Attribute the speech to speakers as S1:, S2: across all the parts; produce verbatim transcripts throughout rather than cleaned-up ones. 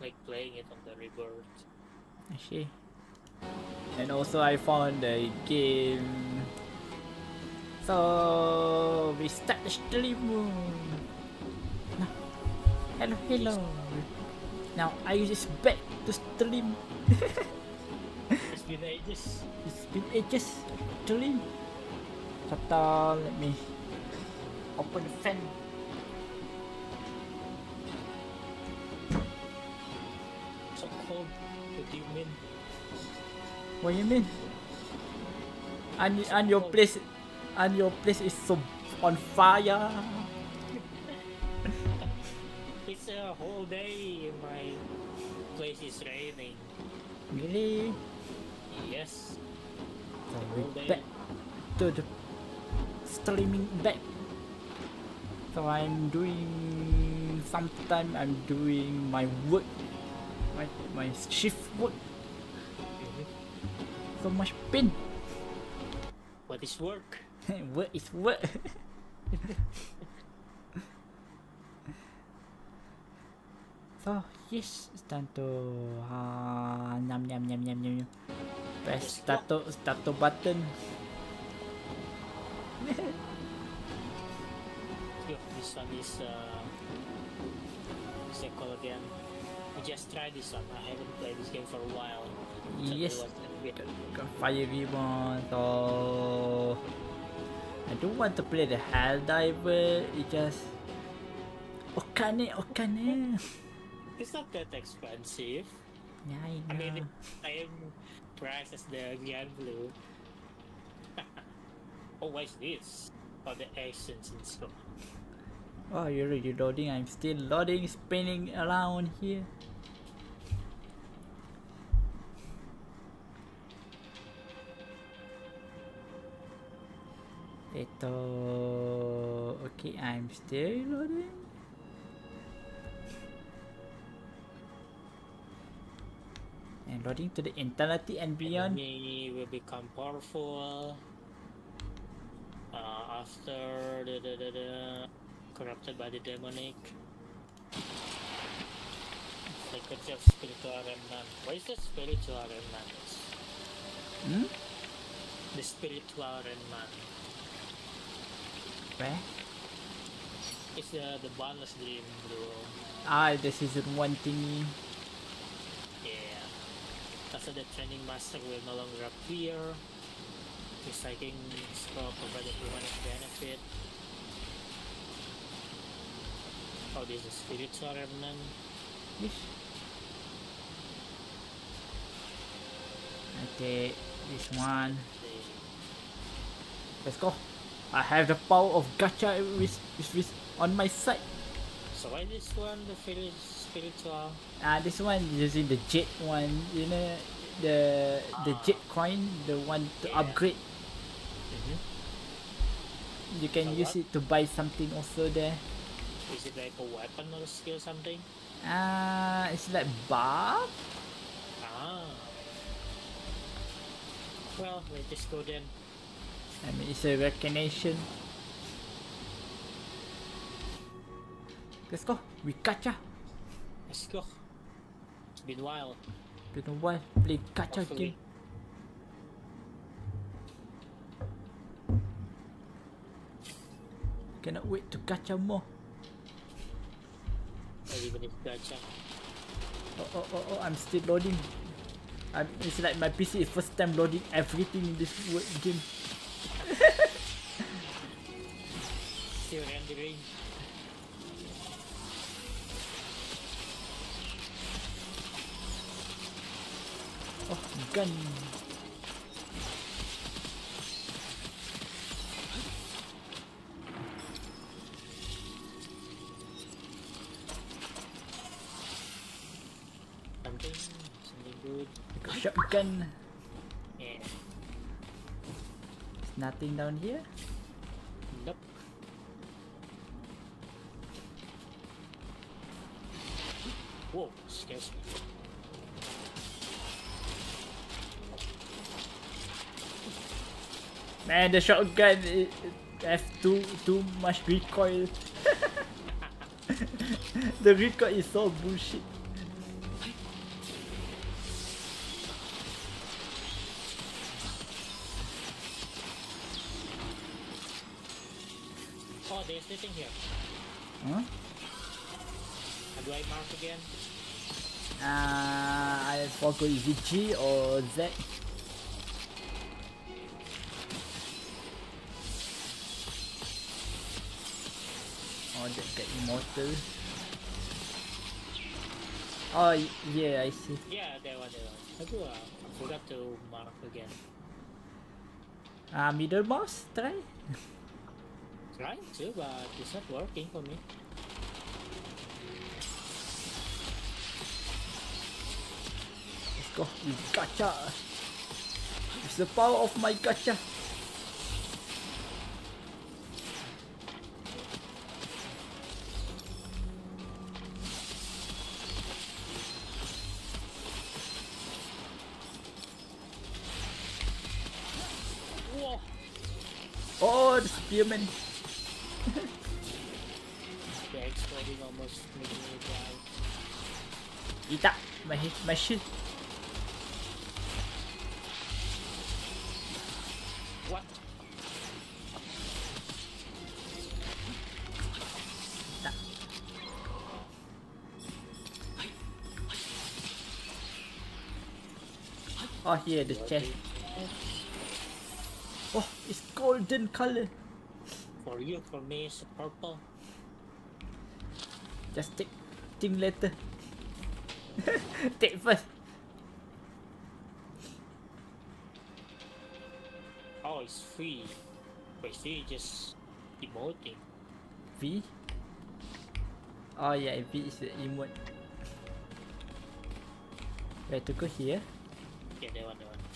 S1: like playing it on the Rebirth.
S2: I see. And also I found the game. So we start the stream. Now, hello, hello. Now I is back to stream.
S1: It's been ages.
S2: It's been ages actually. Kata, let me open the fan.
S1: So cold. What do you mean?
S2: What you mean? And and your place, and your place is so on fire.
S1: It's a whole day. My place is raining.
S2: Really?
S1: Yes.
S2: So we
S1: Whole day.
S2: back to the streaming back. So I'm doing sometime I'm doing my work, my my shift work.
S1: Mhm.
S2: So much pain.
S1: What is work?
S2: Work is work. So yes, it's time to uh, nyam nyam nyam nyam nyam. Press start start button.
S1: Look, this one is uh, what's it called again? I just tried this one. I haven't played this game for a while. So
S2: Yes.
S1: it was a bit-
S2: Got fire ribbon. So I don't want to play the Helldiver. It just Okane Okane.
S1: It's not that expensive.
S2: Yeah, I
S1: I mean,
S2: know.
S1: same price as the Grand Blue. Oh, what is this? Oh, the essence and stuff.
S2: Oh, you're already loading. I'm still loading, spinning around here. Ito. Okay, I'm still loading. And loading to the eternity and beyond.
S1: Enemy will become powerful uh, after the, the, the, the corrupted by the demonic. Secrets of spiritual remnant. What is the spiritual remnant?
S2: Hmm?
S1: The spiritual remnant.
S2: Where?
S1: It's the the bonus dream blue.
S2: Ah, the season one thingy.
S1: Yeah. After the training master will no longer appear. Recycling spell provided demonic benefit. Oh, this is spiritual remnant.
S2: Yes. I take this one.
S1: Okay.
S2: Let's go. I have the power of gacha with, with, with on my side.
S1: So why this one the spirit spiritual?
S2: Ah, this one using the jet one. You know the the
S1: Ah.
S2: jet coin, the one to
S1: Yeah.
S2: upgrade.
S1: Mm-hmm.
S2: You can
S1: So
S2: use
S1: what?
S2: it to buy something also there.
S1: Is it like a weapon or skill something?
S2: Ah, it's like buff.
S1: Ah. Well, let's just go then.
S2: I mean, it's a recognition. Let's go. We gacha.
S1: Let's go. It's been a while.
S2: Been a while play gacha
S1: Hopefully.
S2: game. Cannot wait to gacha more.
S1: Not even if gacha.
S2: Oh, oh, oh, oh, I'm still loading. I'm, it's like my P C is first time loading everything in this wo- game.
S1: Still rendering.
S2: Oh, gun.
S1: Something, something good.
S2: Shotgun.
S1: Yeah.
S2: There's nothing down here.
S1: Nope. Whoa, scares me.
S2: Man, the shotgun it, it have too too much recoil. The recoil is so bullshit.
S1: anything here?
S2: Huh?
S1: How do I mark again?
S2: Uh, I forgot is it G or Z? Oh, that, that immortal. Oh, y- yeah, I see.
S1: Yeah, that one, that one. I do, uh, I forgot to mark again.
S2: Uh, middle mouse, try.
S1: Trying to, but it's not working for me.
S2: Let's go with gacha. It's the power of my gacha.
S1: Whoa!
S2: Oh, the spearman.
S1: The exploding almost making me die.
S2: Ita, my my shield.
S1: What?
S2: Ita. Oh, here the chest. Oh, it's golden color.
S1: For you, for me, it's purple.
S2: Just take thing later. Take first.
S1: Oh, it's free. Wait, see, just emoting.
S2: V. Oh yeah, V is the emote. Where to go here?
S1: Yeah, that one, that one.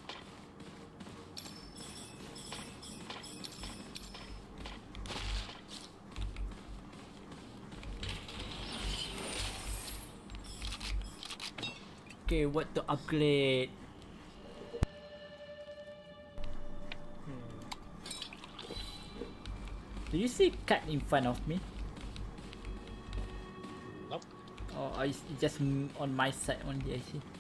S2: Okay, what to upgrade?
S1: Hmm.
S2: Do you see cat in front of me?
S1: Nope.
S2: Or is it just m- on my side only? I see.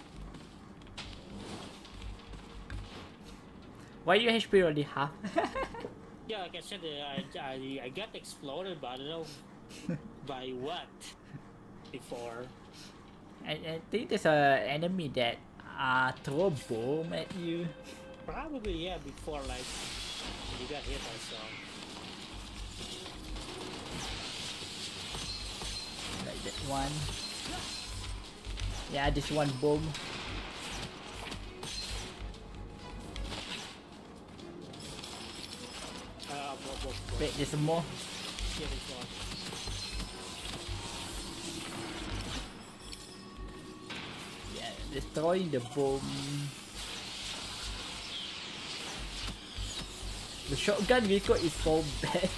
S2: Why your H P already half?
S1: Yeah, like I said, uh, I, I, I got exploded, but I don't know by what before.
S2: I, I think there's a enemy that uh throw a bomb at you.
S1: Probably, yeah, before, like, you got hit or so.
S2: Like that one. Yeah, this one bomb.
S1: Uh, bo- bo- bo-
S2: Wait, there's more.
S1: yeah, this one.
S2: Yeah, destroying the bomb. The shotgun vehicle is so bad.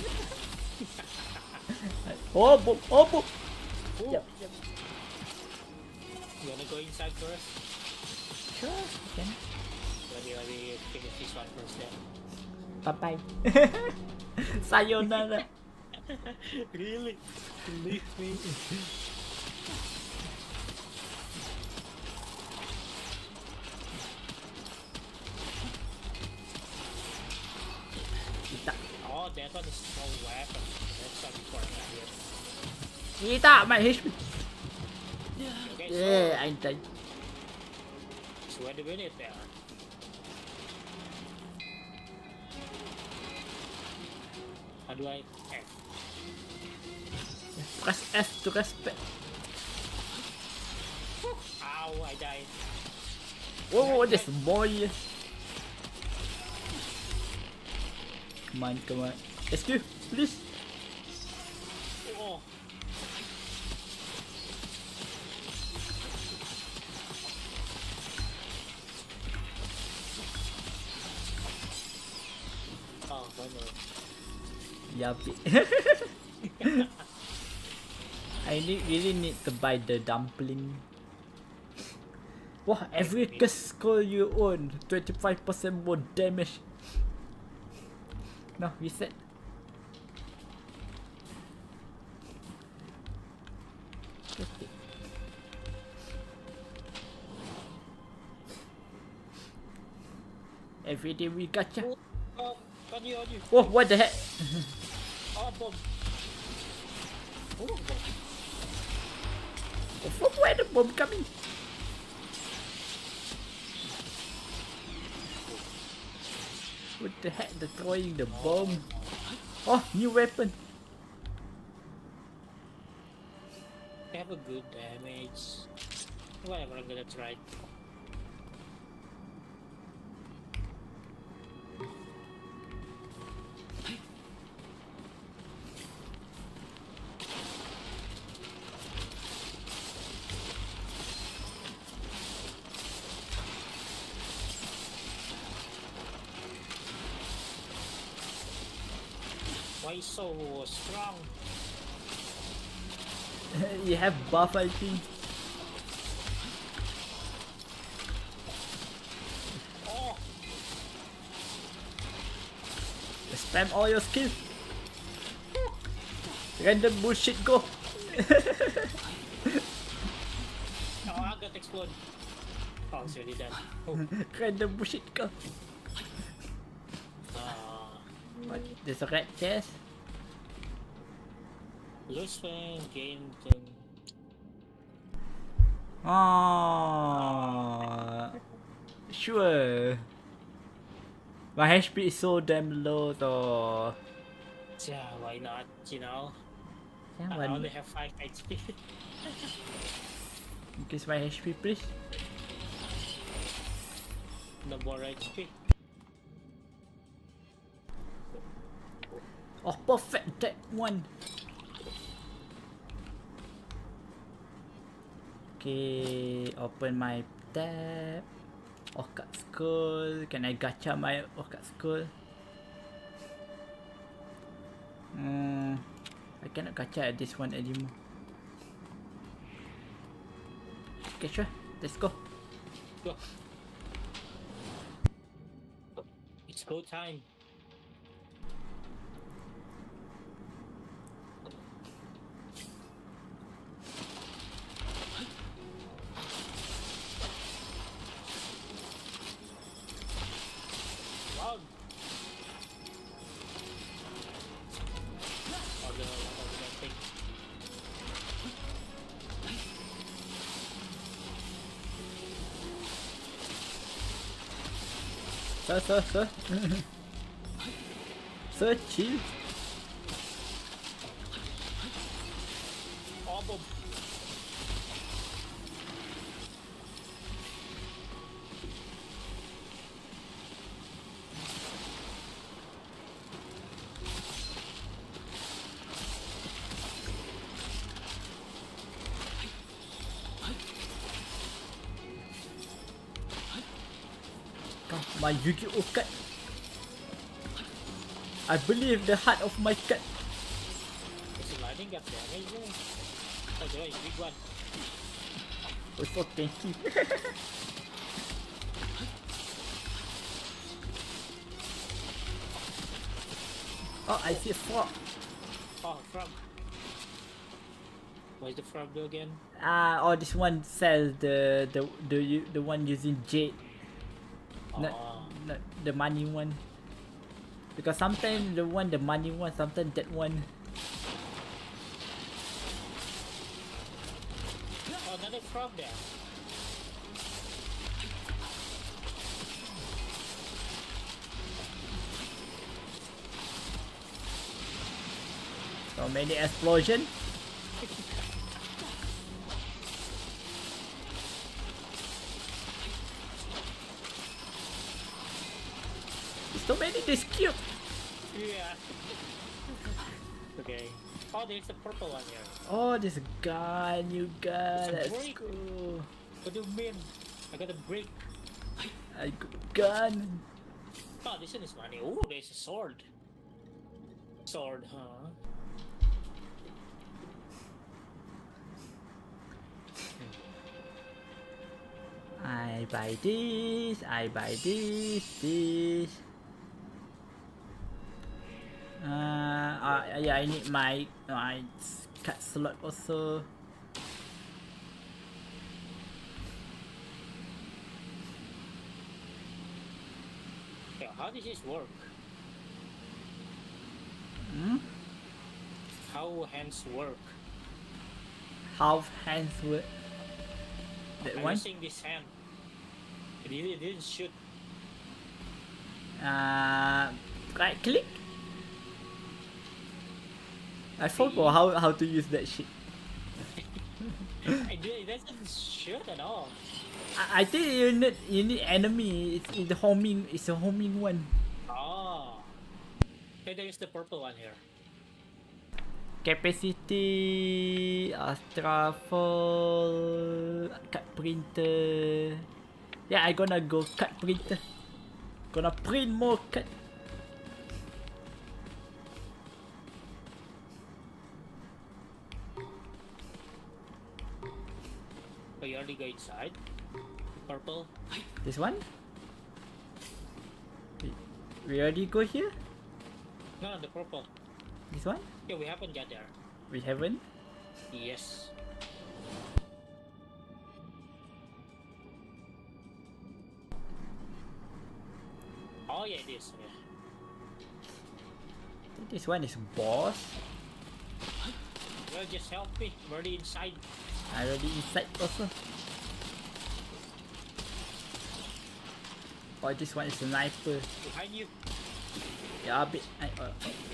S2: Oh, bomb! Oh, bomb!
S1: Ooh,
S2: Yep.
S1: yep. You wanna go inside first?
S2: Sure, can.
S1: Let me, let me finish this one first then.
S2: Bye bye. Sayonara.
S1: Really? Leave me?
S2: Ita.
S1: Oh, that one is no weapon. That's not before I got here.
S2: Ita, my H P.
S1: Okay,
S2: Yeah,
S1: so,
S2: I died.
S1: so wait a minute there. How do I F?
S2: Press F to respect.
S1: Ow, I died.
S2: Oh, there's more here. Come on, come on. Rescue, please.
S1: Oh. Oh, bummer.
S2: Yapi. I need really need to buy the dumpling. Wow, every curse skill you own, twenty-five percent more damage. No, reset. Okay. Every day we gacha.
S1: Oh, oh, on you, on you.
S2: Oh, what the heck?
S1: Oh, bomb. Oh, God.
S2: From where the bomb coming? What the heck? They're throwing the bomb. Oh, new weapon.
S1: They have a good damage. Whatever, I'm gonna try. Why so strong?
S2: You have buff, I think.
S1: Oh,
S2: Spam all your skills. Random bullshit go.
S1: oh, I got exploded. Oh, it's already done. Oh,
S2: Random bullshit go.
S1: uh,
S2: What? There's a red chest.
S1: lose when gain thing.
S2: Oh, sure. My H P is so damn low though.
S1: Yeah, why not? You know,
S2: Yeah,
S1: I
S2: one-
S1: only have five H P.
S2: Increase my H P, please.
S1: No more H P.
S2: Oh, perfect that one. Okay, open my tab. Orchid Skull. Can I gacha my Orchid Skull? Hmm, I cannot gacha at this one anymore. Okay, sure. Let's go.
S1: Go. It's go time. Wow. Oh, the, oh, the thing.
S2: Sir, sir, sir. Sir, chill.
S1: Oh, boom.
S2: Come, my Yu-Gi-Oh card. I believe the heart of my card.
S1: It's a lightning got damage. eh? Oh, there is big one.
S2: Oh, so tanky. Oh, I see a frog.
S1: Oh, frog. What's the frog do again?
S2: Ah, oh, this one sells the the the u- the one using jade, not
S1: Oh,
S2: not the money one. Because sometimes the one the money one, sometimes that one.
S1: oh, another frog there.
S2: So many explosion. So many this cube.
S1: Yeah. Okay. Oh, there's a purple one here.
S2: Oh, this gun, you gun.
S1: It's a
S2: Let's
S1: break.
S2: go.
S1: What do you mean? I got a break.
S2: I got gun.
S1: Oh, this one is money. Oh, there's a sword. Sword, huh?
S2: I buy this. I buy this. This. Uh, uh, yeah, I need my my card slot also.
S1: Yeah, how does this work?
S2: Hmm?
S1: How hands work?
S2: half hands work. That
S1: I'm
S2: one.
S1: using this hand. It didn't, it didn't shoot.
S2: Uh, right click. I forgot how how to use that shit.
S1: I do, it doesn't shoot at all.
S2: I, I think you need you need enemy. It's, it's the homing. It's a homing one.
S1: Oh. Okay, there's the purple one here.
S2: Capacity, Astra Fall, cut printer. Yeah, I gonna go cut printer. Gonna print more cut.
S1: Oh, you already go inside? Purple?
S2: This one? We, we already go here?
S1: No, the purple.
S2: This one?
S1: Yeah, we haven't got there.
S2: We haven't?
S1: Yes. Oh yeah, it is. Yeah.
S2: I think this one is boss.
S1: Well, just help me. I'm already inside.
S2: I already inside also. Oh, this one is a sniper.
S1: Behind you.
S2: Yeah, a bit. I, uh,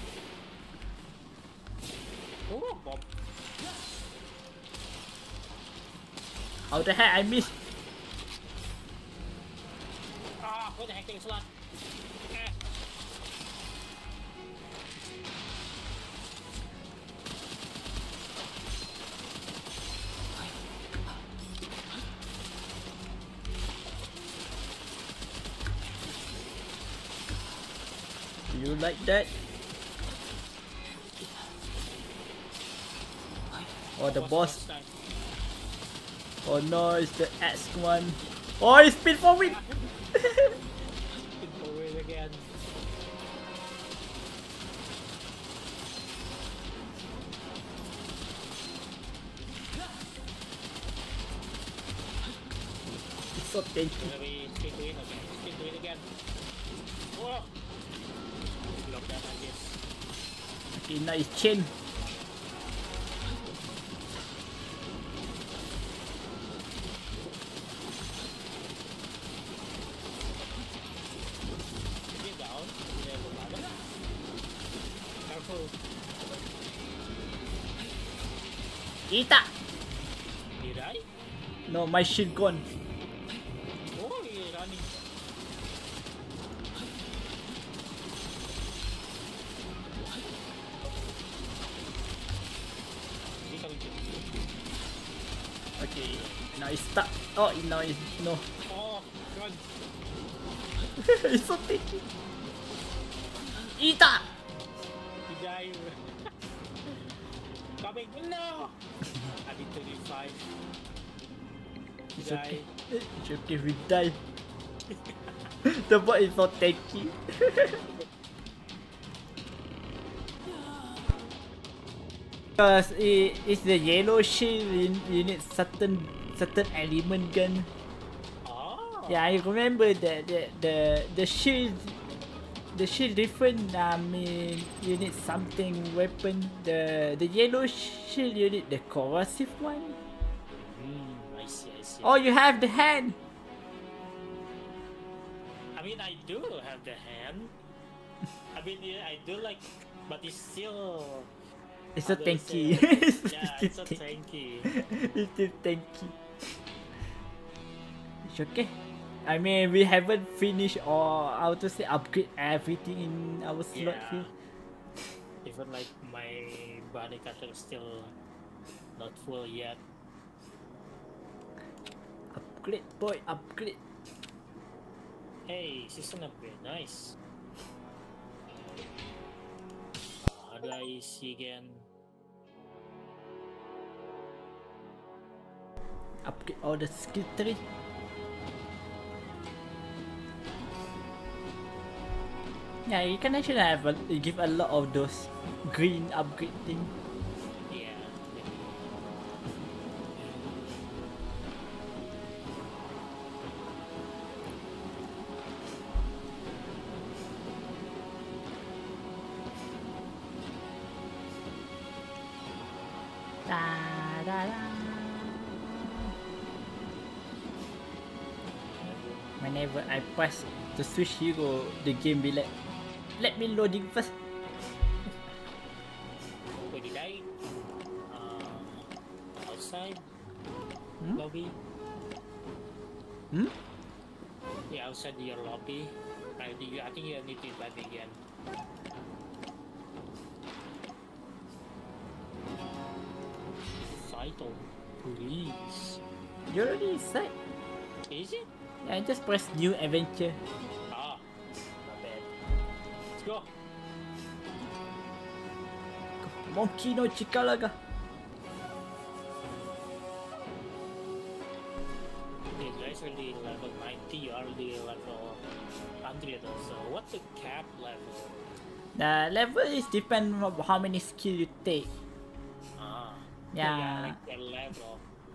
S1: Oh, Bob.
S2: how the heck I missed?
S1: Ah, what the heck, thanks a lot. Eh.
S2: Do you like that? Oh, the
S1: What was
S2: boss.
S1: last time?
S2: Oh no, it's the X one. Oh, it's spin forward!
S1: Spin forward again.
S2: It's so tanky.
S1: Gonna be spin to it again. Spin to it again. Whoa! Block that, I guess.
S2: Okay, now it's chain.
S1: Is it down? Yeah, the bottom. Careful.
S2: Ita!
S1: Did I?
S2: No, my shield gone.
S1: Oh, he's running. Is he coming to me?
S2: Okay, now it's stuck. Oh, now it's no.
S1: Oh, run.
S2: It's so tanky. Ita!
S1: He died. Coming. No! I need twenty-five. He
S2: It's
S1: died.
S2: okay. It's okay, we die. The bot is so tanky. Because it, it's the yellow shield, you, you need certain certain element gun.
S1: Oh.
S2: Yeah, I remember that the the the shield the shield different. I mean, you need something weapon. The the yellow shield you need the corrosive one.
S1: Hmm, I see, I see.
S2: Oh, you have the hand.
S1: I mean, I do have the hand. I mean, yeah, I do like, but it's still.
S2: It's so
S1: how do I
S2: tanky.
S1: say it?
S2: It's
S1: Yeah,
S2: still
S1: it's so
S2: tanky.
S1: tanky.
S2: It's still tanky. It's okay. I mean, we haven't finished or how to say upgrade everything in our slot
S1: Yeah.
S2: here.
S1: Even like my body cutter is still not full yet.
S2: Upgrade, boy, upgrade.
S1: Hey, season upgrade, nice. How do I see again?
S2: Upgrade all the skill tree. Yeah, you can actually have a, give a lot of those green upgrade thing.
S1: Yeah.
S2: Da da da. Whenever I press the switch hero, the game be like, let me loading first.
S1: Where did I? Uh, outside
S2: Hmm?
S1: lobby.
S2: Hmm?
S1: Yeah, outside your lobby. I think you, I think you need to invite me again. Vital, please.
S2: You already said.
S1: Is it?
S2: Yeah, I just press new adventure.
S1: Ah, not bad. Let's go.
S2: Monkey no Chikalaga.
S1: Okay, guys already level ninety, you are already level one hundred or so. What's the cap level?
S2: The level is depend on how many skill you take.
S1: Ah. So
S2: Yeah.
S1: yeah, like your level.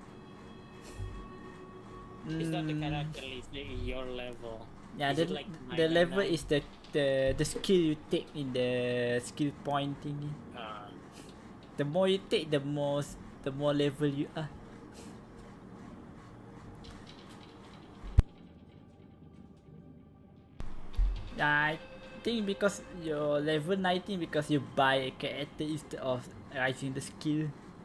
S1: It's not the
S2: Mm,
S1: character, it's the, your level.
S2: yeah,
S1: Is
S2: the,
S1: it like
S2: the level
S1: nine nine nine?
S2: is the, the the skill you take in the skill point thingy.
S1: Ah.
S2: The more you take, the more the more level you are. I think because you're level nineteen because you buy a character instead of rising the skill.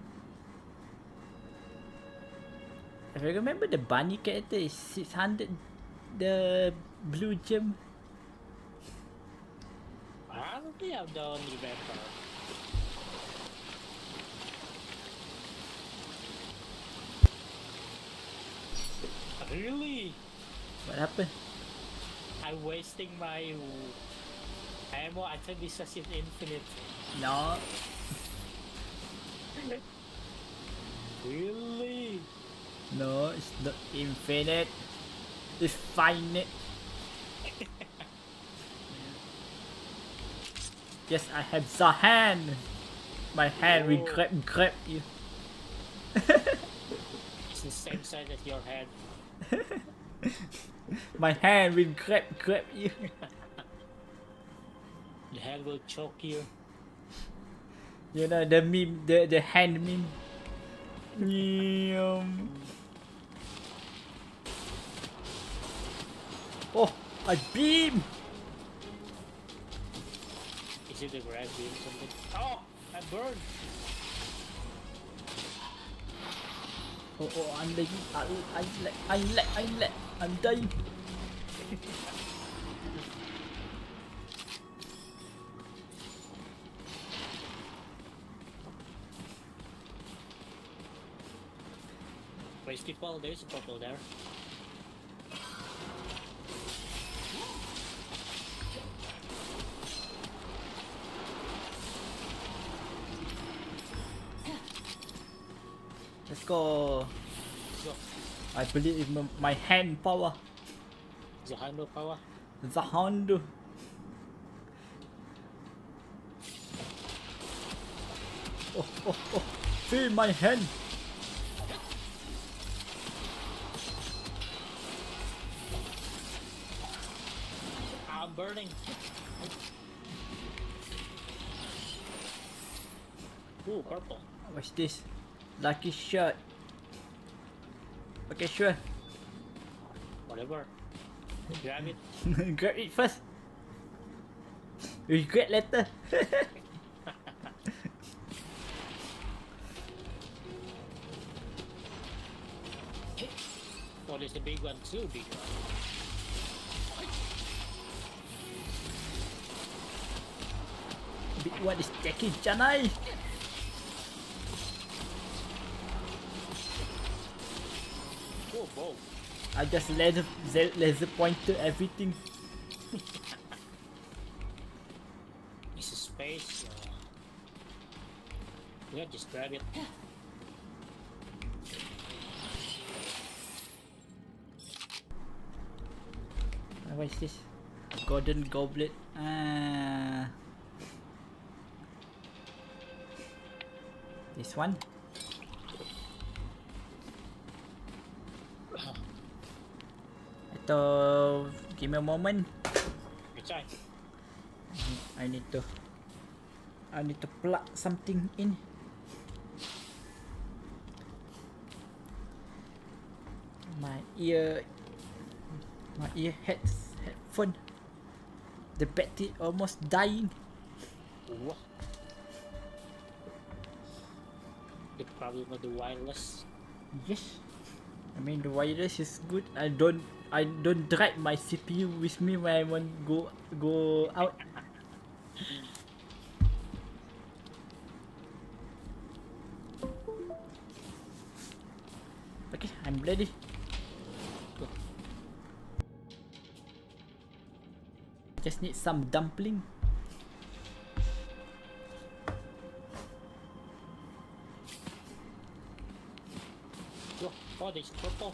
S2: If I remember, the bunny character is six hundred, the blue gem.
S1: I don't think I don't remember. Really?
S2: What happened?
S1: I'm wasting my ammo. I thought this was infinite.
S2: No.
S1: Really?
S2: No, it's not infinite. It's finite. Yes, I have the hand. My hand will
S1: Oh.
S2: grab grab you.
S1: It's the same size as your head.
S2: My hand will grab grab you.
S1: The head will choke you.
S2: You know the meme, the the hand meme. Yum. Oh, I beam.
S1: Is it a grab beam or something? Oh, I burned.
S2: Oh, oh, I'm lagging. I, I lag. I lag. I lag. I'm dying.
S1: Where's people? There's a purple there.
S2: Let's go.
S1: Go.
S2: I believe in m- my hand power.
S1: The handle power.
S2: The hand. Oh, oh, oh. Feel my hand.
S1: I'm burning. Ooh, purple.
S2: What's this? Lucky shot. Okay, sure.
S1: Whatever. Grab it.
S2: Grab it first. Regret later.
S1: Oh, there's a big one too, big one.
S2: Big one is Jackie Chanai.
S1: Oh, bow.
S2: I just laser, ze- laser pointer everything.
S1: It's a space. Uh, yeah, just grab it.
S2: Uh, What is this? Golden goblet. Ah. This one. Atau give me a moment.
S1: Good try.
S2: I need to. I need to plug something in. My ear. My ear heads headphone. The battery almost dying.
S1: What? The problem with the wireless.
S2: Yes. I mean the wireless is good. I don't I don't drag my C P U with me when I want go go out. Okay, I'm ready.
S1: Go.
S2: Just need some dumpling.
S1: Go. Oh, there's purple.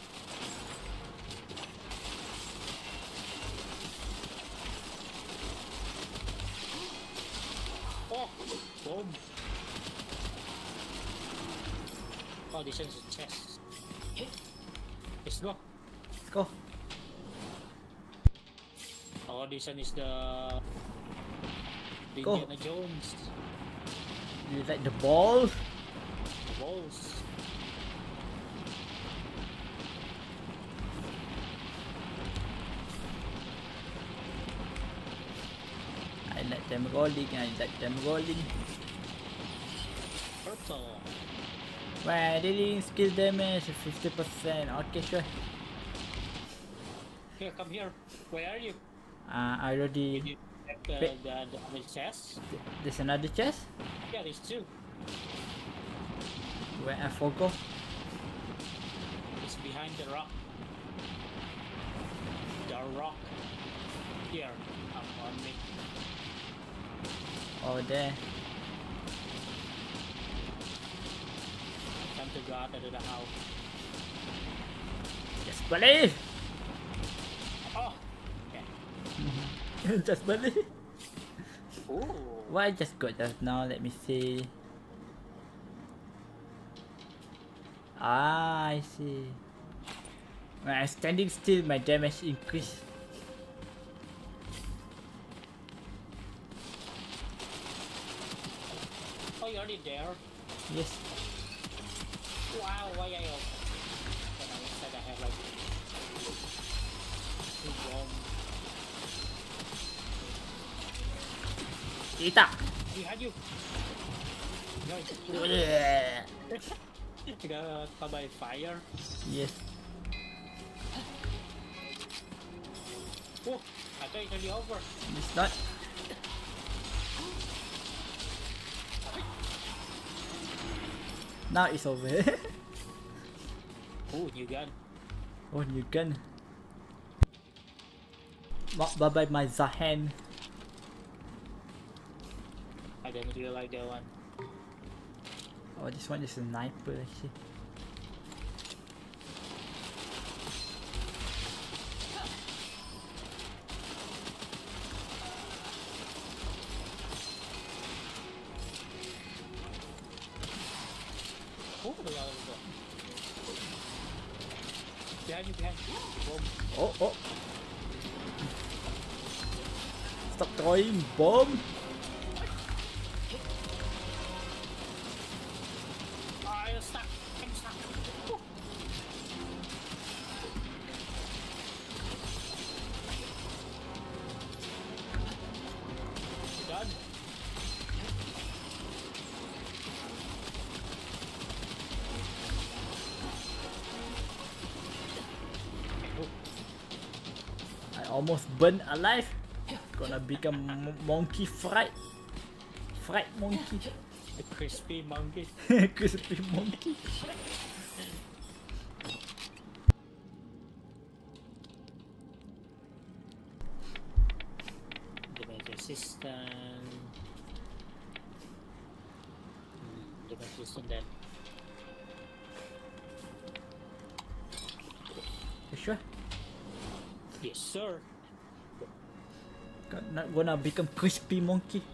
S1: Oh, boom. Oh, this one's a chest. Let's go.
S2: Let's go.
S1: Oh, this one is the the
S2: Go.
S1: Indiana Jones
S2: You like the ball?
S1: balls.
S2: I like them rolling. I like them rolling.
S1: Purple.
S2: Well, dealing skill damage fifty percent. Okay, sure.
S1: Here, come here. Where are you?
S2: Uh, I
S1: Did
S2: already.
S1: you check uh,
S2: Wait.
S1: the, the the chest?
S2: There's another chest
S1: Yeah, there's two.
S2: where I forgot.
S1: It's behind the rock. The rock. Here, come on me.
S2: Oh, there.
S1: Time to go out of the house.
S2: Just believe.
S1: Oh, okay.
S2: Just believe.
S1: Ooh.
S2: What I just got just now? Let me see. Ah, I see. When I'm standing still, my damage increase.
S1: Oh, you're already there.
S2: Yes.
S1: Wow, why I open? When I said I have like two bombs.
S2: Ita.
S1: Behind you. No,
S2: Yes.
S1: you got caught by fire. Oh, I thought it's already over.
S2: It's not. Now it's over.
S1: Oh, new gun.
S2: Oh, new gun. Bye bye, my Zahan.
S1: I didn't really like that one.
S2: Oh, this one is a sniper actually.
S1: Oh, the other one. Behind you, behind you. Boom.
S2: Oh, oh. Stop throwing bomb.
S1: Ah, I'm stuck. I'm stuck. Oh. Done.
S2: I almost burned alive. Gonna become m monkey fried. Fried monkey.
S1: The crispy monkey.
S2: Crispy monkey.
S1: Damage resistant. Hmm, damage resistant then.
S2: You sure?
S1: Yes, sir.
S2: Got- Not gonna become crispy monkey.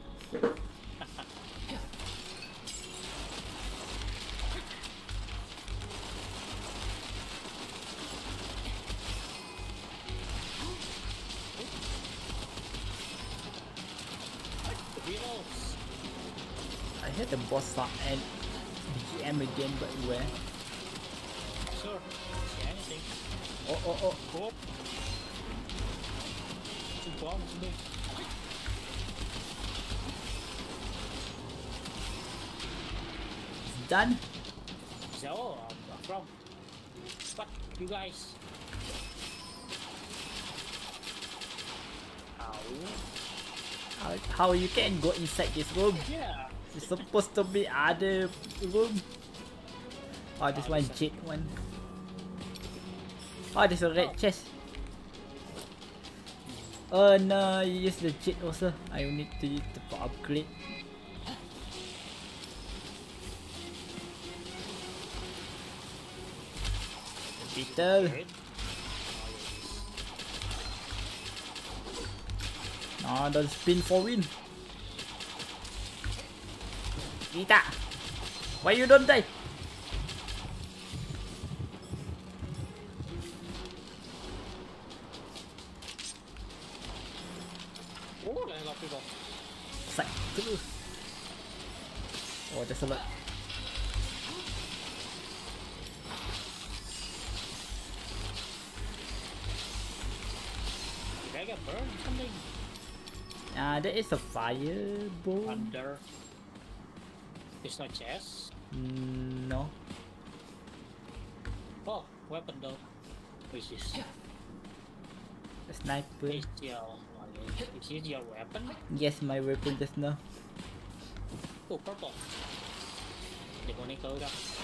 S1: Beatles.
S2: I heard the boss song and B G M again, but where?
S1: Sure. See anything.
S2: Oh, oh, oh.
S1: Oh. Wow, it's big.
S2: It's done.
S1: So, um, from what you guys? How?
S2: How, how you can go inside this room?
S1: Yeah.
S2: It's supposed to be other room. Oh, this
S1: Oh,
S2: one
S1: this
S2: jet one. Oh, there's a red
S1: Oh.
S2: chest. Oh no, you use the jet also. I need to use it for upgrade. Beetle.
S1: Good.
S2: No, don't spin for win. Rita, why you don't die?
S1: Oh, there's a lot of people.
S2: Side through. Oh, there's a lot.
S1: Did I get burned or something?
S2: Ah, there is a fire ball.
S1: Under. There's no chest.
S2: Mm, no.
S1: Oh, weapon though. What is this?
S2: A sniper.
S1: Is your, is this your weapon?
S2: Yes, my weapon just now.
S1: Oh, purple. Để con này câu ra.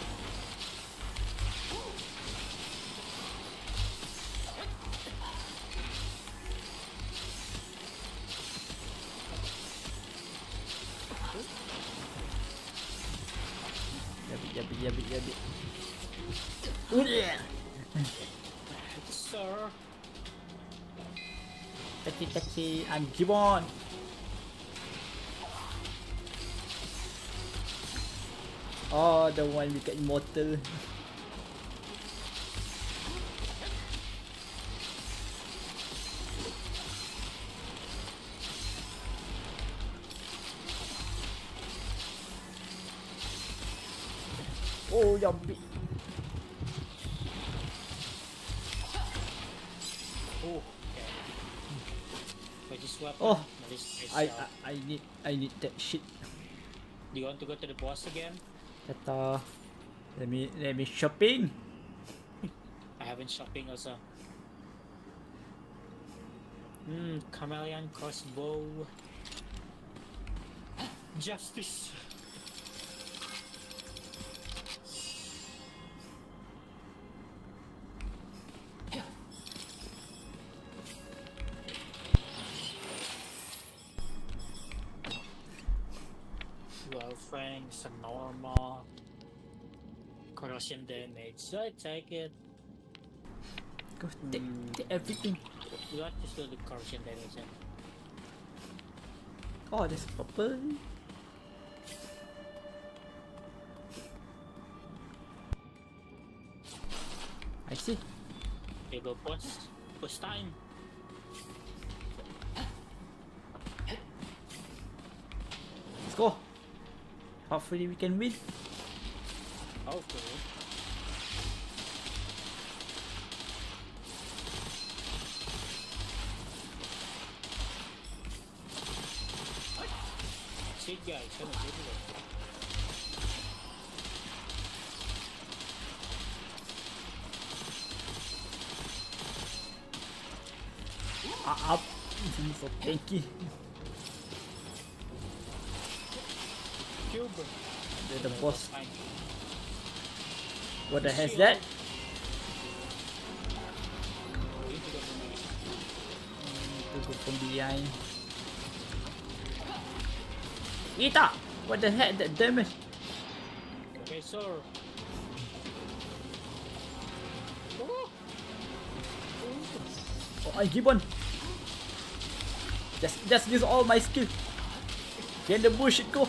S2: Yabi, yabi, yabi, yabi. Ooh, yeah.
S1: Sir.
S2: Touchy, touchy. I'm Gibbon. Oh, the one we got immortal. Oh, yummy.
S1: Oh, okay. But this weapon.
S2: Oh,
S1: this is,
S2: I,
S1: uh,
S2: I, I need, I need that shit.
S1: Do you want to go to the boss again?
S2: That uh, let me, let me shopping.
S1: I haven't shopping also. Hmm, chameleon crossbow. Justice. Well, Frank's a normal corrosion damage, so I take it.
S2: Go take,
S1: Mm.
S2: take everything.
S1: You want to do the corrosion damage then?
S2: Oh, there's purple. I see.
S1: Okay, go post. Post time.
S2: Let's go. Hopefully we can win.
S1: Okay. See guys, come on, take it.
S2: Ah, up. So tanky.
S1: Cube.
S2: They're the boss.
S1: Fine.
S2: What the hell's that?
S1: Need to go from here.
S2: To go from behind. Ita! What the heck? That damage?
S1: Okay, sir. Oh.
S2: Oh, I Gibbon. Just, just use all my skill. Get the bullshit go.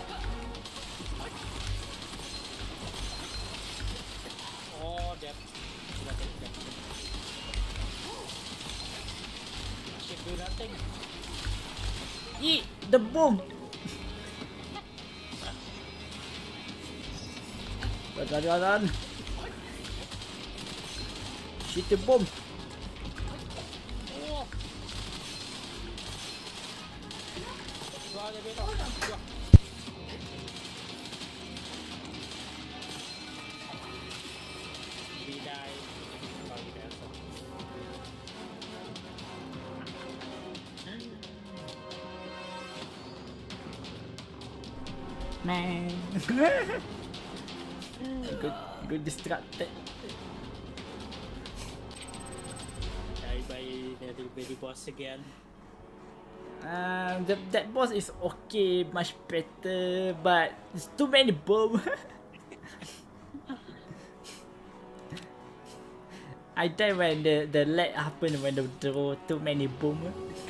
S1: Oh, that. That, that, that. Should do nothing.
S2: Eat the boom. Run, run, run, run. Shoot the bomb.
S1: Oh. die. Oh, you die.
S2: Man. Good, good distracted.
S1: Die by the baby boss again.
S2: Um, the, that boss is okay, much better, but it's too many bombs. I die when the the lag happen when they throw too many bombs.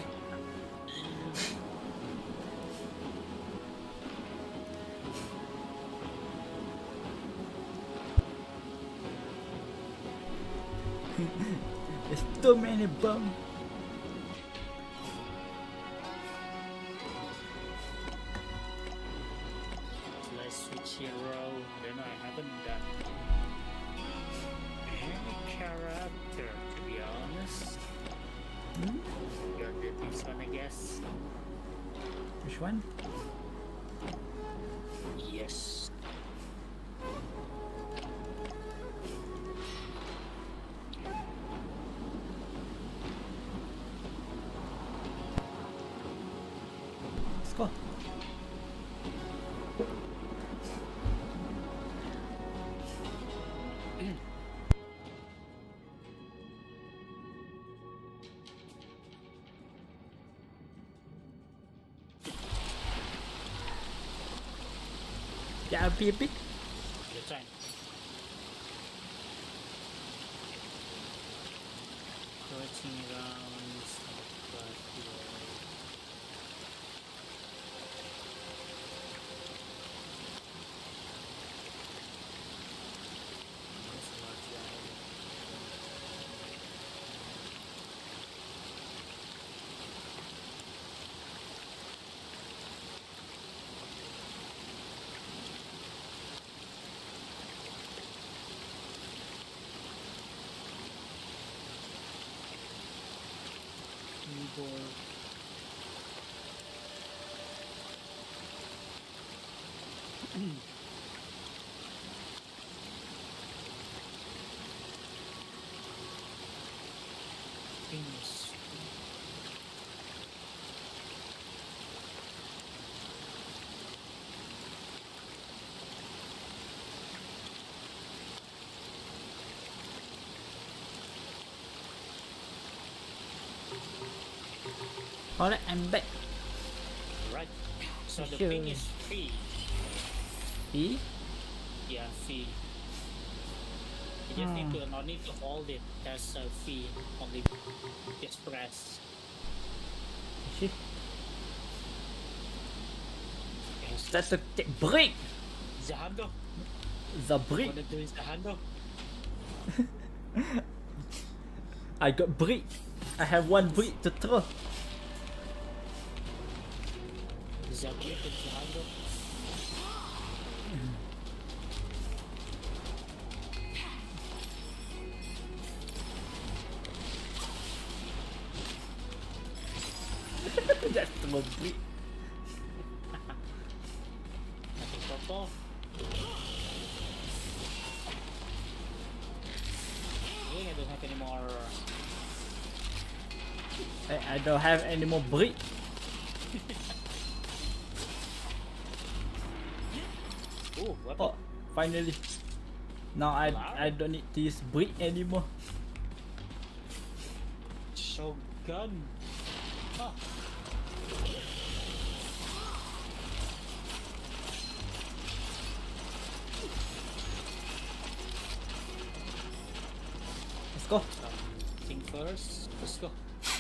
S2: There's too many bombs.
S1: Let's switch hero. Then I haven't done any character, to be honest.
S2: Hmm?
S1: You're the this one, I guess.
S2: Which one?
S1: Yes.
S2: Let's go. Yeah, be a bit.
S1: Your time. Collecting around stuff, but yeah. That's a lot, yeah. Keyboard. Things.
S2: Alright, I'm back.
S1: Right. So the
S2: Sure.
S1: ping is free.
S2: E?
S1: Yeah, fee. You just need
S2: Hmm.
S1: to not need to hold it. That's a fee. Only just press.
S2: Shit.
S1: Yes.
S2: That's a t- break.
S1: Zahando.
S2: The break.
S1: Wanna do is Zahando.
S2: I got break. I have one break to throw.
S1: Zabrit and Zahando.
S2: That's throw break.
S1: Nothing purple. Yeah, I don't have any more.
S2: I, I don't have any more break.
S1: Ooh, weapon.
S2: Oh, finally. Now I I don't need to use break anymore.
S1: Shogun. Huh.
S2: Let's go.
S1: Think first. Let's go.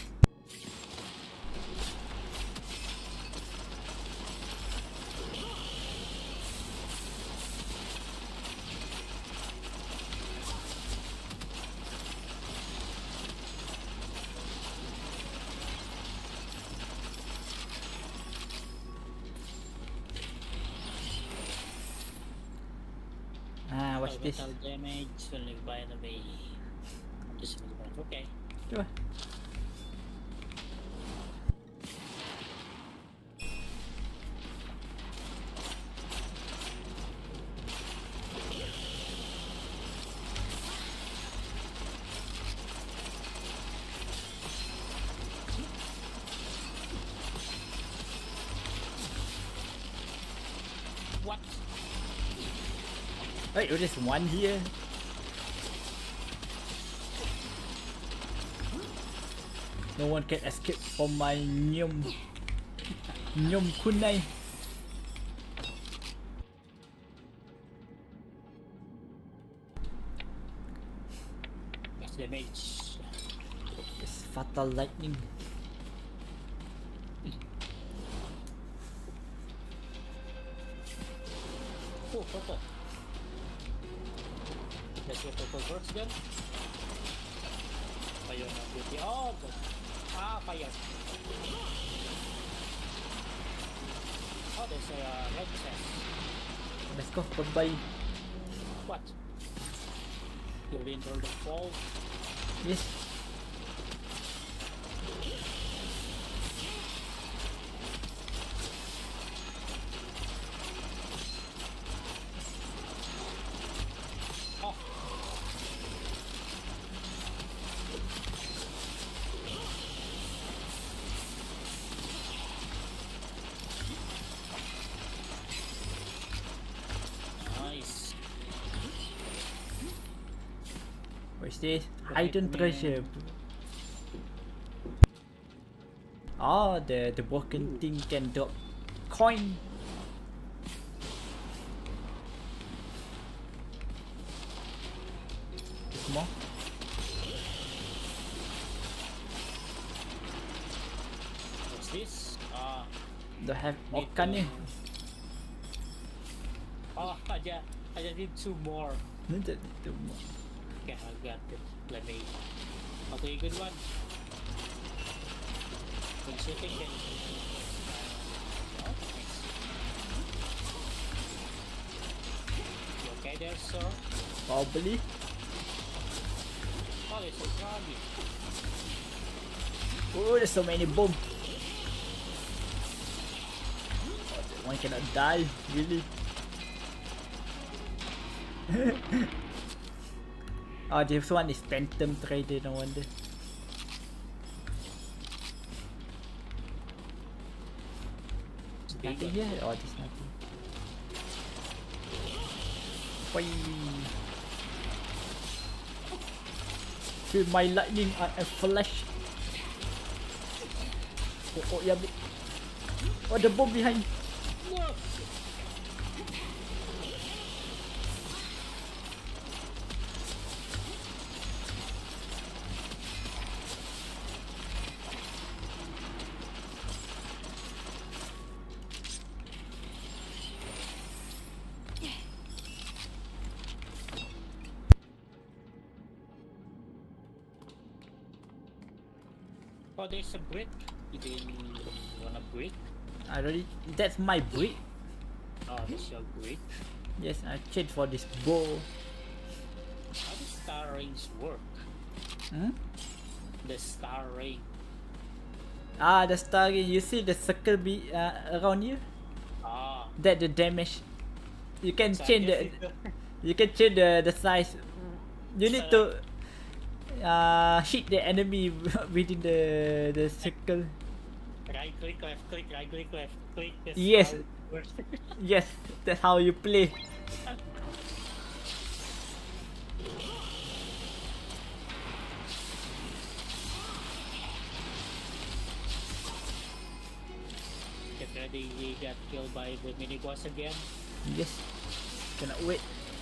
S2: Ah, what's this?
S1: Elemental damage only by enemy. Just okay.
S2: Coba.
S1: What?
S2: Wait, there's one here. No one can escape from my Nyum Nyum Kunai.
S1: That's damage.
S2: It's fatal lightning.
S1: Oh, purple. That's your purple works then. Fire na beauty. Oh, good. Ah, fire. Oh, there's a uh, red chest.
S2: Let's go, bye-bye.
S1: What? You'll enter the fall.
S2: Yes.
S1: Oh. Nice.
S2: What's this? Hidden treasure. Oh, the the broken thing can drop coin. There's more.
S1: What's this? Ah.
S2: Don't have
S1: Need
S2: Okan
S1: to-
S2: ni.
S1: Oh, I just, I just need two more.
S2: Nanti tu more.
S1: Okay, I got it. Let me. Okay, good one. When shooting, then. Uh, oh, nice. You okay there, sir?
S2: Probably.
S1: Oh, there's a froggy.
S2: Oh, there's so many bombs. One cannot die, really. Oh, this one is Phantom Trader, no wonder.
S1: It's a big
S2: Nothing
S1: one.
S2: here? Oh, there's nothing. Whee! Feel my lightning, I am flash. Oh, oh, yeah. bi- Oh, the bomb behind.
S1: Whoa! Oh, there's a brick. You didn't want a brick?
S2: I already. That's my brick.
S1: Oh, that's your brick.
S2: Yes, I changed for this bow.
S1: How does star range work?
S2: Hmm?
S1: The star range.
S2: Ah, the star. You see the circle be uh, around you?
S1: Ah.
S2: That the damage. You can
S1: So I
S2: change
S1: guess
S2: the.
S1: it-
S2: You can change the the size. You need
S1: So
S2: to uh hit the enemy within the the circle.
S1: Right click, left click, right click, left click. That's
S2: Yes.
S1: how it works.
S2: Yes, that's how you play.
S1: Get ready, he got killed by the mini boss again.
S2: Yes. Cannot wait.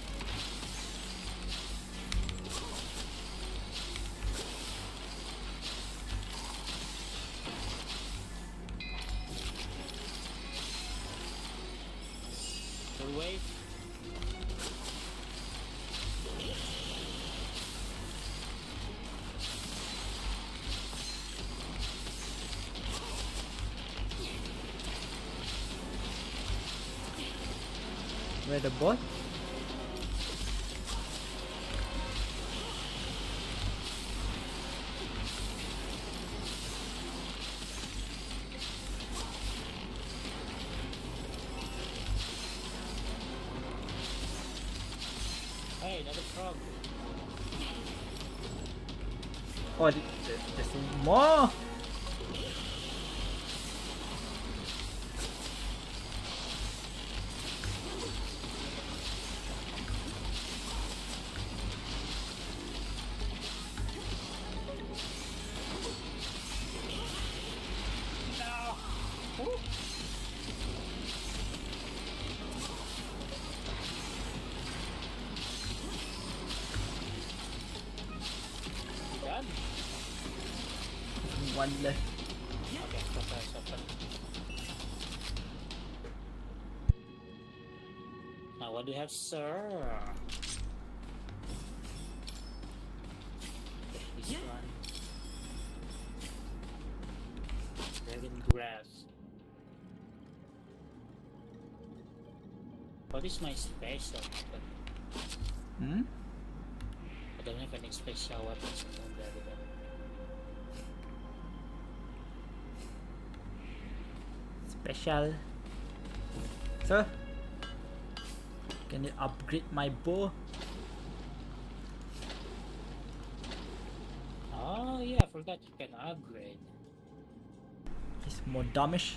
S1: Full wave.
S2: Where the boss?
S1: Hey, another frog.
S2: Oh, th- th- there's more.
S1: one.
S2: One left.
S1: Okay, okay, okay. Now what do you have, sir? This one. Dragon grass. What is my special weapon?
S2: Hmm?
S1: I don't have any special weapons in Dragon.
S2: Special. Sir, can you upgrade my bow?
S1: Oh yeah, I forgot you can upgrade.
S2: It's more damage.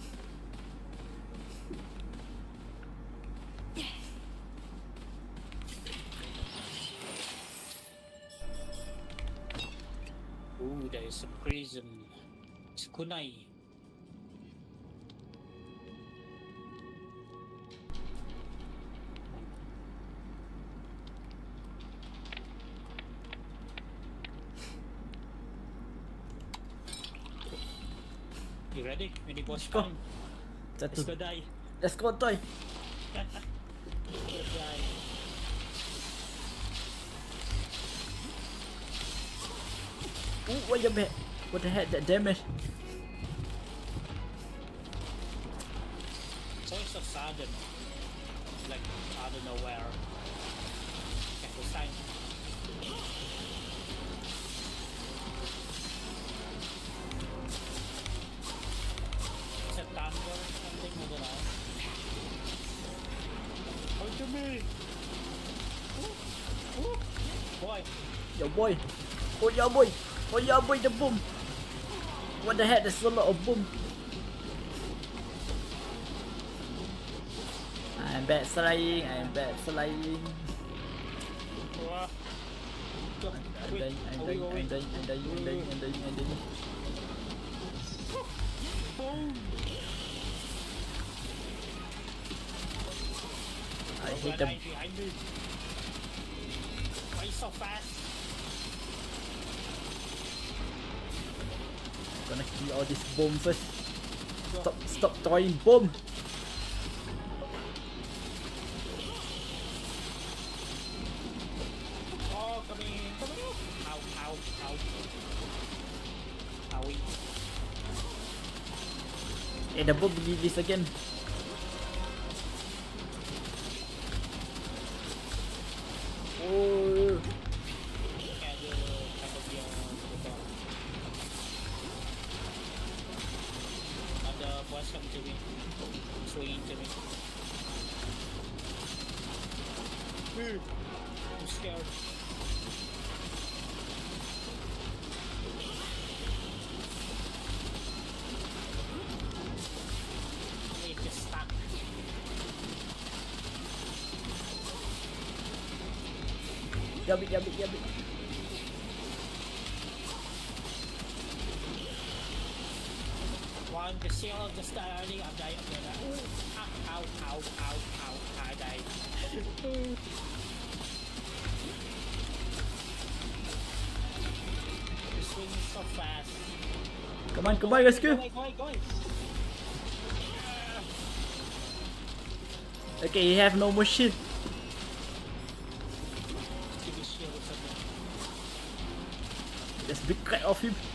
S1: Ooh, there is a prism. It's kunai. You ready? Mini boss
S2: Go.
S1: time.
S2: Satu.
S1: Let's go die.
S2: Let's go, Toy.
S1: Let's die.
S2: Ooh, what the heck? What the heck? That damage.
S1: It's always so sudden. Like, out of nowhere. Okay, this time. It's a thunder or something, I don't know. Come to me! Ooh, ooh. Boy!
S2: Yo, boy. Oh, yeah, boy. Oh, yeah, boy, the boom. What the heck? There's a lot of boom. I'm bad flying. I'm bad flying.
S1: Wah. Go.
S2: I'm
S1: Wait,
S2: dying. I'm
S1: away,
S2: dying.
S1: away.
S2: I'm dying. I'm dying. I'm dying. I'm dying. I'm dying.
S1: Boom!
S2: I
S1: Oh,
S2: hate
S1: the
S2: them.
S1: guy behind me. Why you so fast?
S2: Gonna kill all this bomb first.
S1: Go.
S2: Stop, stop throwing bomb.
S1: Oh, coming in, coming in. Ow, ow, ow. Owie.
S2: Eh, the bomb release again. Oh,
S1: Kaya ada takut dia berdebar. Ada boss coming to me. Swinging to me. Hmm. I'm scared. It just stuck.
S2: jab it, jab it, jab it.
S1: One, the shield just starting. I'm dying. I'm dying. Ooh. Ow, ow, ow, ow, ow. I died. You're swinging so fast.
S2: Come on, come on, let's go.
S1: Go, go, go.
S2: Okay, you have no more shield.
S1: Give me shield or something.
S2: There's big crack of him.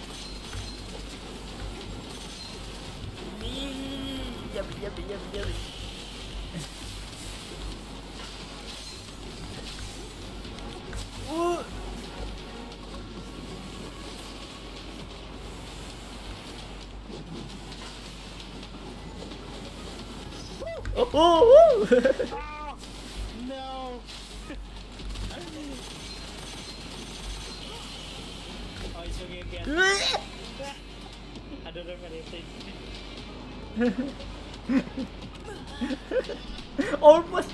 S2: Jab it, jab it, jab it, jab it. Ooh. Oh, oh, oh.
S1: Oh, no! Oh, he's swinging again. I don't have anything.
S2: Almost.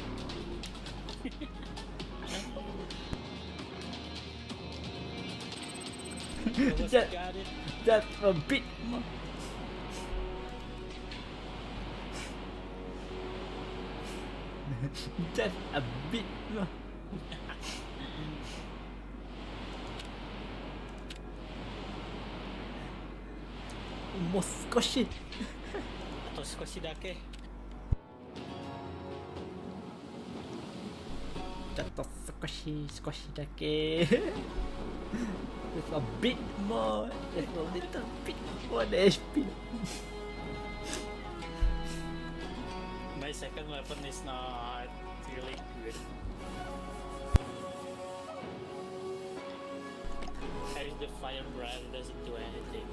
S1: Almost
S2: That-
S1: got it.
S2: That's a bit. That's a bit. もう少し。
S1: あと少しだけ。
S2: ちょっと少し少しだけ。Just a bit more, just a little bit more H P.
S1: My second weapon is not really good. I use the fire breath, it doesn't do anything.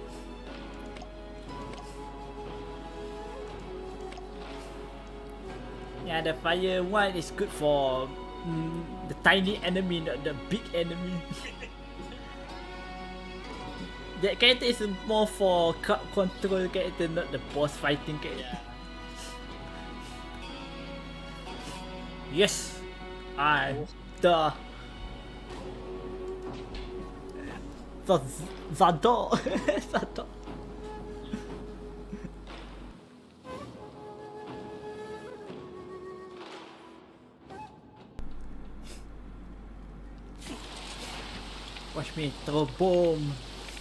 S2: Yeah, the fire one is good for mm, the tiny enemy, not the big enemy. That character is more for crowd control character, not the boss fighting character.
S1: Yeah.
S2: Yes, I the the Zador. Zador. Watch me throw bomb.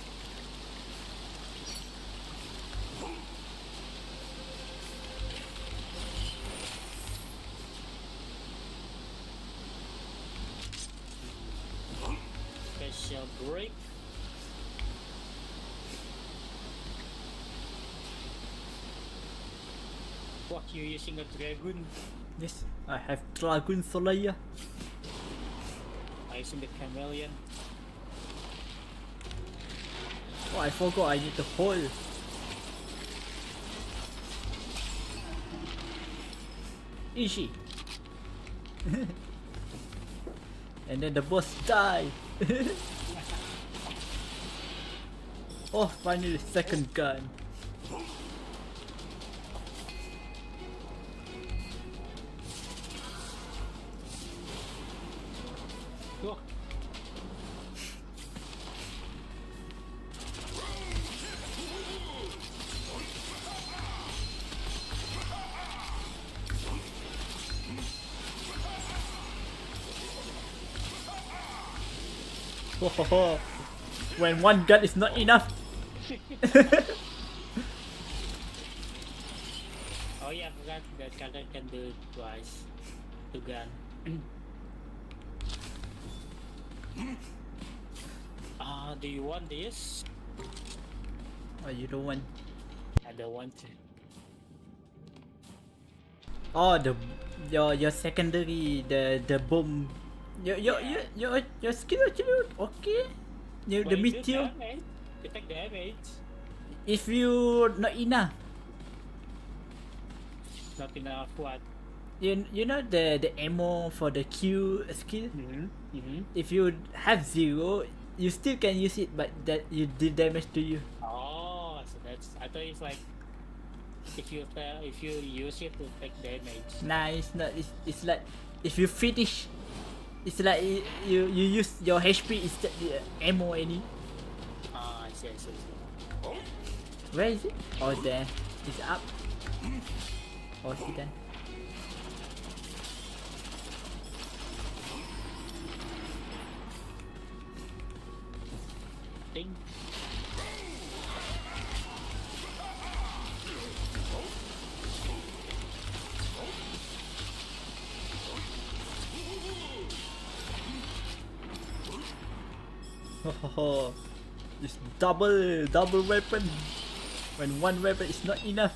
S1: Special break. What, you using a dragon?
S2: Yes, I have Dragon Slayer.
S1: I'm using the chameleon.
S2: Oh, I forgot I need to hold. Easy. And then the boss die. Oh, finally second gun.
S1: Oh.
S2: Oh, when one gun is not enough.
S1: Oh yeah, I forgot that character can do it twice. Two gun. Ah, uh, do you want this?
S2: Oh, you don't want.
S1: I don't want to.
S2: Oh, the your your secondary the the bomb. Your your your your, your skill actually okay. You, the
S1: Well, you do
S2: meteor.
S1: damage. You take damage.
S2: If you not enough,
S1: Not enough what?
S2: you you know the the ammo for the Q skill.
S1: Mm-hmm. Mm-hmm.
S2: If you have zero, you still can use it, but that you did damage to you.
S1: Oh, so that's. I thought it's like if you uh, if you use it to take damage.
S2: Nah, it's not. It's, it's like if you finish, it's like you you, you use your H P instead the ammo any.
S1: Ah, I see, I see, I see.
S2: Where is it? Oh, there. It's up. Oh, see there.
S1: Ding.
S2: Oh, it's double double weapon. When one weapon is not enough.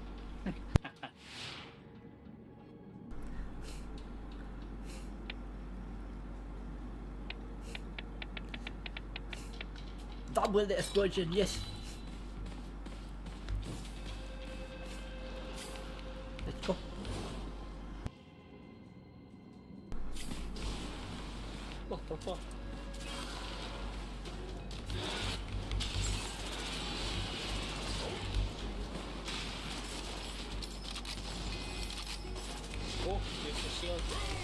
S2: Double the explosion, yes. Let's go.
S1: Oh, oh, oh. Oh, there's a shield.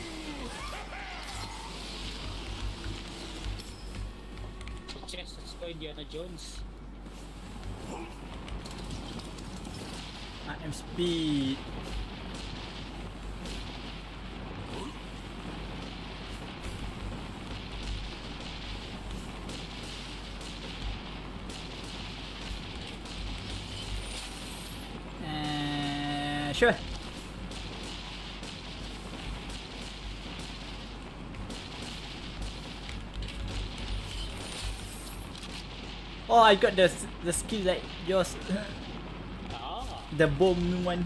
S1: Chest, let's go Indiana Jones.
S2: I am speed. sure. Oh, I got the the skill like yours.
S1: Ah,
S2: The bomb one.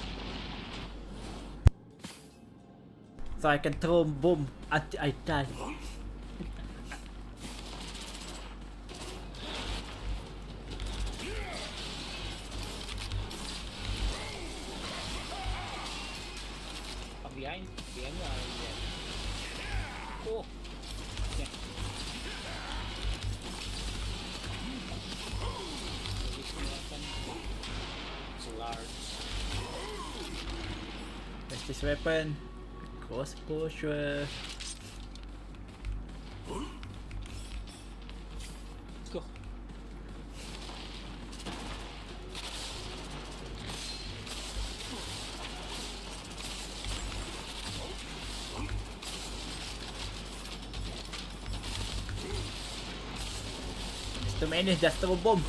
S2: So I can throw bomb until I die.
S1: I'm behind. Behind you. I'm behind. Oh. Yeah. This weapon is large.
S2: Where's this weapon? Crossbow, sure.
S1: Let's go.
S2: It's too many, just throw bomb.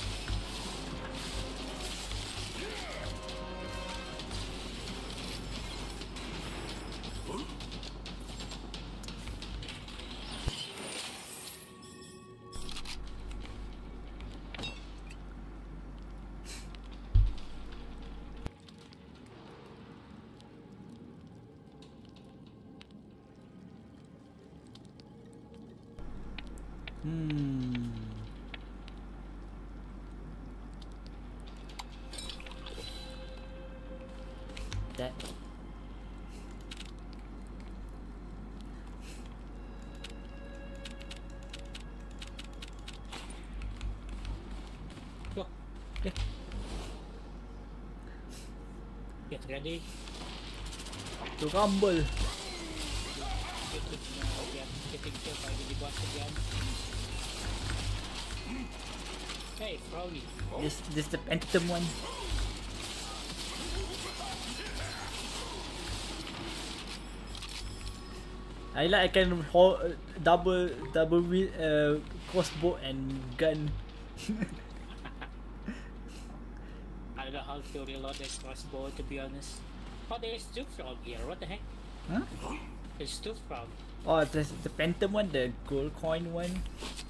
S2: Hmm. That.
S1: Go.
S2: Okay.
S1: Get ready.
S2: To rumble.
S1: Get to uh, get getting killed by the boss again. Hey, Frowny.
S2: This this the phantom one. I like I can hold uh, double double wheel uh, crossbow and gun.
S1: I don't know how to reload this crossbow, to be honest. Oh, there's two frog here. What the heck?
S2: Huh?
S1: There's two frog.
S2: Oh, there's the phantom one, the gold coin one.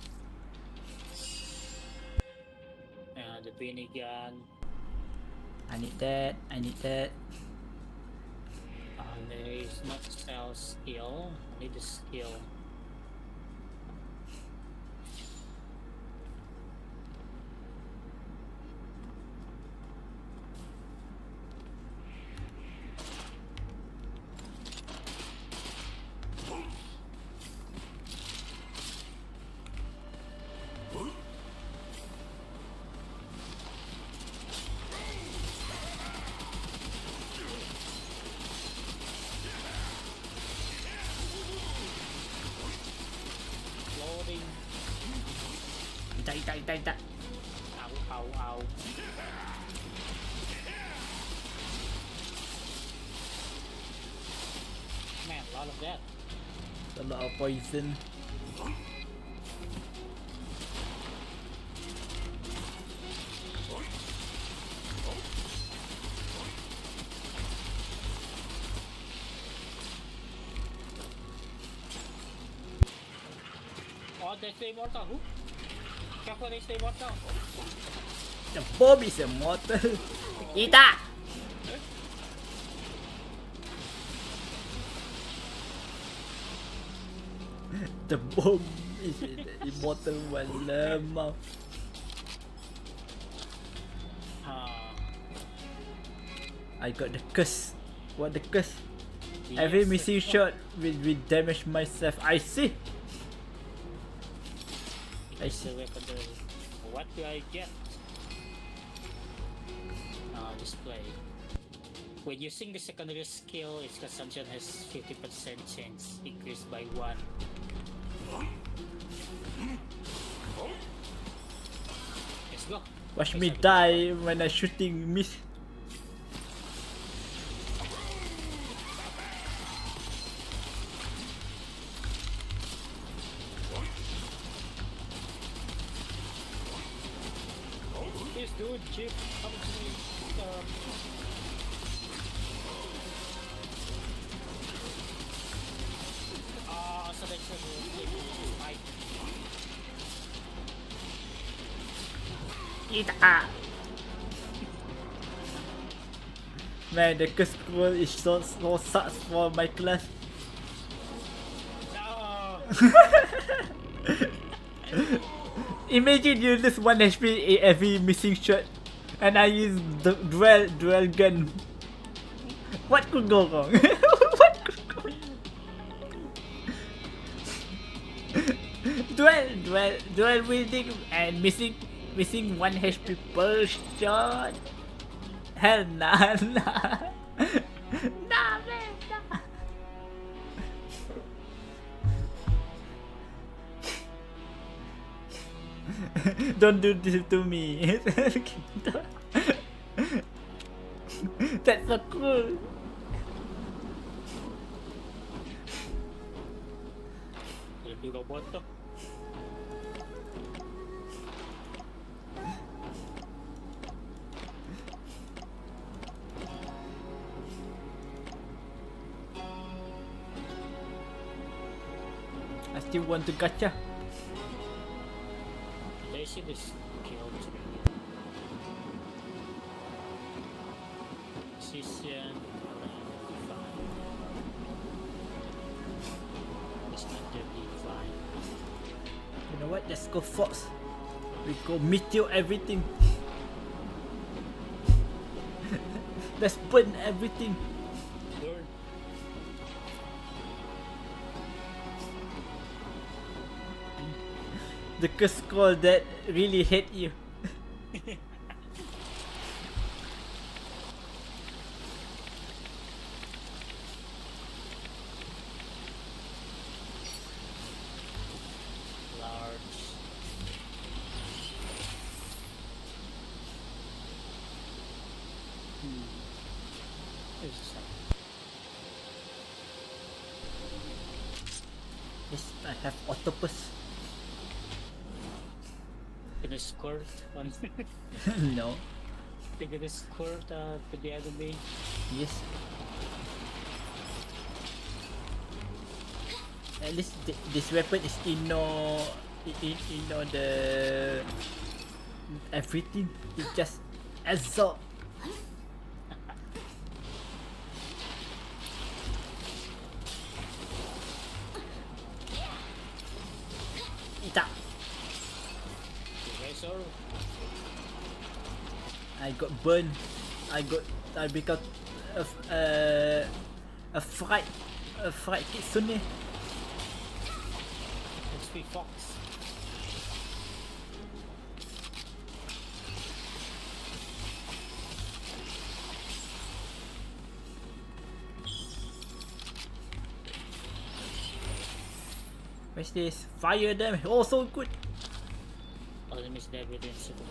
S1: Uh, the beanie gun.
S2: I need that. I need that.
S1: Uh, there is not spell skill. I need the skill. Loading.
S2: Ita, ita, ita, ita.
S1: Ow, ow, ow. Man, a lot of that.
S2: A lot of poison.
S1: Oh, there's the immortal. Who? Careful, there's the immortal.
S2: The bomb is immortal. Ita! The bomb is the immortal one. Lemau.
S1: Ah,
S2: I got the curse. What the curse?
S1: yes,
S2: Every
S1: sir.
S2: missile shot will, will damage myself. I see. I
S1: It's
S2: see.
S1: a weaponry. What do I get? Uh, display. When using the secondary skill, its consumption has fifty percent chance increased by one. Let's go.
S2: Watch
S1: Yes,
S2: me
S1: I can-
S2: die when I shooting miss.
S1: This dude, Chip, come to me. Uh, most of the time they will fight.
S2: Ita. Man, the curse scroll is so so sucks for my class.
S1: No!
S2: Imagine you lose one H P every missing shot, and I use the dual dual gun. What could go wrong? What could go wrong? dual dual dual wielding and missing missing one H P per shot. Hell nah, nah. Nah, man, nah. Don't do this to me. That's so cool.
S1: Lebih robot tuh.
S2: I still want to gacha.
S1: They see this killed. Sisyan. Fine. It's not really fine.
S2: You know what? Let's go Fox. We go meteor everything. Let's burn everything.
S1: Burn.
S2: The curse call that really hate you.
S1: Large. Hmm. There's some.
S2: Yes, I have octopus.
S1: Gonna squirt on.
S2: No.
S1: They're gonna squirt uh, to the enemy.
S2: Yes. At least th this weapon is in no in in, in no the everything. It just absorb. Ita.
S1: Razor.
S2: I got burned. I got. I become a f- uh, a fright a fright kitsune.
S1: Let's be Fox.
S2: What's this? Fire them. Oh, so good.
S1: Enemies dead within super.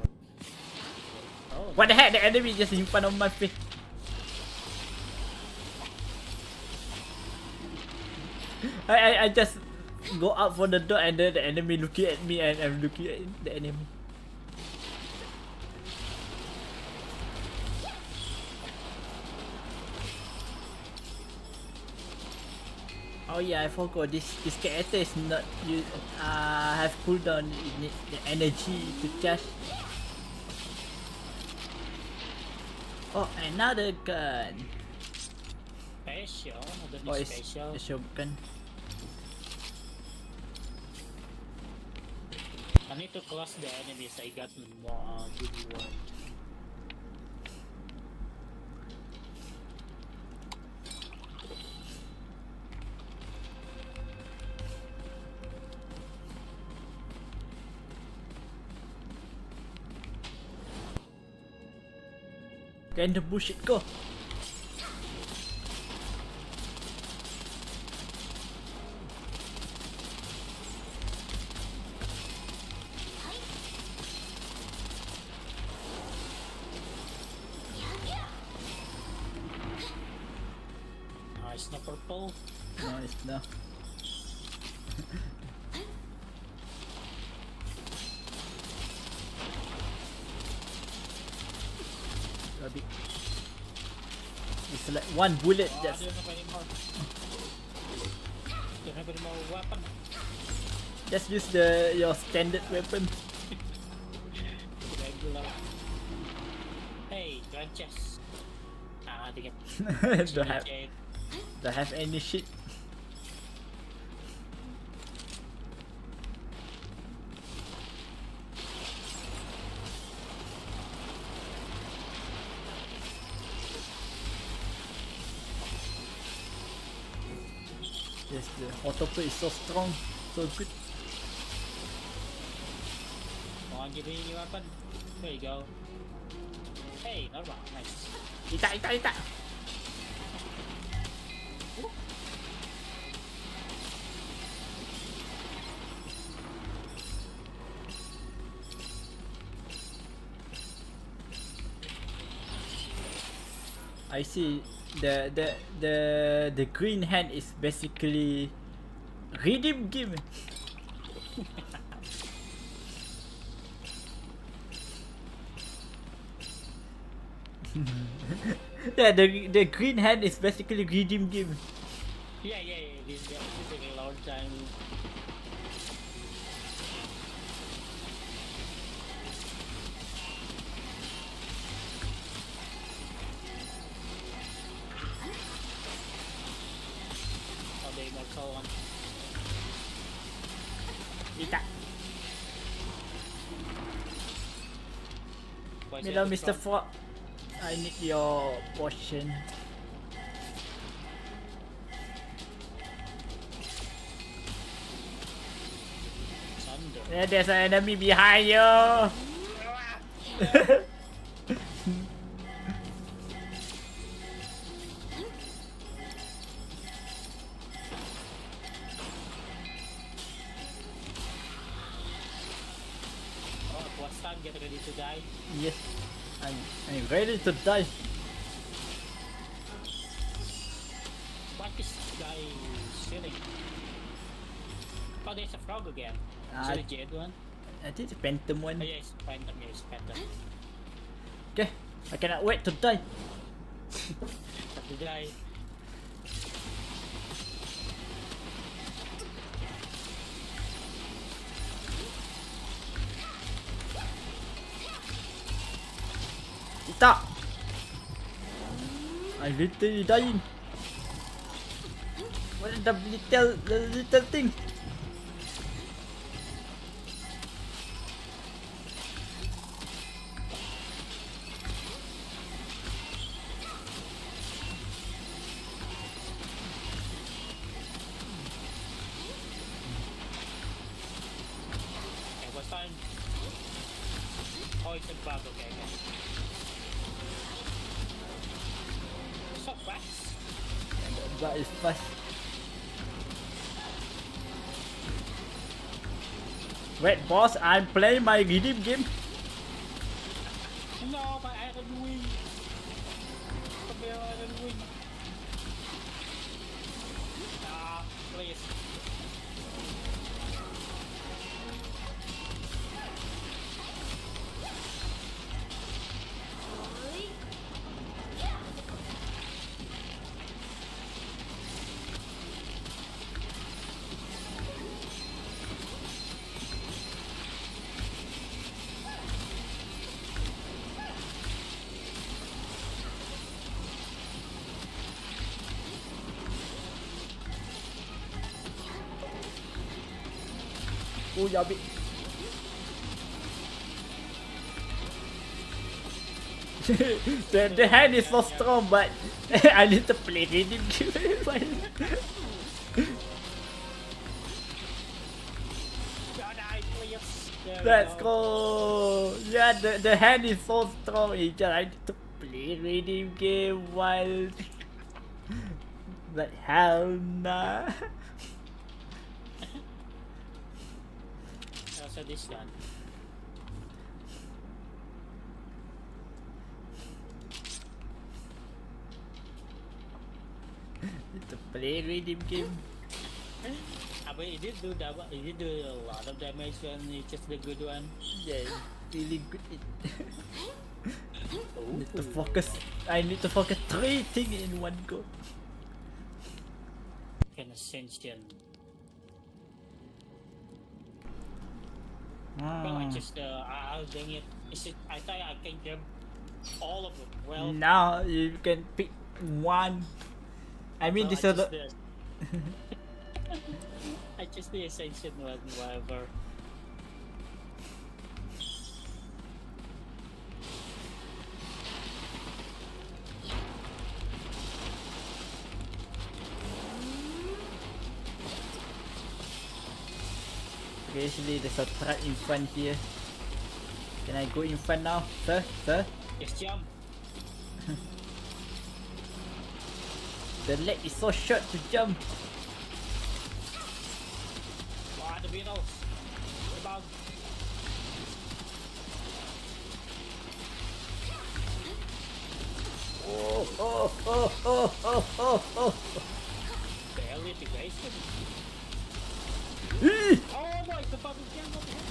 S1: Oh,
S2: What the heck? The enemy just in front of my face. I, I, I just go out for the door and then the enemy looking at me and I'm looking at the enemy. Oh yeah, I forgot this this character is not you uh have cooldown. You need the energy to charge. Oh, another gun.
S1: special. I don't
S2: Oh,
S1: need
S2: it's
S1: special.
S2: the shotgun.
S1: I need to class the enemies. I got more uh, good reward.
S2: Get in the bullshit, go!
S1: Uh, it's not purple.
S2: No, it's not. Rabbit. It's like one bullet
S1: Oh, I
S2: that's
S1: don't have anymore. The Nobody more weapon.
S2: Just use the your standard weapon.
S1: Regular. Hey, grand chest. Ah, tingin.
S2: Don't have, don't have any shit. Yes, the autoplay is so strong, so good.
S1: Come on, give me your weapon. There you go. Hey, normal, nice.
S2: Ita, ita, ita. I see. The the the the green hand is basically redeem game. Yeah, the the green hand is basically redeem game.
S1: Yeah, yeah, yeah. This guy is taking a long time. Oh, the immortal one.
S2: Ita.
S1: Why is
S2: Hello,
S1: it
S2: Mister
S1: strong?
S2: Frog. I need your potion.
S1: Thunder.
S2: Yeah, there's an enemy behind you.
S1: Oh, what's time? Get ready to die.
S2: Yes, I'm, I'm ready to die.
S1: What is this guy shooting? Oh, there's a frog again. Is
S2: Uh,
S1: it a jade one?
S2: I think the phantom
S1: Oh,
S2: one.
S1: yeah, it's phantom. Yeah, it's phantom.
S2: Okay, I cannot wait to die.
S1: Have to die.
S2: Ita. I'm literally dying. What is the little the little thing?
S1: Okay, what's time? Oh, it's a bug. Okay, okay. So fast.
S2: That is fast. Wait, boss, I'm playing my redeem game.
S1: No, my iron wing. Come here, iron wing. Ah, please.
S2: Oh, yabi. the, the hand is so strong, but I need to play redeem game.
S1: God, I please. There we
S2: Let's go. Yeah, the, the hand is so strong. It's just I need to play redeem game while. But hell nah.
S1: Also this one.
S2: Need to play redeem game.
S1: Ah, but it did do that. It did do a lot of damage when it's just the good one.
S2: Yeah, really good. It.
S1: Ooh.
S2: Need to focus. I need to focus three things in one go.
S1: An ascension. Well, I
S2: Ah.
S1: just, uh, I- I'll dang it. Is it, I thought I can grab all of them. Well,
S2: Now you can pick one. I mean,
S1: well, I
S2: this is the.
S1: just, the, I just the Ascension one, whatever.
S2: Okay, actually, there's a truck in front here. Can I go in front now, sir? Sir?
S1: Just jump.
S2: The leg is so short to jump.
S1: Wow, the Beatles. The bug.
S2: Oh, oh, oh, oh, oh, oh, oh.
S1: The litigation.
S2: Eee!
S1: Oh boy, the bug is jump. What the heck?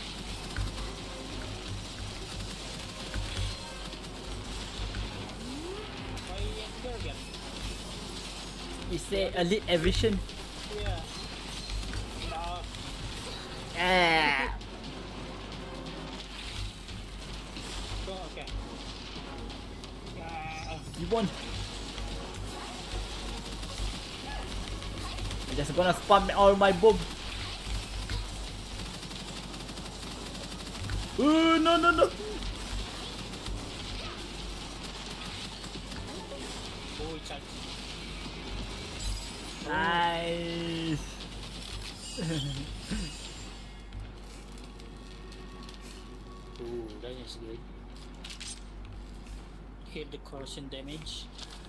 S1: Why are you here again?
S2: It's a elite aviation.
S1: Yeah. No.
S2: Ah.
S1: Go, okay. Uh,
S2: You won. I'm just gonna spam all my bomb. Oh, no, no, no.
S1: oh, chance.
S2: Nice.
S1: Ooh, that is good. Hit the corrosion damage.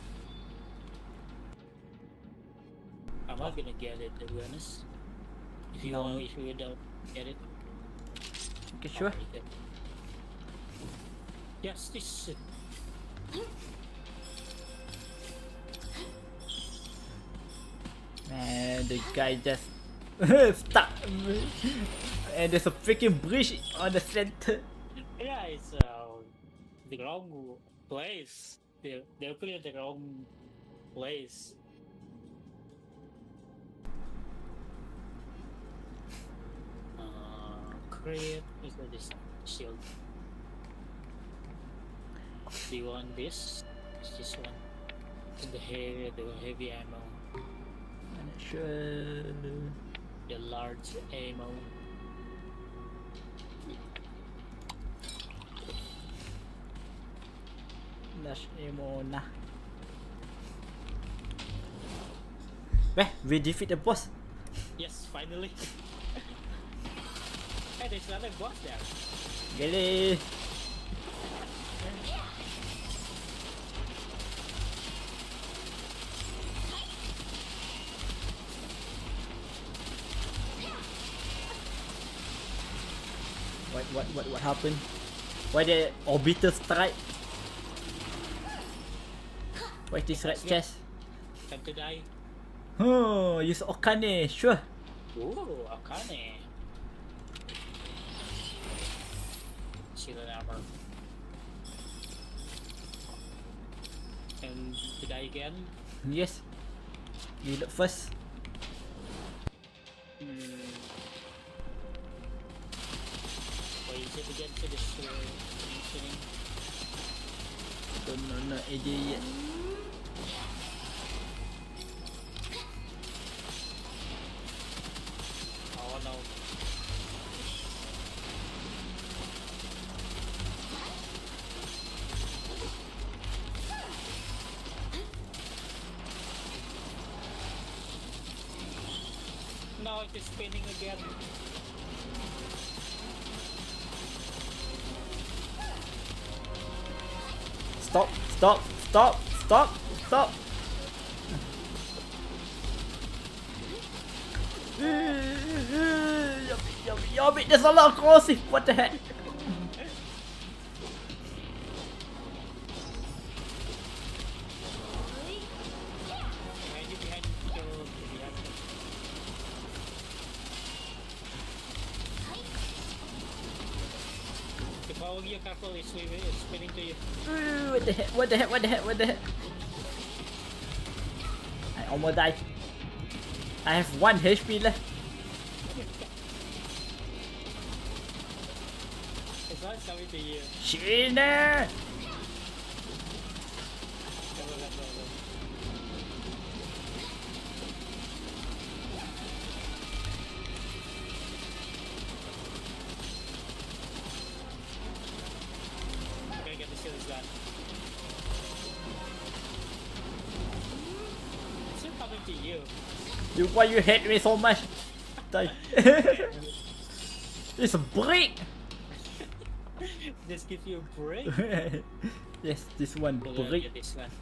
S1: I'm not gonna get it, to be honest. If you
S2: No.
S1: want, if you don't get it,
S2: Okay, sure.
S1: I'll take it. Yes, this.
S2: Man, the guy just stuck. And there's a freaking bridge on the center.
S1: Yeah, it's uh, the wrong place. They're, they're putting it in the wrong place. Uh, crit. Is that this shield? Do you want this? It's this one. It's the heavy, the heavy ammo,
S2: I'm not sure.
S1: the large ammo.
S2: Lash ammo nah. Weh, we defeat the boss.
S1: Yes, finally. Hey, there's another boss there.
S2: Gele. What what what what happened? Why the orbital strike? Why this red chest?
S1: Time to die.
S2: Oh, use Okane, sure.
S1: Ooh, Akane. Shield and armor. And to die again.
S2: Yes. You look first.
S1: Hmm. What is it again for this uh, mentioning?
S2: Don't know no idea yet.
S1: Oh no. No, it is spinning again.
S2: Stop, stop, stop, stop, stop. Yummy, yummy, yummy. There's a lot of corrosive. What the heck?
S1: Behind you, behind you, behind you. If I were you, careful, it's swimming, it's spinning to you.
S2: What the heck? What the heck? What the heck? What the heck? I almost died. I have one H P left.
S1: one's coming to you.
S2: Shine!
S1: Go, go, go, go, go. Okay, get the skills done. It's still coming to you.
S2: You, why you hate me so much? Die. It's a break!
S1: Just give you a break.
S2: Yes, this one
S1: We're gonna
S2: break.
S1: get this one.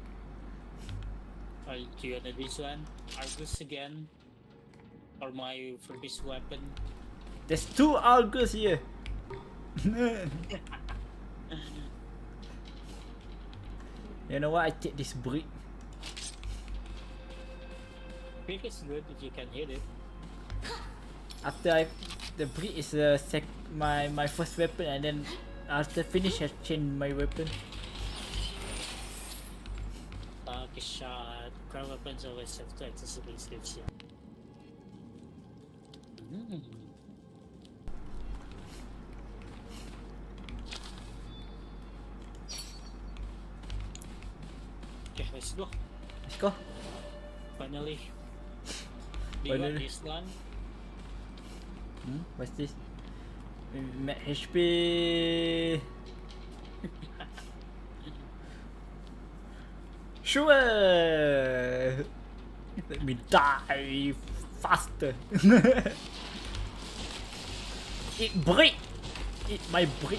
S1: Or do you want this one? Argus again? Or my for this weapon?
S2: There's two Argus here. You know what? I take this brick.
S1: Brick is good if you can hit it.
S2: After I, the brick is uh, sec my my first weapon, and then after finish I change my weapon.
S1: Uh, shot. Ground weapons always have two accessible skills. Yeah. Mm. Okay, let's go.
S2: Let's go.
S1: Finally. Do you want
S2: Finally.
S1: this one?
S2: Hmm? What's this? Max H P. Sure. Let me die faster. Eat brick. Eat my brick.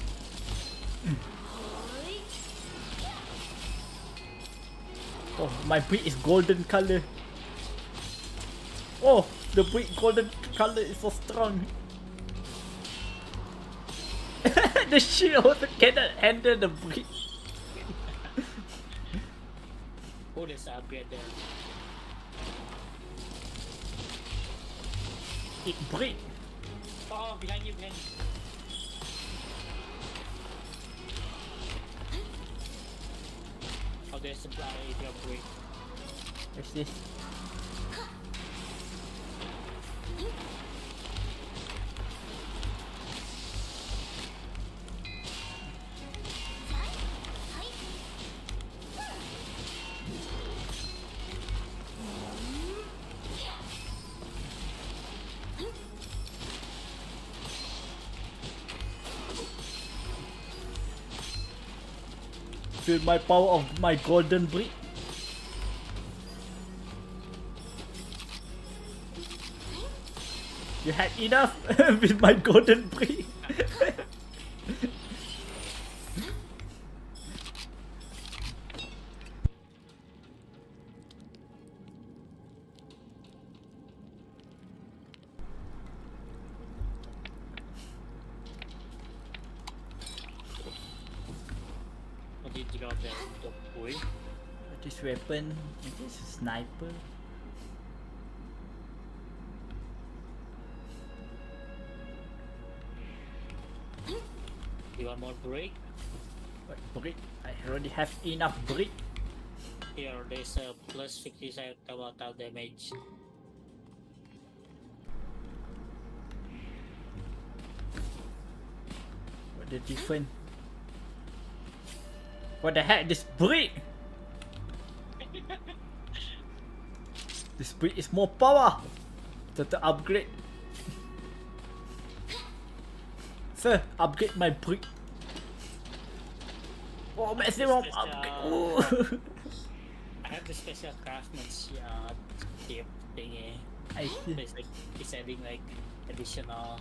S2: Oh, my brick is golden color. Oh, the brick golden color is so strong. The shield also cannot handle the brick.
S1: Oh, there's an upgrade there.
S2: It brick.
S1: Oh, behind you, behind you. Oh, there's a black upgrade.
S2: What's this? Feel my power of my golden brick. You had enough with my golden brick.
S1: What did you got there? The boy?
S2: This weapon, is this a sniper?
S1: You want more break?
S2: What brick? I already have enough brick.
S1: Here, there's a plus fifty-seven total damage.
S2: What the difference? What the heck? This brick! This brick is more power! To, to upgrade. Sir, upgrade my brick. Oh, maximum
S1: This is,
S2: upgrade.
S1: uh,
S2: Ooh.
S1: I have the special craftsmanship uh, tip thingy.
S2: I see.
S1: It's like it's adding like additional.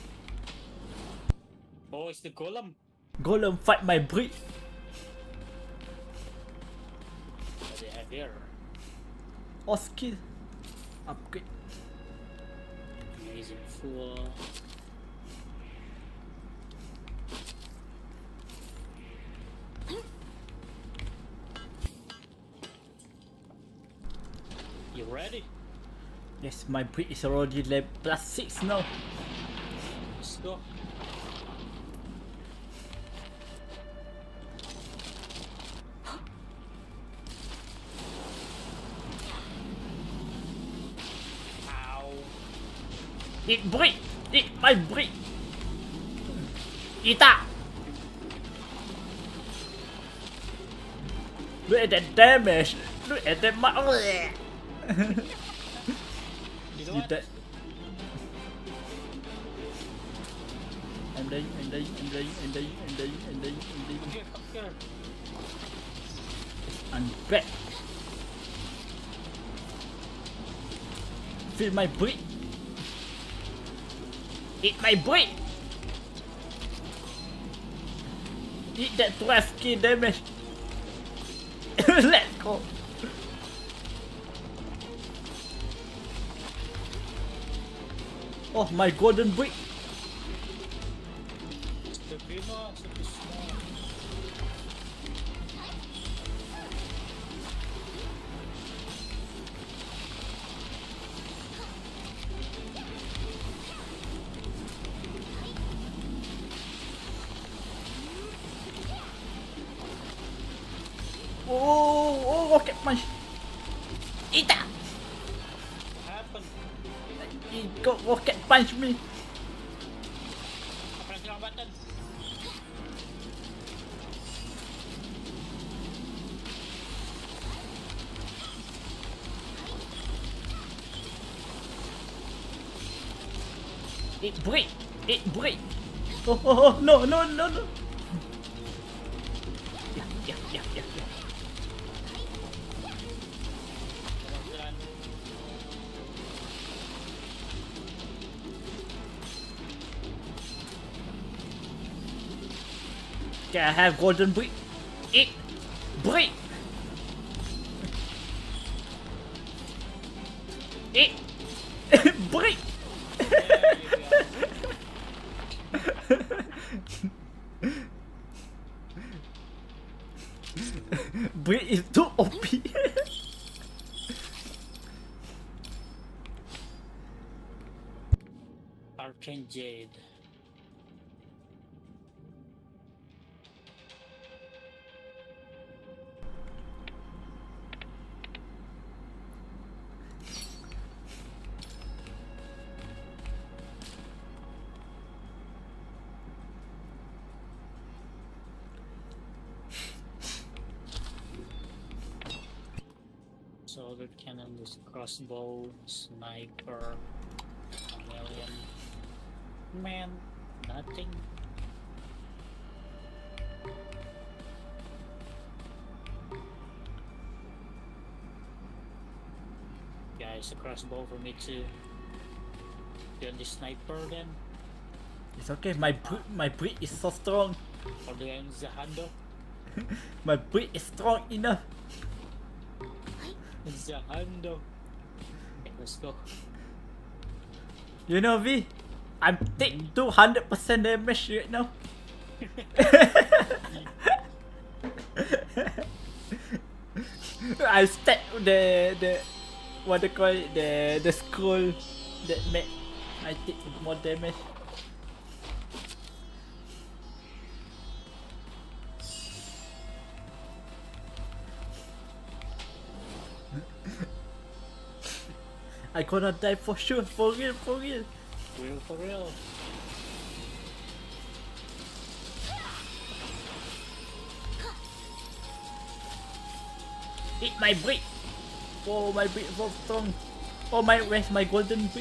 S1: Oh, it's the golem.
S2: Golem fight my brick.
S1: What they have here?
S2: Or skill. Upgrade.
S1: Amazing fool. You ready?
S2: Yes, my brick is already level plus six now.
S1: Let's go. Ow.
S2: Eat brick! Eat my brick! Ita! Look at that damage! Look at that ma-
S1: You know
S2: You
S1: what?
S2: dead. I'm dying, I'm dying, I'm dying, I'm dying, I'm dying, I'm dying, I'm dying.
S1: Come here, come here.
S2: I'm back. Feel my breath. Eat my breath. Eat that twelve K damage. Let's go. Oh, my golden brick.
S1: Sabi mo, sabi mo.
S2: Oh, oh, rocket punch. Ita.
S1: What happened?
S2: He got rocket punch me.
S1: Press the wrong button.
S2: It break. It break. Oh, oh, oh, no, no, no, no. Yeah, yeah, yeah, yeah, yeah.
S1: Done.
S2: Can I have golden brick? It break. It break.
S1: There you go.
S2: Brick is too O P.
S1: Arcane Jade. Solid cannon, this crossbow, sniper, chameleon. Man, nothing. Guys, a crossbow for me too. You want the sniper then?
S2: It's okay. My brick, my brick is so strong.
S1: Or do you want Zahando?
S2: My brick is strong enough.
S1: Zahando. Okay, let's go.
S2: You know, V, I'm take two hundred percent damage right now. I stack the the what they call it, the the scroll that make I take more damage. I gonna die for sure, for real, for real.
S1: Real for real.
S2: Eat my brick! Oh, my brick is so strong. Oh, my, where's my golden brick?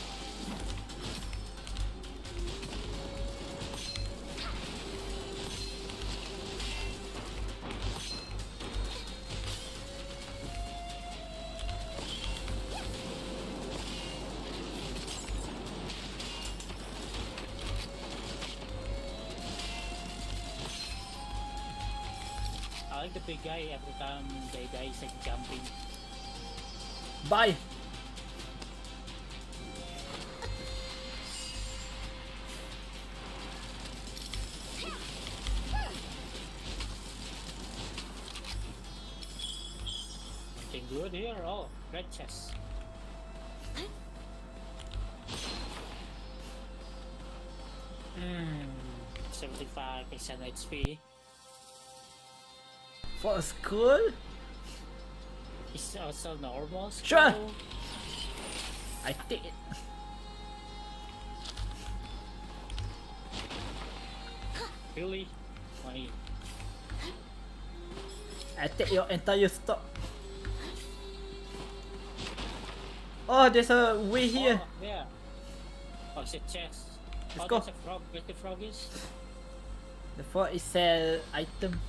S1: I like the big guy every time they die, he's like jumping.
S2: Bye!
S1: Something good here? Oh, red chest. Hmm, seventy-five percent H P.
S2: For a school?
S1: It's also normal scroll.
S2: Sure. I take it.
S1: Really? Why?
S2: I take your entire stock. Oh, there's a way here.
S1: Oh, yeah. Oh, it's a chest.
S2: Let's
S1: oh,
S2: go.
S1: There's a frog. Where the frog is?
S2: The frog is sell item.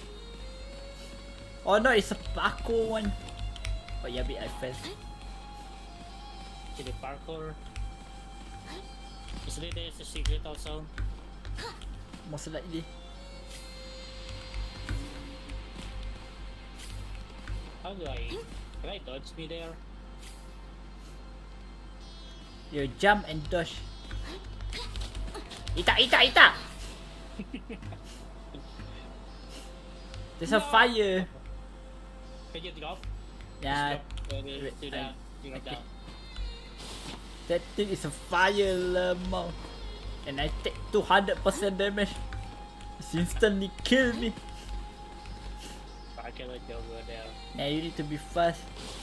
S2: Oh no, it's a parkour one. Oh yeah, but I fell.
S1: To the parkour. Isn't it there's a secret also?
S2: Most likely.
S1: How do I... Can I dodge me there?
S2: You jump and dodge. Ita, ita, ita! There's a
S1: No.
S2: fire.
S1: Can you drop?
S2: Yeah,
S1: Just drop, uh, the-
S2: wait,
S1: to the,
S2: I-
S1: to the
S2: okay.
S1: down.
S2: that thing is a fire lemon. And I take two hundred percent damage. It's instantly kill me.
S1: I can let you go there.
S2: Yeah, you need to be fast.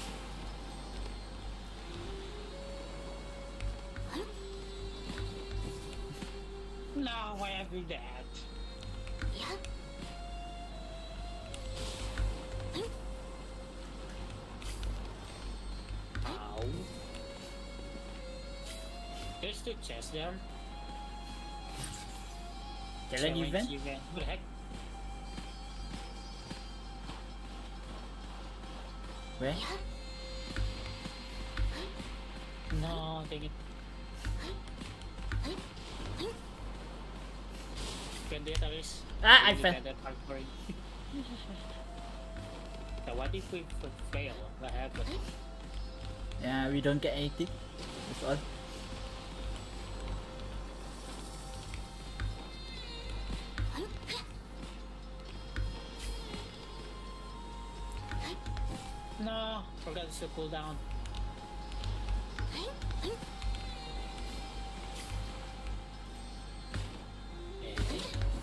S1: No, why I do that? Ow. There's two chests there.
S2: Challenge
S1: Challenge
S2: event?
S1: event. What the heck?
S2: Where?
S1: No, dang it. Can do it, Alice.
S2: Ah, I
S1: Really
S2: fell.
S1: bad at parkouring. So what if we f- fail? What happens?
S2: Yeah, we don't get anything. That's all.
S1: No, forgot to cool down. Okay.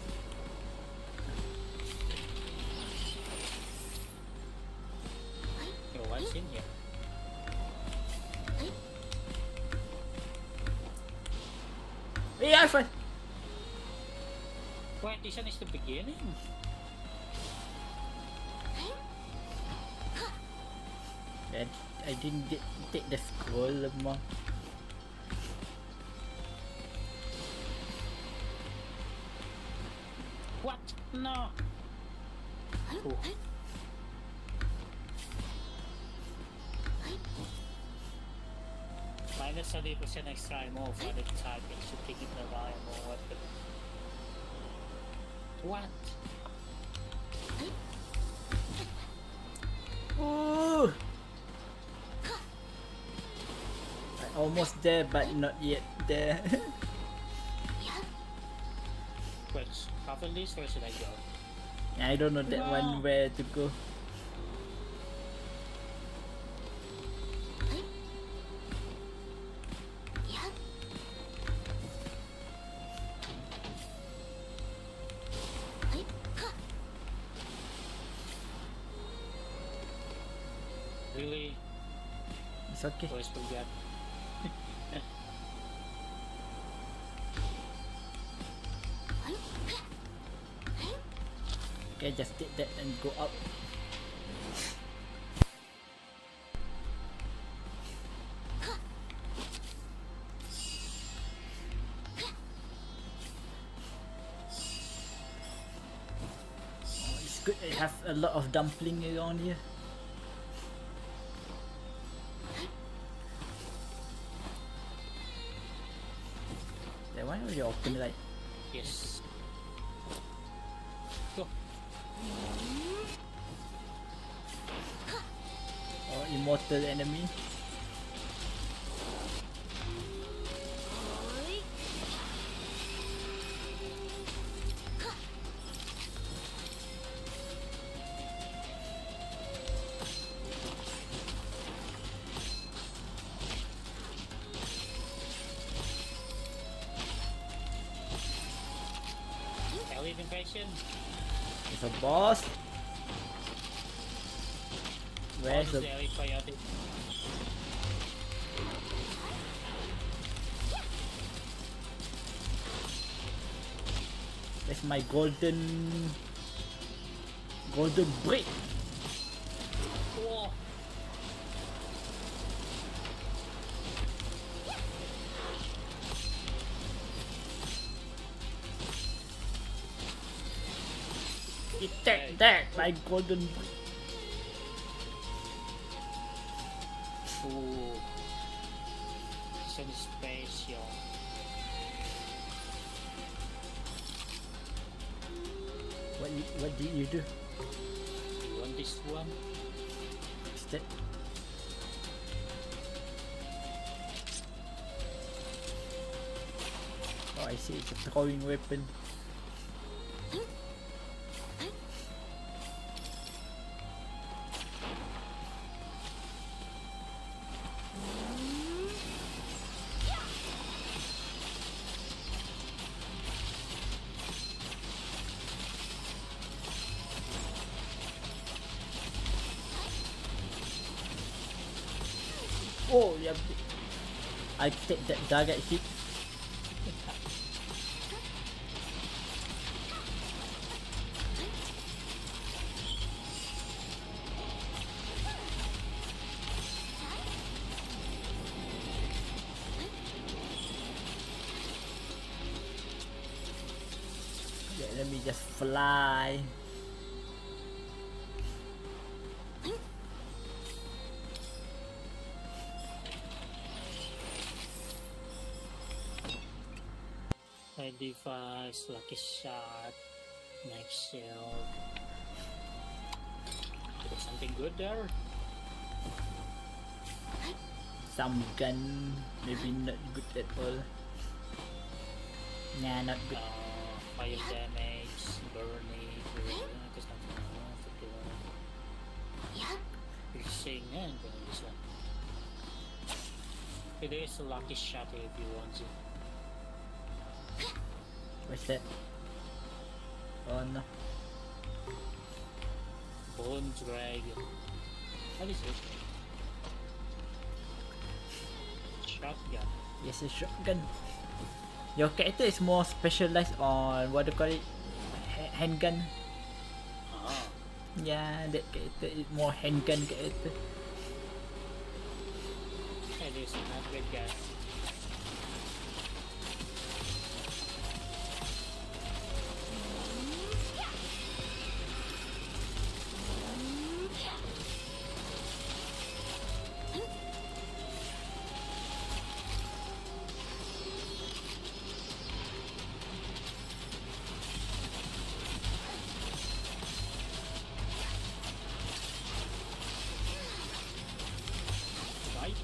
S1: Yo, what's in here?
S2: Hey, I fell.
S1: Wait, this one is the beginning?
S2: I, I didn't get, take the scroll lemon.
S1: What? No! Ooh. Minus thirty percent extra ammo for the target to take it the volume or what the... What?
S2: Ooh! I almost there, but not yet there.
S1: Wait, cover this, where should I go?
S2: I don't know that
S1: No.
S2: one where to go.
S1: Really?
S2: It's okay.
S1: Always forget.
S2: Okay, just take that and go up. Oh, it's good I have a lot of dumpling around here. That one will open like
S1: Yes. Go.
S2: or immortal enemy.
S1: Alien invasion.
S2: It's a boss. Where's
S1: Oh,
S2: the
S1: this is alien coyote.
S2: That's my golden golden break.
S1: Whoa.
S2: Take that, my golden break.
S1: Ooh. Some special.
S2: What what did you do?
S1: You want this one?
S2: Is that? Oh, I see. It's a throwing weapon. Oh, yeah. I take that target hit. Yeah, let me just fly.
S1: My device, lucky shot, next shield. Got something good there?
S2: Some gun, maybe not good at all. Nah, not good.
S1: Uh, fire damage, burning, because nothing else to do. Piercing, and this one. It is a lucky shot if you want to.
S2: What's that? Oh no.
S1: Bone Dragon. What is it? Shotgun.
S2: Yes, a shotgun. Your character is more specialized on what do you call it? Ha- handgun.
S1: Ah.
S2: Yeah, that character is more handgun character.
S1: It is not good, guys. Right?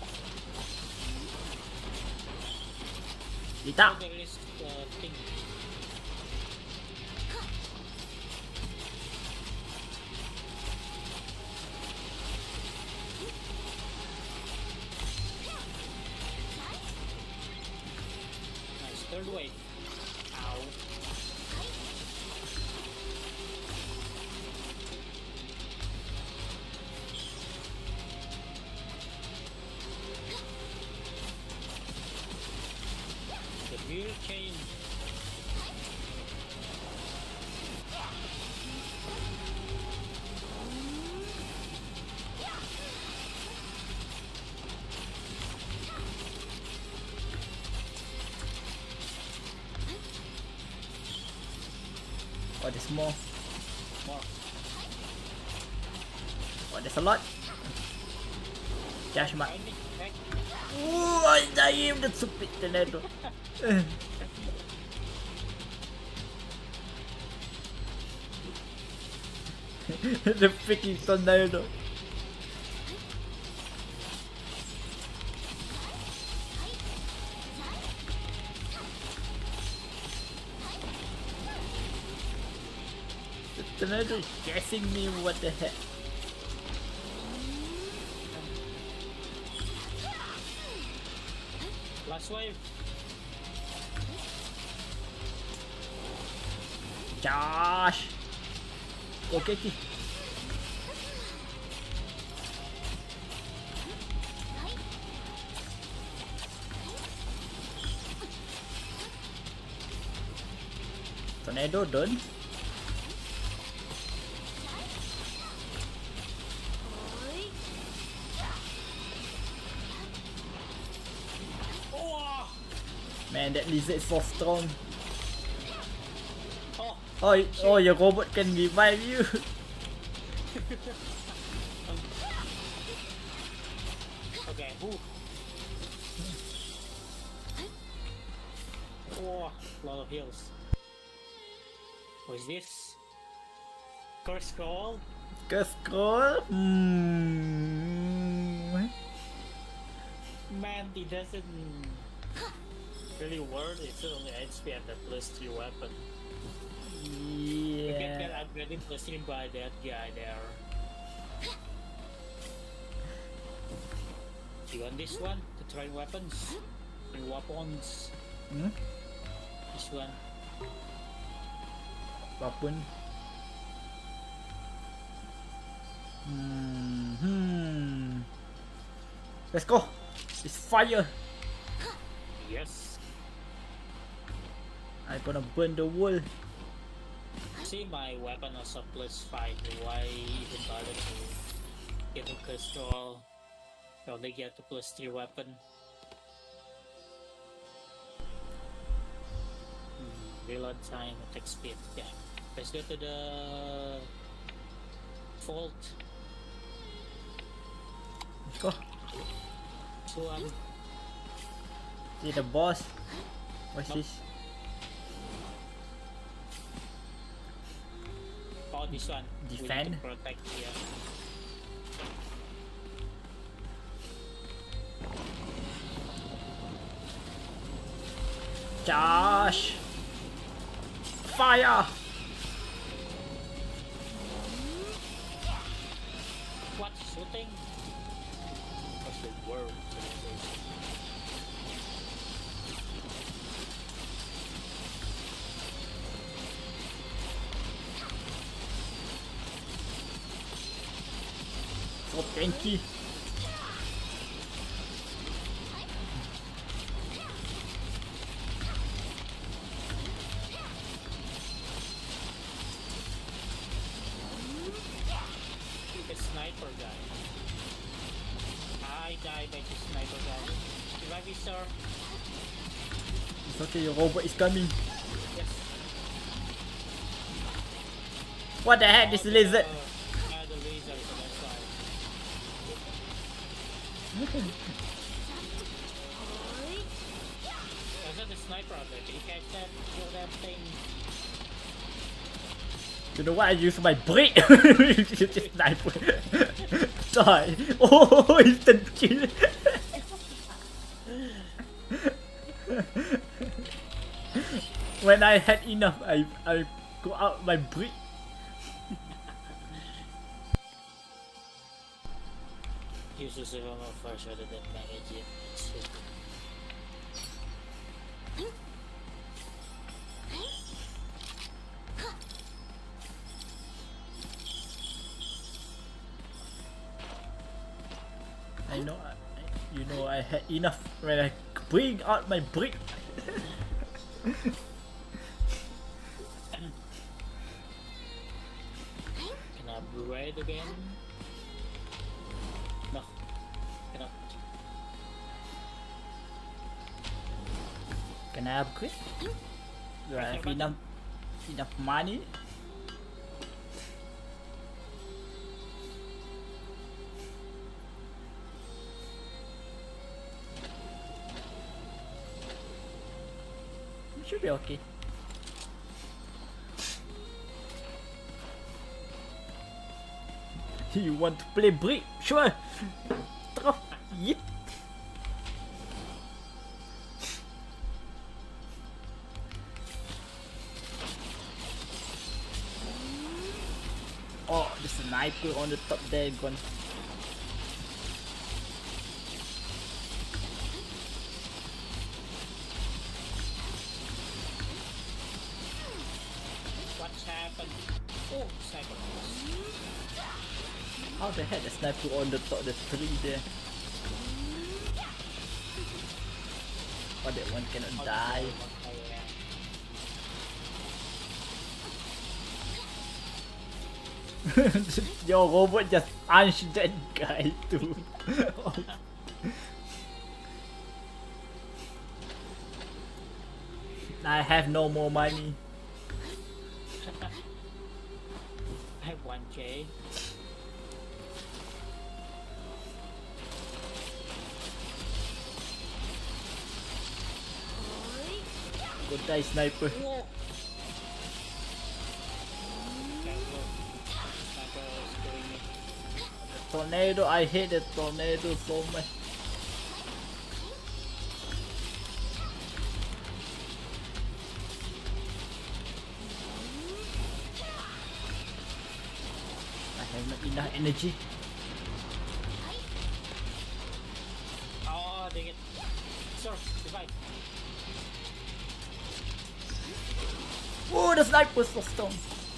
S2: Dita!
S1: There is the thing. Nice, third wave. Ow. The hurricane.
S2: Oh, there's more.
S1: More.
S2: Oh, there's a lot. Josh, my.
S1: Finding back.
S2: Ooh, I died with the stupid tornado. The freaking tornado. The tornado is chasing me, what the heck?
S1: Last wave.
S2: Josh! Okay, okay. Tornado done.
S1: Oh,
S2: Man, that lizard is so strong.
S1: oh,
S2: Oh, y- oh, your robot can revive you.
S1: okay. Ooh. Oh, lot of heals. What's this? Curse scroll?
S2: Curse scroll. Hmm.
S1: Man, it doesn't really work. It's only H P and the plus three weapon. You can get
S2: Yeah.
S1: upgraded plus three by that guy there. You want this one? To train weapons? And weapons.
S2: Hmm?
S1: This one.
S2: Apapun. Hmm. Hmm. Let's go. It's fire.
S1: Yes.
S2: I'm gonna burn the world.
S1: See, my weapon also plus five. Why even bother to get a curse scroll? I only get the plus three weapon. Hmm, reload time, attack speed. Yeah. Let's go to the vault.
S2: Let's go.
S1: So um,
S2: See the boss. What's
S1: Nope.
S2: this?
S1: oh, this one. We need
S2: Defend?
S1: to protect here.
S2: Charge! Fire!
S1: What shooting? What's the word?
S2: So tanky.
S1: The sniper guy. I died by the sniper guy. Revive me, sir.
S2: It's okay, your robot is coming.
S1: Yes.
S2: What the heck, this
S1: Oh,
S2: lizard?
S1: the- Yeah, the laser, so that's why. There's not the sniper out there. Can you catch that? Kill that thing.
S2: You know what? I use my brick. Just sniper. Die. Oh, instant kill. When I had enough, I I go out my brick.
S1: Use the silver first rather than manage it.
S2: I know, I, you know, I had enough when I bring out my brick.
S1: Can I upgrade again? No. Cannot.
S2: Can I upgrade? Do I have enough enough money? Should be okay. You want to play brick? Sure. Throw. Yeet. Oh, the sniper on the top there gone.
S1: What's happened? Oh, sniper.
S2: How the heck the sniper on the top, the tree there? Oh, that one cannot die. Your robot just punched that guy too. I have no more money.
S1: I have one K.
S2: Good die, sniper.
S1: Whoa. Careful. Sniper is killing me.
S2: Tornado, I hate the tornado so much. I have not enough energy.
S1: Oh, dang it. Sir, revive.
S2: Oh, the sniper so strong.
S1: A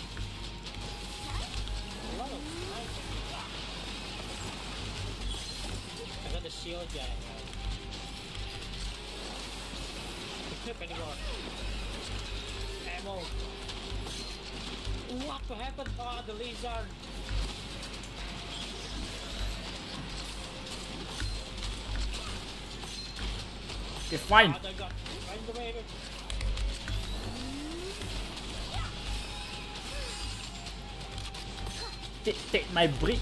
S1: lot of sniper. I got the shield giant. Equip anymore. Ammo. What happened? Oh, the lizard.
S2: Okay, fine.
S1: Oh, they got find the way.
S2: Take, take my brick.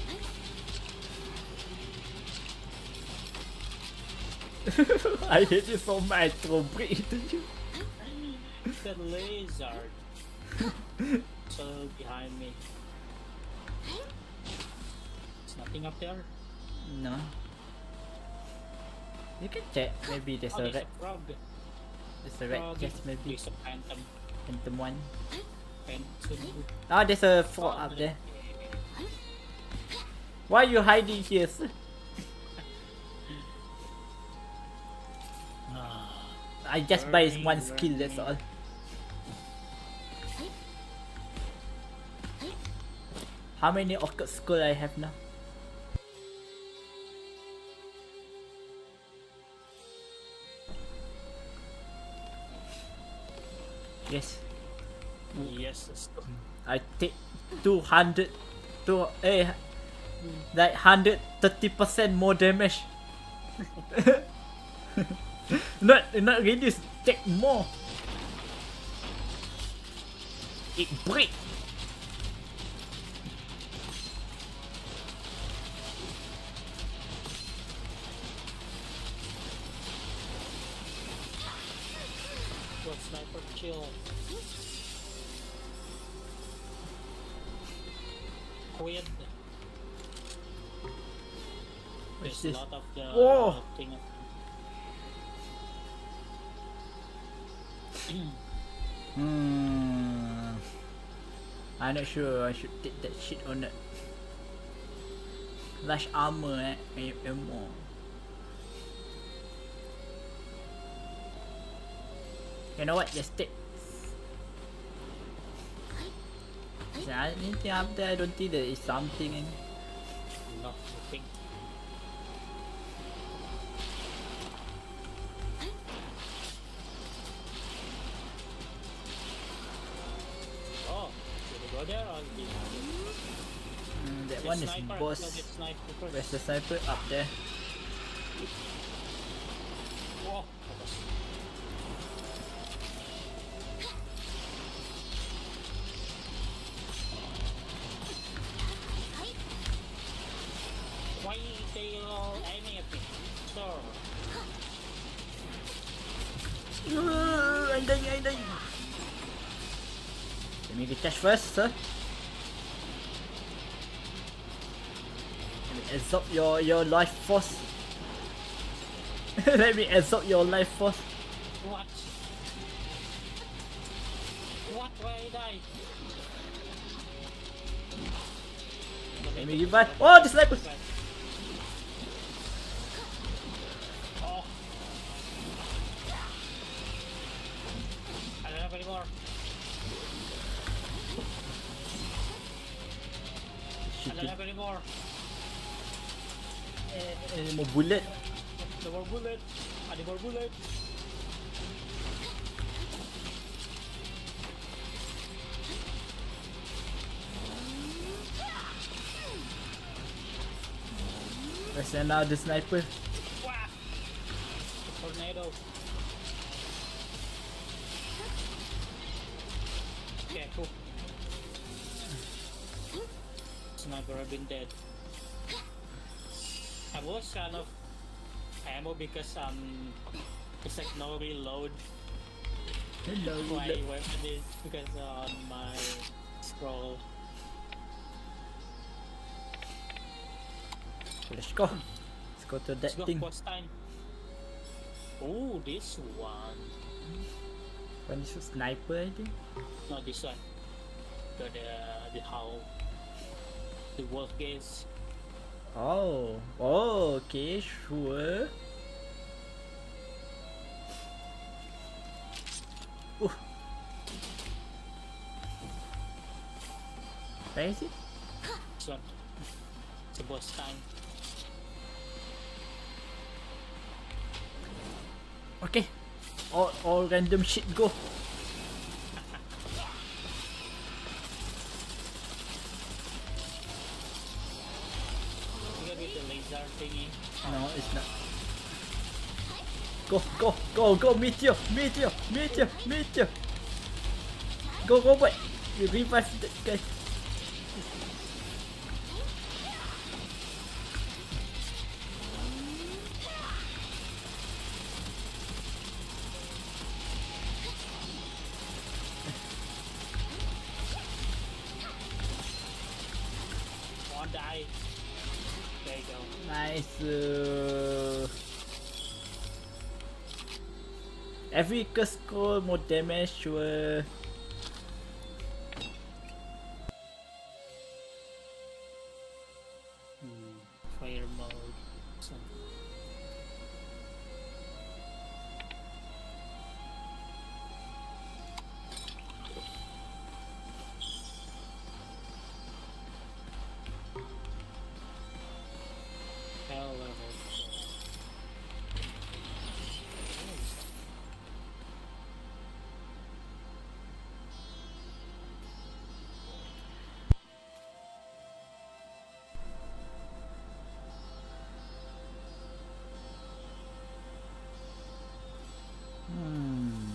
S2: I hate you so much. I throw brick into you.
S1: The lizard. So behind me. There's nothing up there.
S2: No. You can check. Maybe there's
S1: Oh,
S2: a
S1: there's
S2: red.
S1: a frog.
S2: There's a red
S1: Frog.
S2: chest. Maybe
S1: There's a phantom.
S2: phantom one.
S1: Phantom.
S2: Oh, there's a frog up there. Why are you hiding here, sir? I just buy
S1: Learning,
S2: one skill. That's all.
S1: learning.
S2: How many Orchid Skull I have now? Yes,
S1: Yes, let's go.
S2: I take two hundred, two, eh, like one hundred thirty percent more damage. not, not reduce, take more. It break.
S1: What sniper kill? Quid.
S2: What's
S1: There's a
S2: this?
S1: lot of the
S2: Whoa.
S1: thing.
S2: Hmm. I'm not sure I should take that shit or not. Large armor, eh? I am more. You know what? Just take. Is there anything up there? I don't think there is something. In.
S1: Not nothing. Oh, should we go there or be
S2: Mm, that
S1: the
S2: one is
S1: sniper?
S2: boss.
S1: Go get sniper first.
S2: Where's the sniper? Up there.
S1: Whoa. Why they all aiming at me? Sir.
S2: Uh, I'm dying, I'm dying. Let me recharge first, sir. Let me absorb your, your life force. Let me absorb your life force.
S1: What? What? Why I die?
S2: Let me revive. Oh, the sniper!
S1: Oh. I don't have any more. I
S2: Shit,
S1: don't have any more.
S2: any more bullet?
S1: No more bullet. I need more bullet.
S2: Let's send out the sniper.
S1: Wah! Tornado. Okay, cool. Sniper have been dead. I was kind of ammo because um it's like no reload.
S2: Hello,
S1: My
S2: hello.
S1: weapon is because on my scroll.
S2: Let's go. Let's go to that
S1: Let's go,
S2: thing.
S1: boss time. Oh, this one.
S2: One is a sniper, I think.
S1: Not this one. Got the the howl. The wolf gaze.
S2: Oh, oh, okay, sure. Ooh. Where is it?
S1: This one. It's a boss time.
S2: Okay. All, all random shit go.
S1: You got with the laser thingy.
S2: No, it's not. Go, go, go, go, meteor, meteor, meteor, meteor. Go, go, boy. You revive that guy.
S1: One die. There you go.
S2: Nice. Uh, every curse scroll more damage, sure.
S1: Hmm. Fire mode. So, hell level four.
S2: Hmm.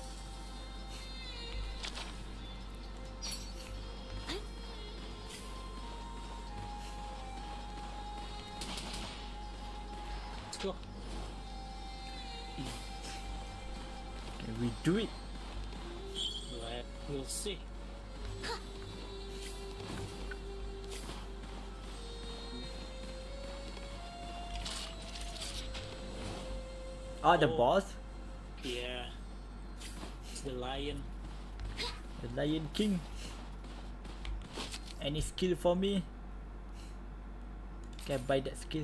S1: Let's go.
S2: Can we do it?
S1: Let, we'll see.
S2: Ah, the
S1: Oh.
S2: boss?
S1: Yeah. It's the lion.
S2: The Lion King. Any skill for me? Can I buy that skill?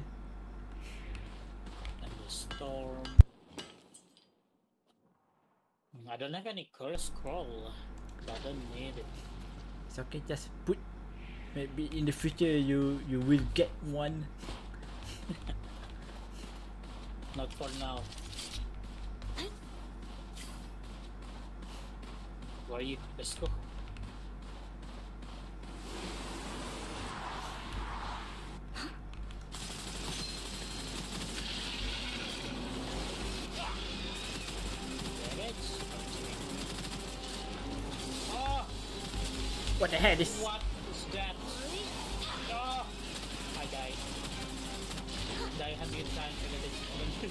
S1: And the storm. I don't have any curse scroll. So I don't need it.
S2: It's okay, just put. Maybe in the future you you will get one.
S1: Not for now. Where are you? Let's go. Damage. Oh,
S2: What the hell is?
S1: what is that? Oh, I died. Die a hundred times and it is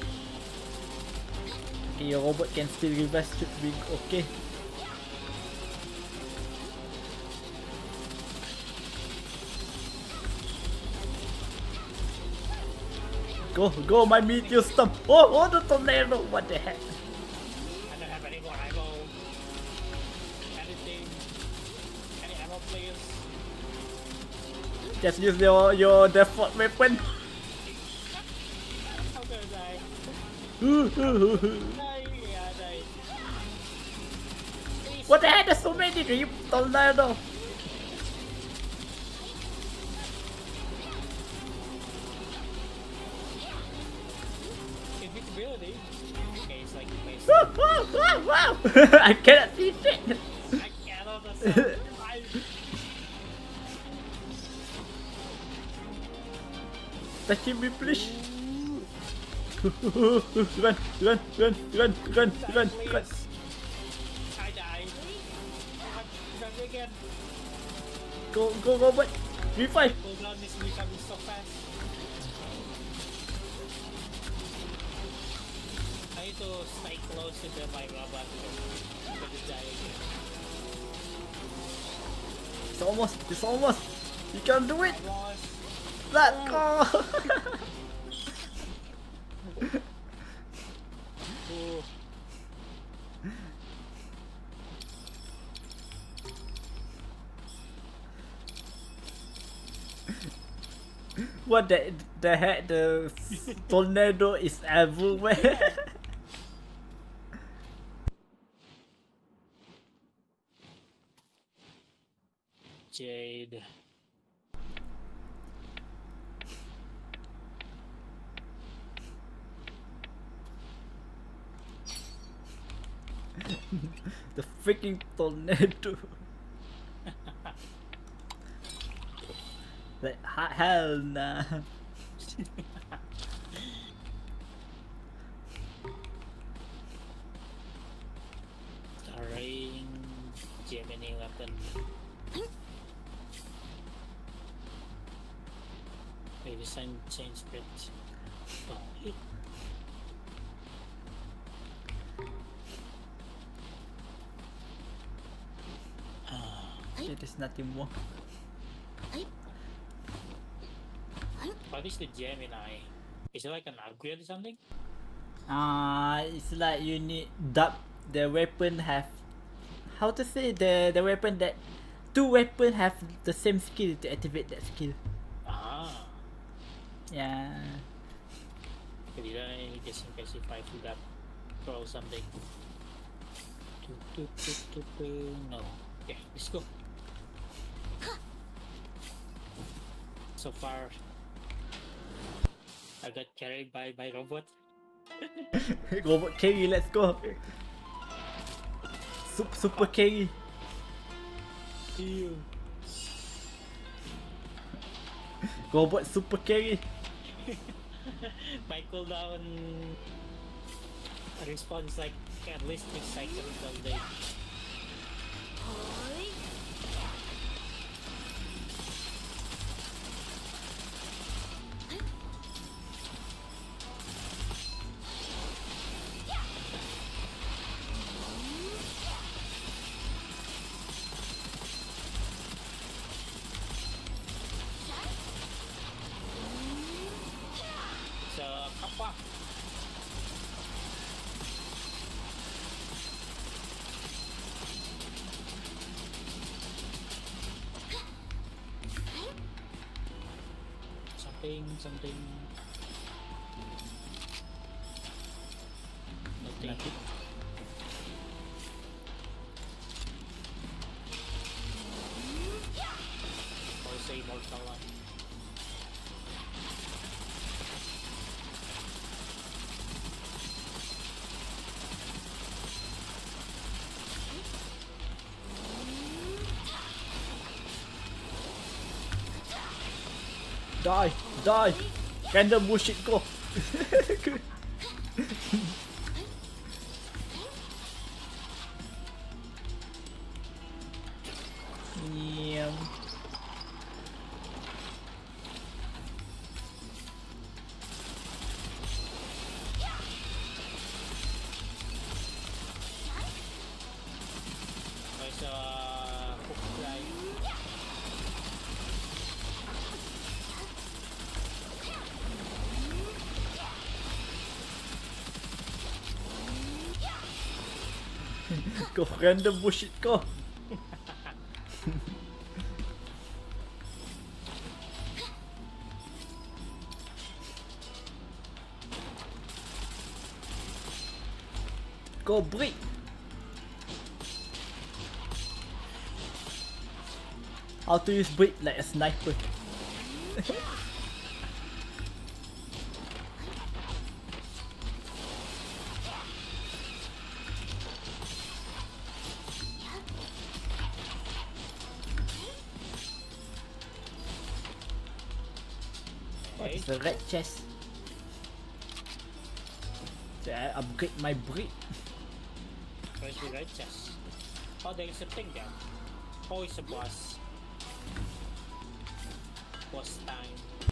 S2: Okay, your robot can still reverse, should be okay. Go, go, my meteor stomp! Oh, oh, the tornado! What the heck?
S1: I don't have any more ammo. Anything? Any ammo, please?
S2: Just use your your default weapon.
S1: How can I die? Die, yeah, die. Please.
S2: What the heck? There's so many rip tornado.
S1: Invisibility? Okay, it's like place.
S2: Wow, wow, wow, wow. I cannot see shit.
S1: I cannot understand. I
S2: touching me, please. Run, run, run, run, run, run, run.
S1: I died. Run again.
S2: Go, go, Robert. Revive.
S1: Cooldown is becoming so fast. I need to stay close to the my robot because I'm gonna die again.
S2: It's almost, it's almost. You can do it.
S1: Almost.
S2: Let's go.
S1: Ooh.
S2: What the, the heck? The tornado is everywhere.
S1: Jade.
S2: The freaking tornado. Like, ha- hell nah.
S1: Starring Gemini weapon. Maybe some change it. Oh, it. Ah,
S2: Okay, there's nothing more.
S1: what is the Gemini? Is it like an upgrade or something?
S2: Uh, it's like you need dub the weapon have how to say the the weapon that two weapon have the same skill to activate that skill.
S1: Ah,
S2: Yeah.
S1: did I just in case if I forgot throw something? Do, do, do, do, do. No. Yeah, let's go. So far, I got carried by by robot.
S2: Robot carry, let's go. Super super carry.
S1: Ew.
S2: Robot super carry.
S1: My cooldown response like at least six seconds all day. So, kapwa. Something, something. Nothing.
S2: Nothing.
S1: Or say mortal one.
S2: Die, die. Random bullshit go. Yeah.
S1: There's a hook fly.
S2: Go random bullshit go. Go break. How to use break like a sniper. What
S1: Okay.
S2: is the red chest? So I upgrade my breed.
S1: Where's the red chest? Oh, there is a thing there. Oh, it's a boss. Boss time.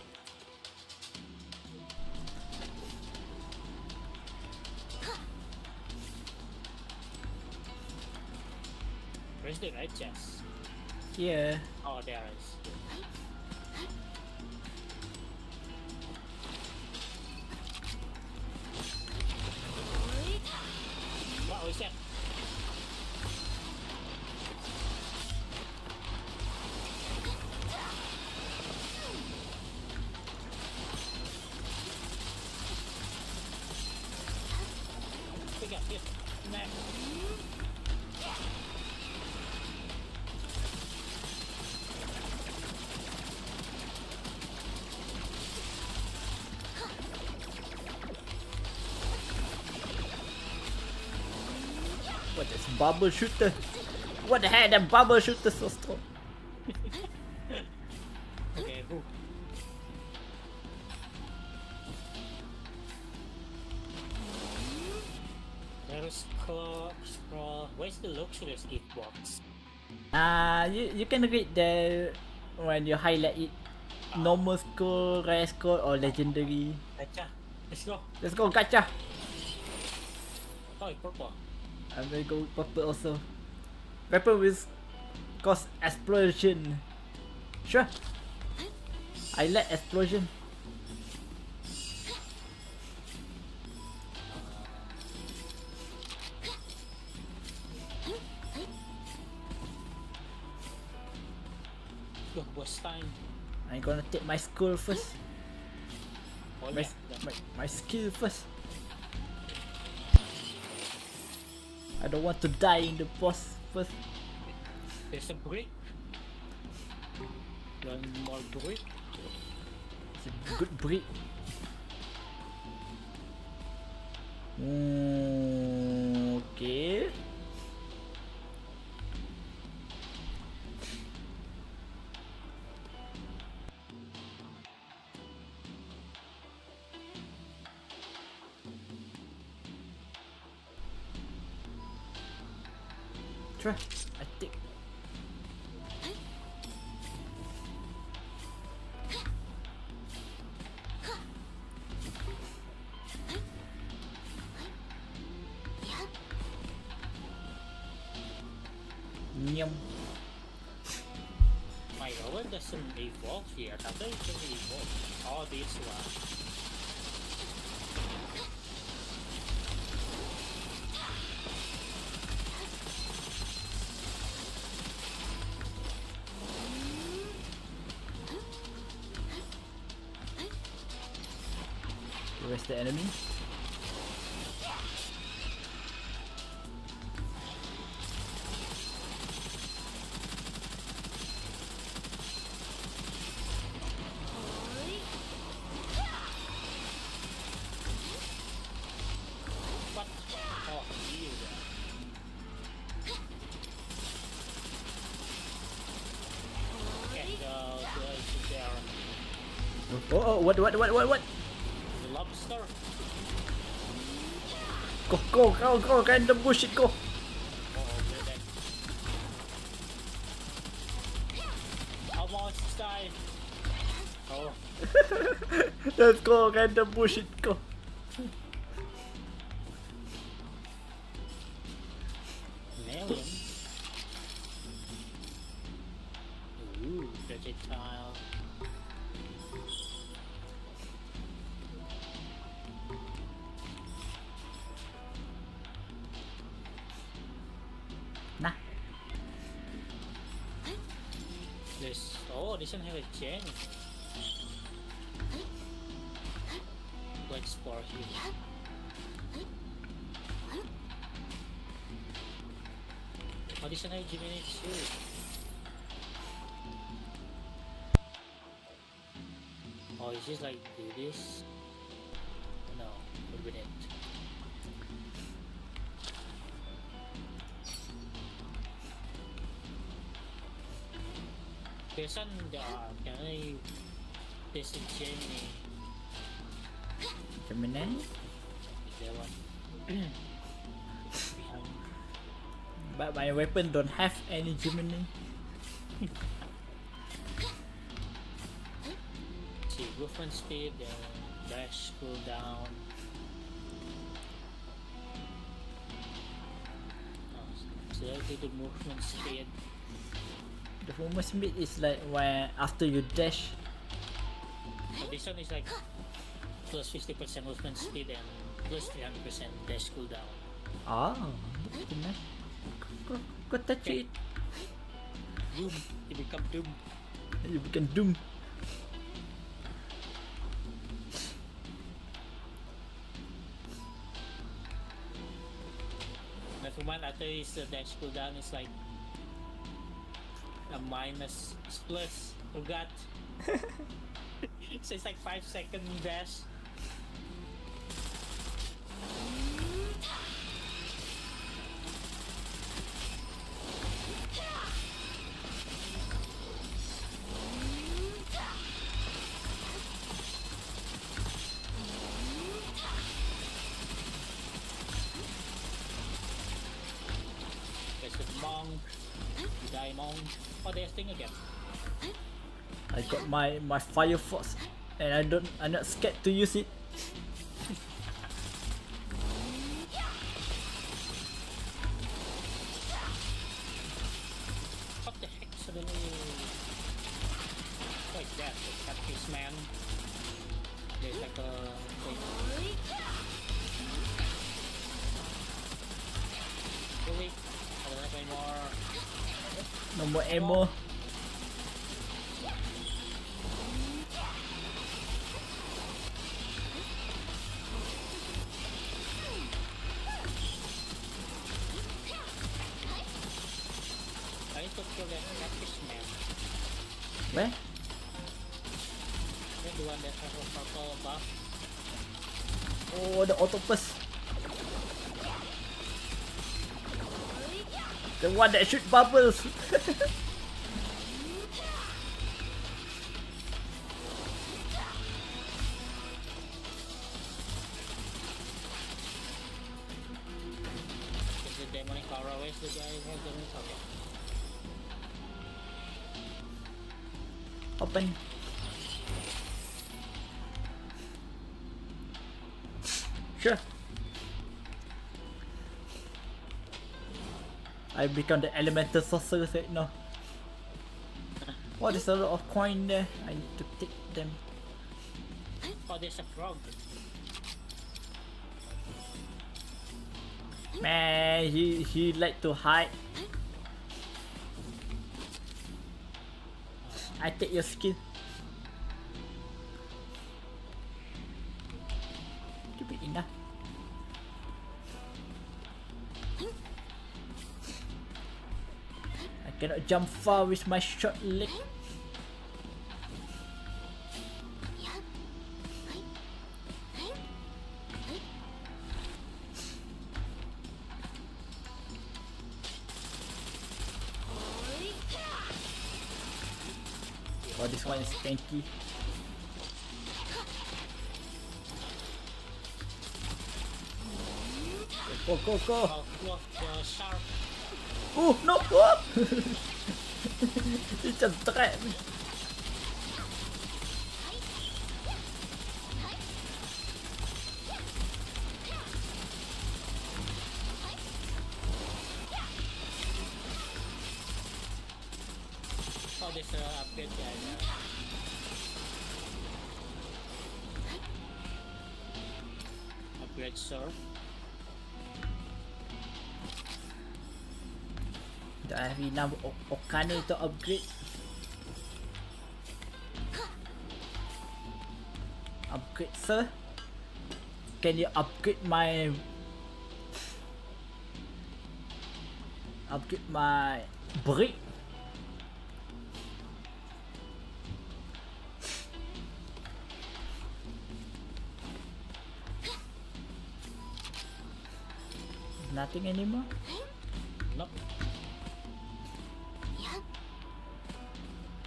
S1: Where's the red chest?
S2: Here.
S1: Oh, there it is. What was that? We got hit. Smack.
S2: What is bubble shooter? What the heck? That bubble shooter so strong.
S1: Okay, who? There's scroll, scroll. Where's the luxurious gift box?
S2: Uh, you, you can read the when you highlight it. Normal score, rare score, or legendary.
S1: Gacha. Let's go.
S2: Let's go, gacha!
S1: Oh, it's purple.
S2: I'm gonna go purple also. Weapon with cause explosion. Sure. I like explosion.
S1: Go, boss time.
S2: I'm gonna take my skull first.
S1: Oh,
S2: My,
S1: yeah.
S2: my, my skill first. I don't want to die in the boss first.
S1: There's a brick. One more brick.
S2: It's a good breed. Mm, okay. Try. I think. Nyum.
S1: My roller doesn't evolve here. How does it evolve? Oh, this one.
S2: Where's the enemy?
S1: What? Oh, you there. Okay, go to exit there.
S2: Oh, oh, what, what, what, what, what?
S1: The lobster.
S2: Go, go, go, go, random bullshit, go.
S1: Oh, we're dead. Almost died. Oh,
S2: Let's go, random bullshit, go.
S1: million. Ooh, projectile.
S2: Nah.
S1: This. Oh, this one have a chain. Go explore here. Oh, this one have Gemini too. Oh, is this like do this? No, what with it? There's one uh, can I disenchant me?
S2: Gemini?
S1: That one. um,
S2: But my weapon don't have any Gemini.
S1: see, movement speed, uh, dash, cooldown. Oh, so I do the movement speed.
S2: The movement speed is like when after you dash.
S1: So this one is like plus fifty percent movement speed and plus three hundred percent dash cooldown.
S2: Ah, that's nice. Go, go touch
S1: Okay.
S2: it.
S1: Doom, you become Doom.
S2: You can doom.
S1: Never mind, after his uh, dash cooldown is like a minus plus. Forgot. So it's like five second dash. There's the monk, the die monk. Oh, there's thing again.
S2: I got my my fire force, and I don't. I'm not scared to use it.
S1: What the heck suddenly? What is that? The catfish man. There's like a thing. Really? I don't have any more.
S2: No more ammo.
S1: I need to kill that catfish man.
S2: Where?
S1: Then the one that has a purple buff.
S2: Oh, the octopus. The one that shoot bubbles.
S1: Is the demonic aura? Where's the guy who has demonic aura?
S2: Open. Sure. I become the elemental sorcerer right now. Oh, there's a lot of coin there. I need to take them.
S1: Oh, there's a frog.
S2: Man, he he like to hide. I take your skill. Should be enough. I cannot jump far with my short leg. Oh, this one is tanky. Go, go, go!
S1: Oh, look, the shark.
S2: Oh, no! Oh! It's a trap!
S1: Oh, there's a upgrade guy there. Upgrade sword.
S2: Do I have enough o Okane to upgrade? Upgrade, sir? Can you upgrade my... Upgrade my... brick? Nothing anymore?
S1: Nope.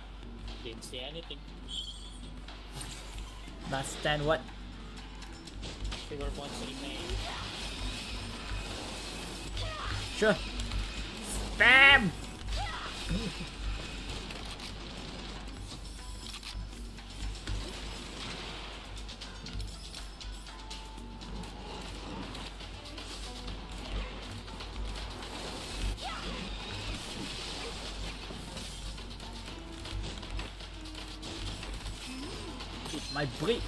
S1: Didn't see anything.
S2: Last stand what?
S1: Fever points remain.
S2: Sure. Spam! It's my break.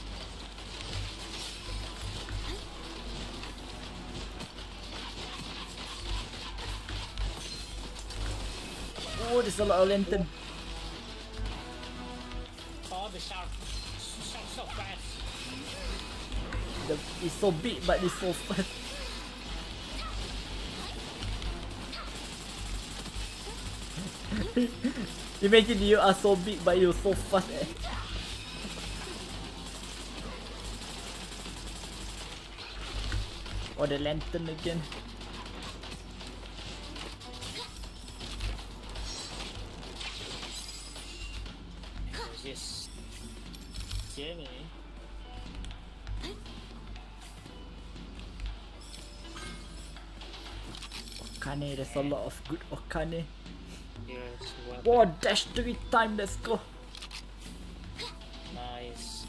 S2: Oh, there's a lot of lantern.
S1: Oh, the shark. Shark so fast.
S2: The, it's so big, but it's so fast. Imagine you are so big, but you're so fast. Eh? Oh, the lantern again.
S1: Yes. Jamie.
S2: Okane, there's a lot of good Okane.
S1: Yes, well.
S2: Oh, dash three time, let's go.
S1: Nice.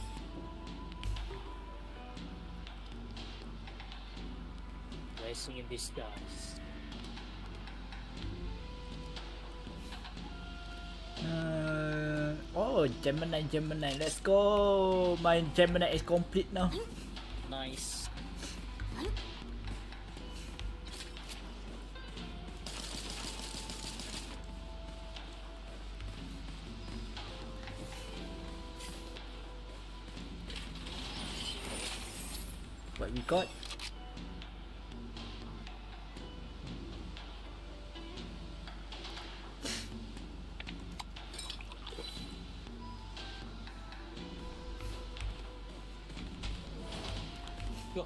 S1: Blessing in disguise.
S2: Uh, oh, Gemini, Gemini, let's go. My Gemini is complete now.
S1: Nice.
S2: What we got?
S1: Go.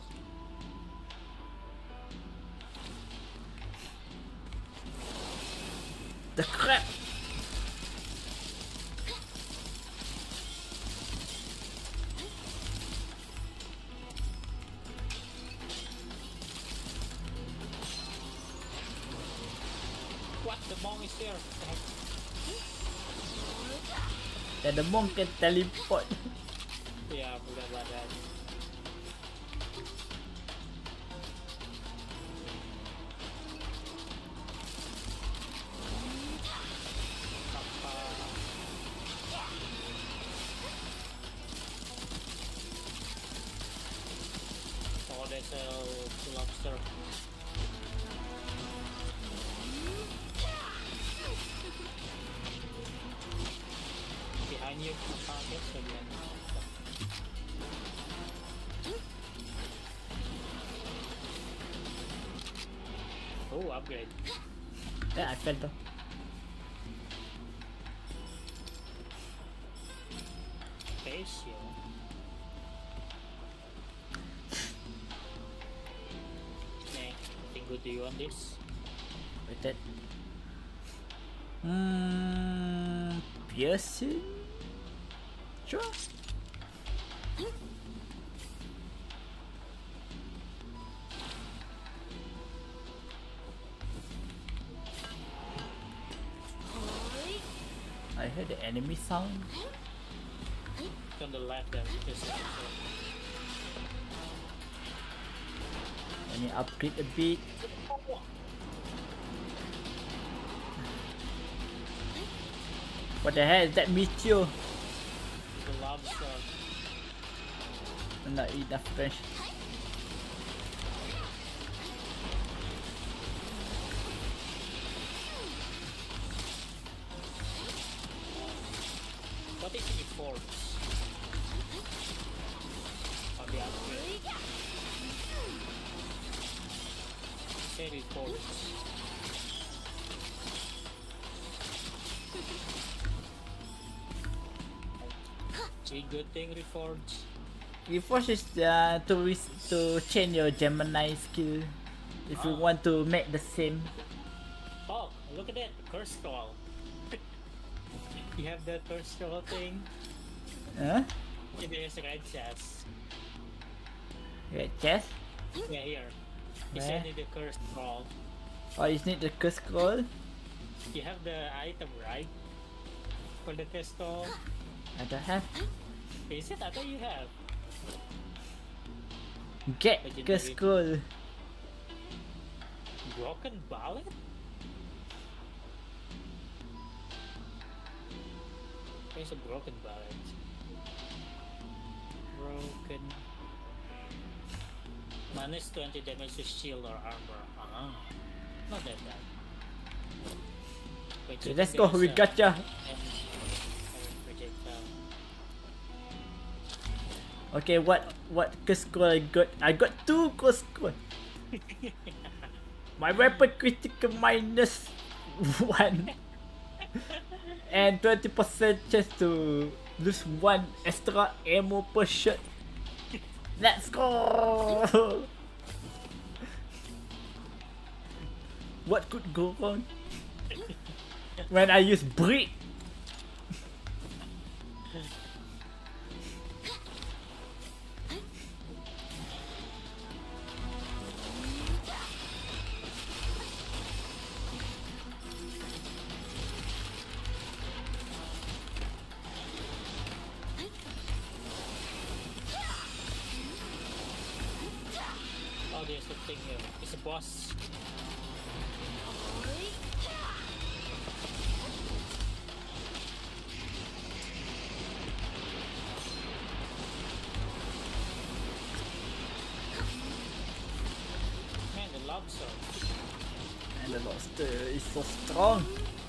S2: The crap!
S1: What? The monk is there.
S2: And the monk can teleport.
S1: Yeah, I forgot about that. Oh, there's a lobster. Behind you, target again. Oh, upgrade.
S2: Yeah, I fell though.
S1: Patio. Nah, nothing good to you on this.
S2: With that. Hmm, piercing? Sure. I heard the enemy sound.
S1: On the left there, just like so.
S2: Let me upgrade a bit. What the hell is that meteor?
S1: The lobster.
S2: Not enough French.
S1: What is it for? On the upgrade. Say reports. See, good thing reforged.
S2: Reforge is uh, to res to change your Gemini skill if you
S1: Ah.
S2: want to make the same.
S1: Oh, look at that, curse scroll. You have that curse scroll thing.
S2: Huh?
S1: There's a red chest.
S2: Red chest?
S1: Yeah, here. You
S2: Where?
S1: still need the curse scroll.
S2: Oh, you need the curse scroll?
S1: You have the item, right? For the curse scroll.
S2: I don't have.
S1: Is it? I thought you have.
S2: Get
S1: Legendary.
S2: curse scroll.
S1: Broken Ballet? There's a broken ballet. Broken. Minus twenty damage to shield or armor. Ah, not that bad. Wait,
S2: Okay,
S1: you
S2: let's
S1: think
S2: go.
S1: there's
S2: We
S1: a-
S2: gotcha.
S1: and- and projectile.
S2: Okay, what what curse scroll I got? I got two curse scroll. My weapon critical minus one. And twenty percent chance to lose one extra ammo per shot. Let's go! What could go wrong? When I use brick.
S1: Oh, there's a thing here. It's a boss. Man, the lobster.
S2: And the lobster is so strong.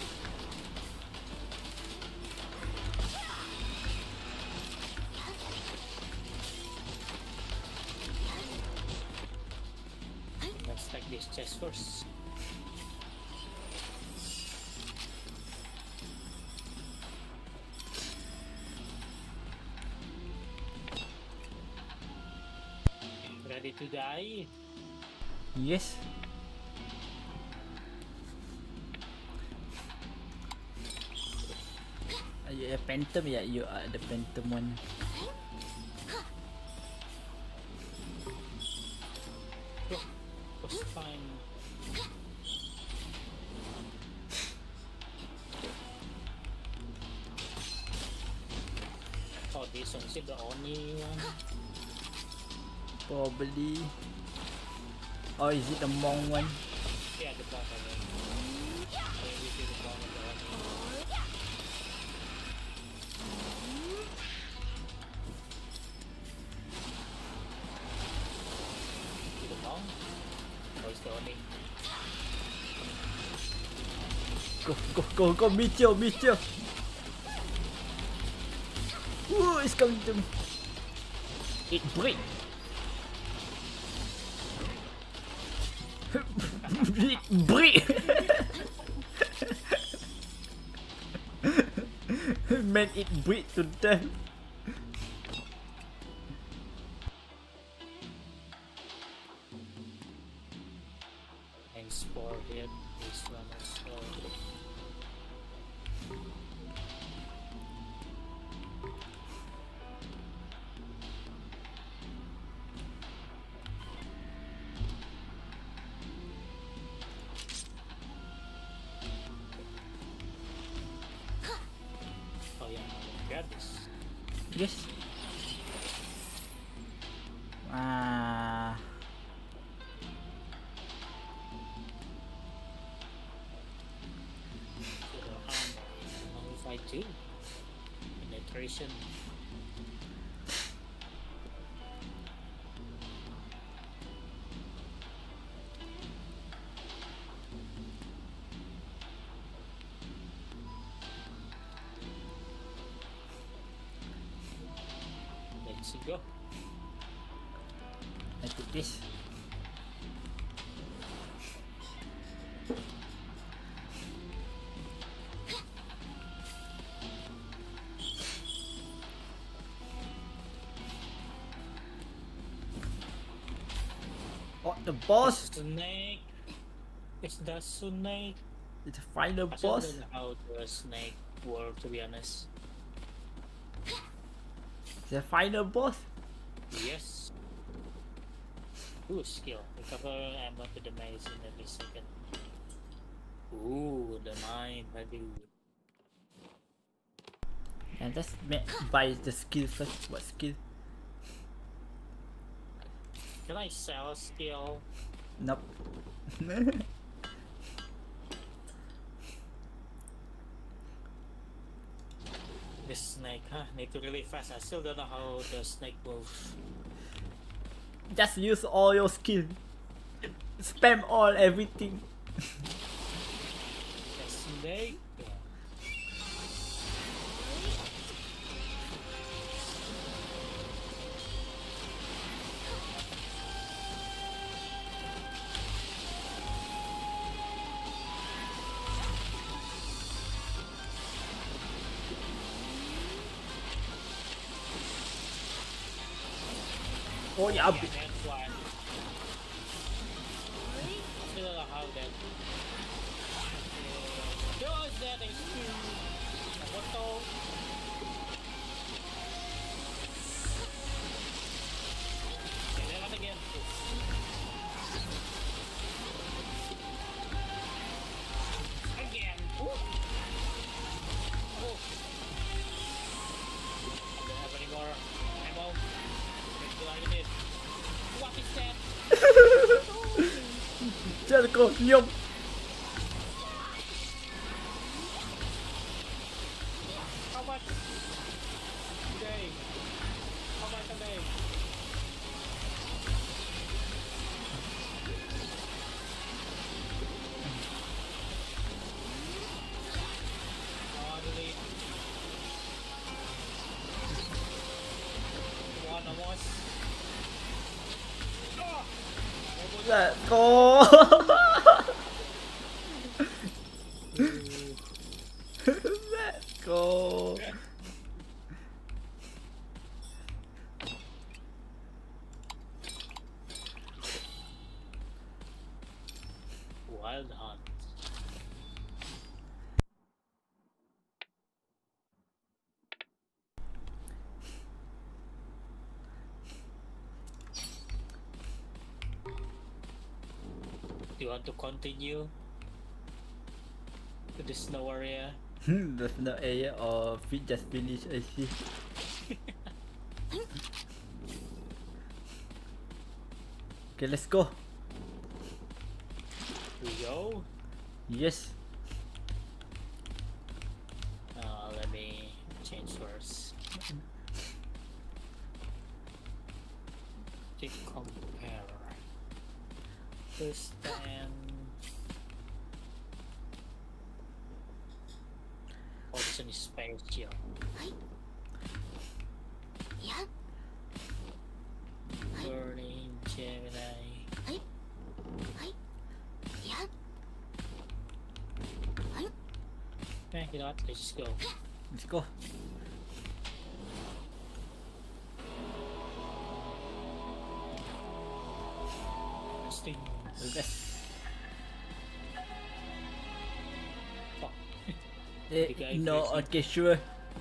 S1: Let's take this chest first. Ready to die?
S2: Yes. Uh, you are Phantom, yeah, you are the Phantom one.
S1: Oh, was fine. Oh, this one's the only one.
S2: Probably. Or is it the Monk one?
S1: Yeah, the bottom one. I mean, we see the bottom one. See the long? Oh, it's the only.
S2: Go, go, go, go, meteor, meteor! Ooh, it's coming to me. It break. It break. Man, it break to death.
S1: And spore hit this one as well. Oh yeah, grab this.
S2: Yes. Ah.
S1: So the armor. Nullify two. Penetration. Let's go.
S2: I take this. Oh, the boss!
S1: Snake. It's the snake.
S2: It's the final
S1: I still
S2: boss.
S1: don't know how the snake work, to be honest.
S2: It's the final boss.
S1: Yes. Ooh, skill. Recover ammo to the maze in every second. Ooh, the mine, maybe.
S2: And let's ma- buy the skill first. What skill?
S1: Can I sell a skill?
S2: Nope.
S1: The snake, huh? Need to really fast. I still don't know how the snake moves.
S2: Just use all your skill. Spam all everything.
S1: The snake.
S2: Oh yeah.
S1: Yeah, that's why. I still don't know how that. Uh, is that H P? What the? Okay, then what again? Again. Ooh. Oh. I don't have any more ammo. Like this. What is that?
S2: Just go, nhung.
S1: How much? Today. How much a day? Oh, delete. One almost.
S2: Let's go. Let's go.
S1: Wild hunt. Do you want to continue to the snow area?
S2: There's no area or we just finish I see. Okay, let's go.
S1: We go.
S2: Yes.
S1: Uh, let me change first. To compare. First and option is spatial.
S3: Yeah.
S1: Burning Gemini.
S3: Yeah.
S1: Eh, you know what? Let's just go.
S2: Let's go.
S1: Sting.
S2: Yes.
S1: Fuck.
S2: Eh,
S1: The guy
S2: no,
S1: freezing.
S2: okay, sure.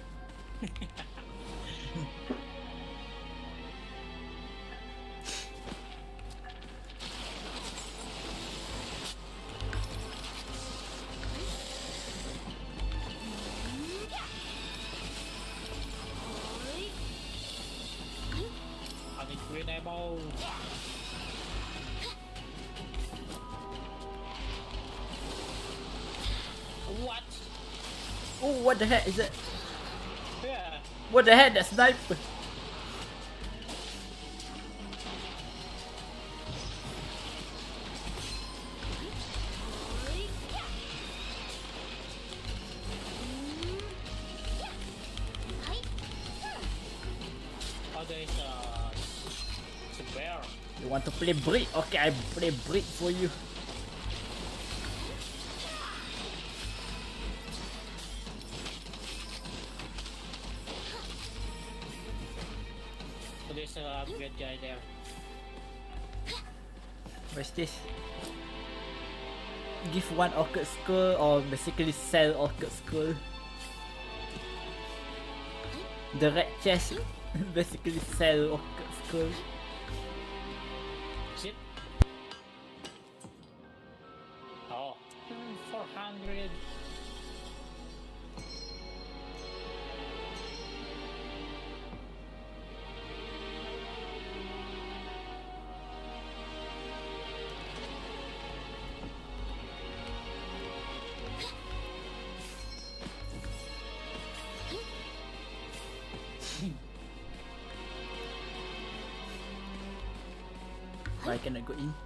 S1: I need green ammo. What?
S2: Oh, what the heck is it?
S1: Yeah.
S2: What the heck? That sniper.
S1: Oh, there's uh, it's a bear.
S2: You want to play brick? Okay, I play brick for you.
S1: So there's a upgrade guy there.
S2: What's this? Give one orchid skull or basically sell orchid skull. The red chest basically sell orchid skull.
S1: Is it? hundred.
S2: Why cannot go in?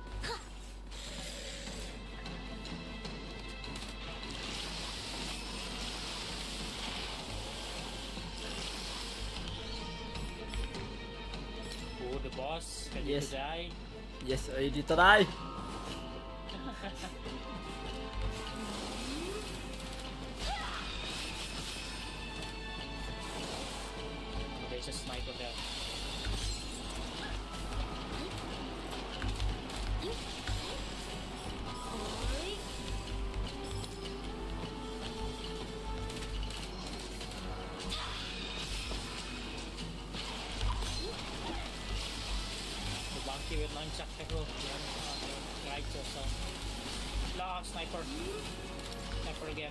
S1: Oh, the boss ready
S2: Yes.
S1: to die.
S2: Yes, ready to die.
S1: There's a sniper there. The monkey with nunchuck tackle. Yeah, on the right also. La, sniper. Sniper again.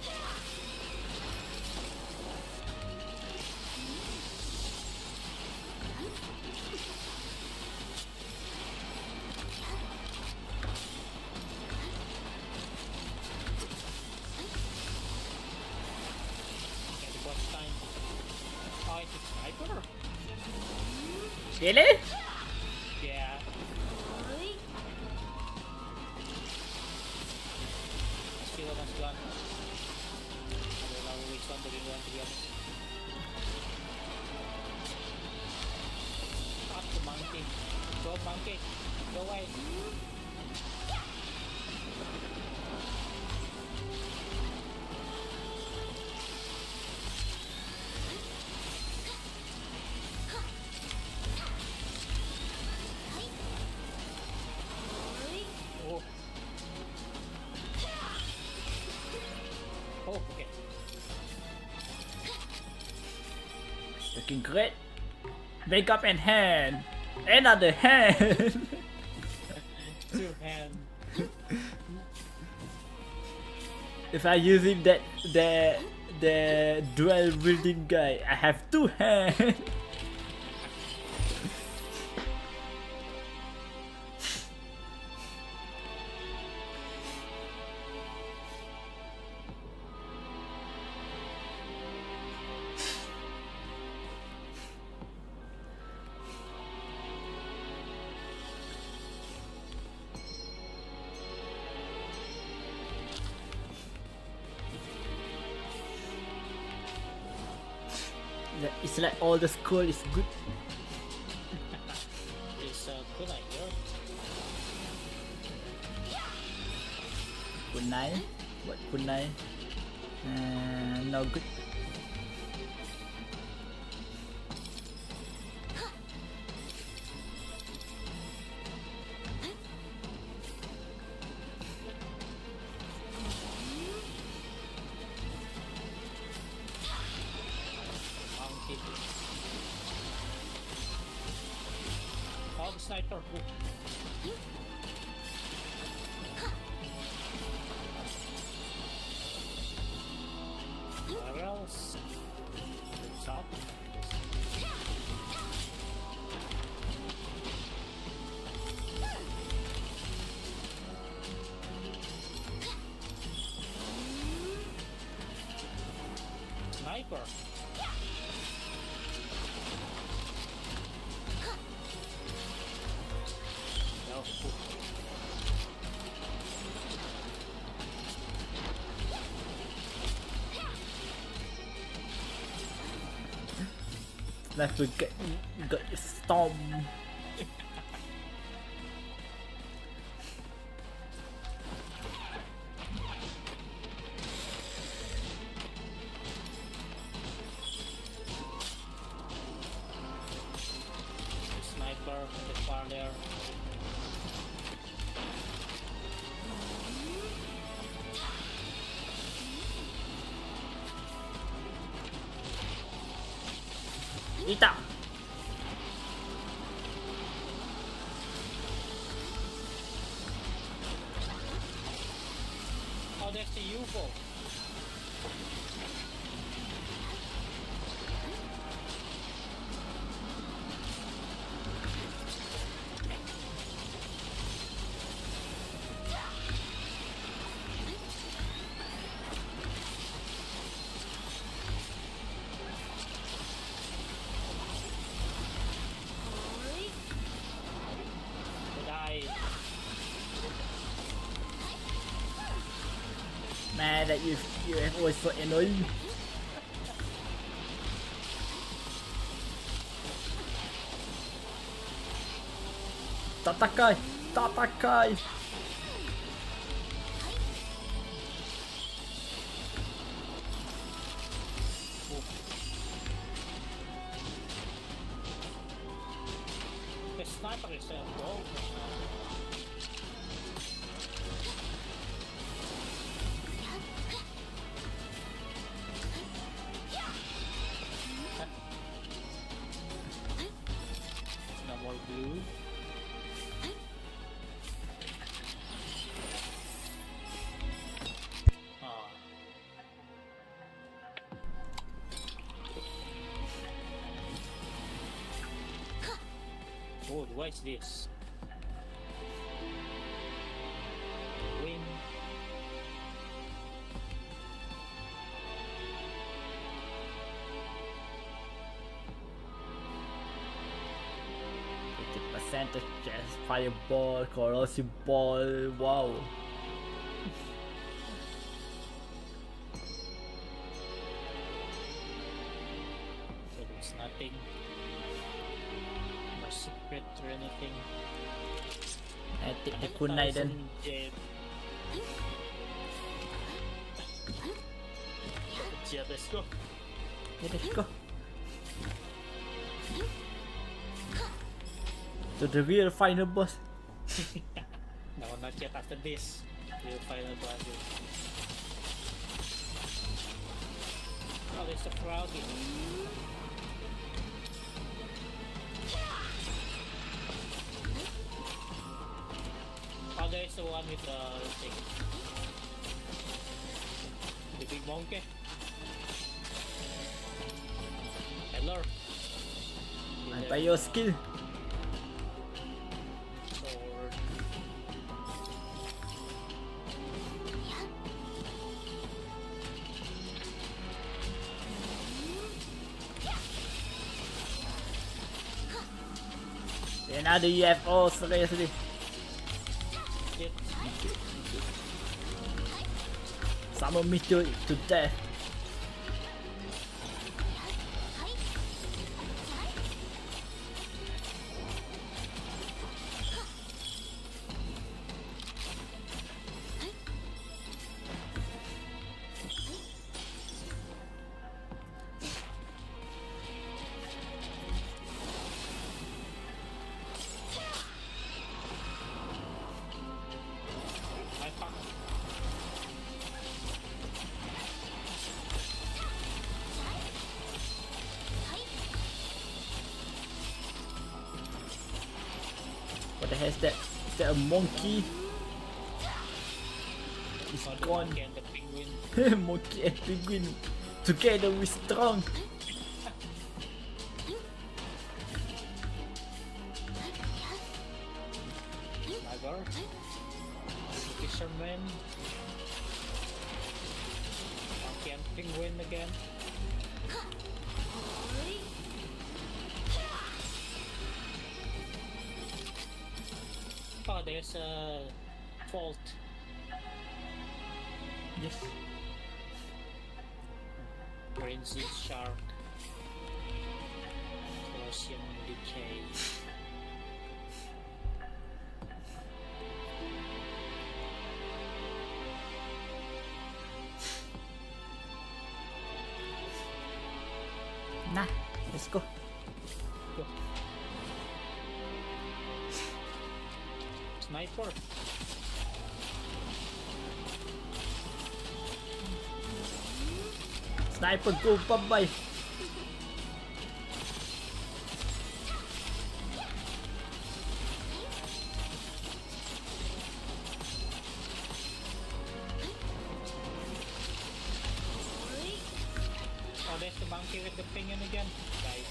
S1: Okay, the boss time. Oh, it's a sniper?
S2: Really?
S1: Yeah. Let's kill almost gone. I don't know which one to be one to be honest. Fuck the monkey. Go monkey. Go away. Oh. Oh, okay.
S2: Looking great. Wake up and hand. Another hand.
S1: Two hand.
S2: If I using that the the dual wielding guy, I have two hands. It's like all the score is good.
S1: It's a good idea.
S2: Kunai, what kunai? Uh, no good.
S1: Monkey. Oh, the sniper. Where else? The top. Sniper. No.
S2: Let's get got storm.
S1: Sniper in the far there.
S2: Ita.
S1: Oh, that's the U F O.
S2: mad at you. U F O is so annoying. Tatakai! Tatakai!
S1: The sniper is a ball. No more blue. Ah. Oh, what is this? Win.
S2: fifty percent chance, fireball, corrosive ball, wow.
S1: So there's nothing. No secret or anything.
S2: I take the kunai then.
S1: Thousand jet. Jet, let's go.
S2: Okay, let's go. To the real final boss.
S1: No, not yet after this. We'll final boss. Oh, there's a crowd here. Oh, there's the one with the thing. The big monkey. Hello.
S2: By your skill.
S1: Sword.
S2: Another U F O, seriously.
S1: Yep.
S2: Summon me to, to death.
S1: I fuck.
S2: What the hell is that? Is that a monkey? It's
S1: Oh, the
S2: gone.
S1: monkey and the penguin.
S2: Monkey and penguin. Together we strong.
S1: Tiger. Fisherman. Monkey and penguin again. Oh, there's a fault.
S2: Yes.
S1: Frenzy shark. Corrosion decay.
S2: Nah, let's go.
S1: Go. Sniper.
S2: Sniper go, bye bye.
S1: Oh, there's the monkey with the penguin again. Guys.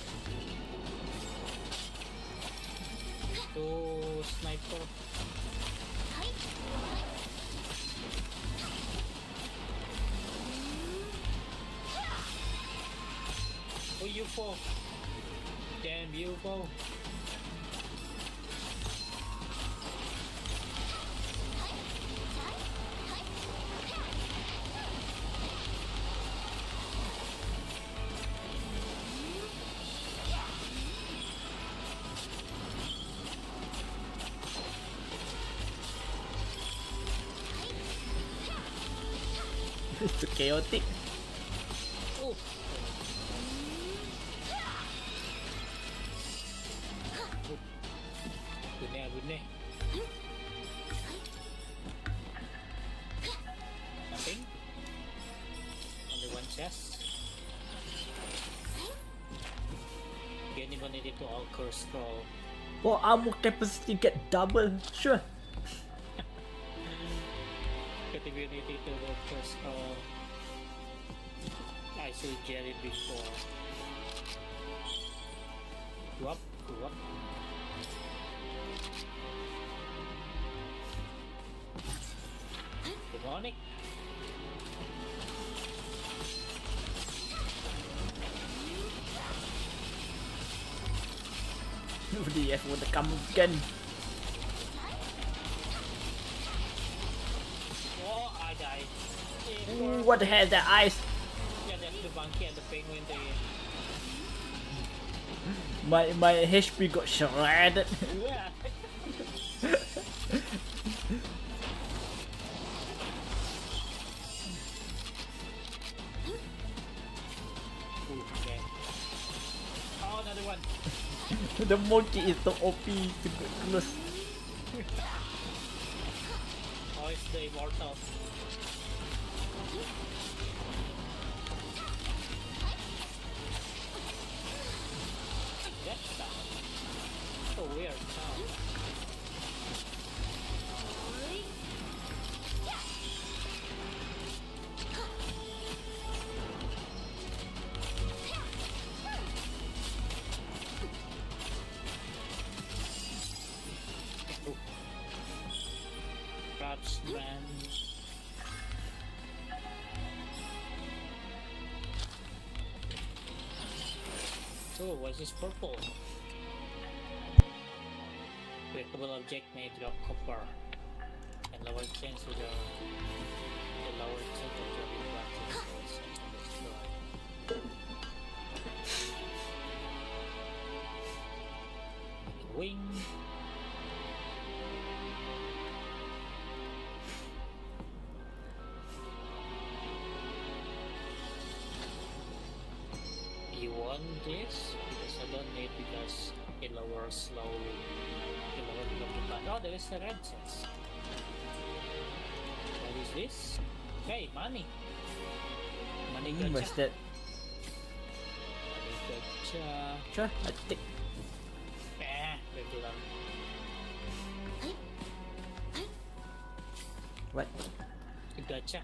S1: Two sniper. Oh, U F O. Damn U F O.
S2: It's so chaotic.
S1: Oh. Gune, gune. Nothing. Only one chest. Again, you need it to all curse scroll.
S2: Oh, armor capacity get double. Sure.
S1: But if you need it to all curse scroll, I saw Jerry before. Whoop, whoop. Demonic.
S2: D F wanna come again.
S1: Oh, I died.
S2: Ooh, what the hell is that eyes?
S1: Yeah, that's the monkey and the penguin there.
S2: My my H P got shredded.
S1: Yeah. Ooh, okay. Oh, another one.
S2: The monkey is so O P to get close.
S1: Oh, it's the immortal. That's down. So weird now. Craftsman. Oh, what's this purple? Breakable object may drop copper and lower chance with the, the lower chance of dropping branches or destroy. Wing. You want this? Because I don't need because it lowers slowly. It lowers the combustion. Oh, there is a red sense. What is this? Okay, money. Money
S2: Mm, what's
S1: gacha.
S2: that?
S1: Money gacha.
S2: Sure, I take.
S1: Eh, regular.
S2: What?
S1: Gacha.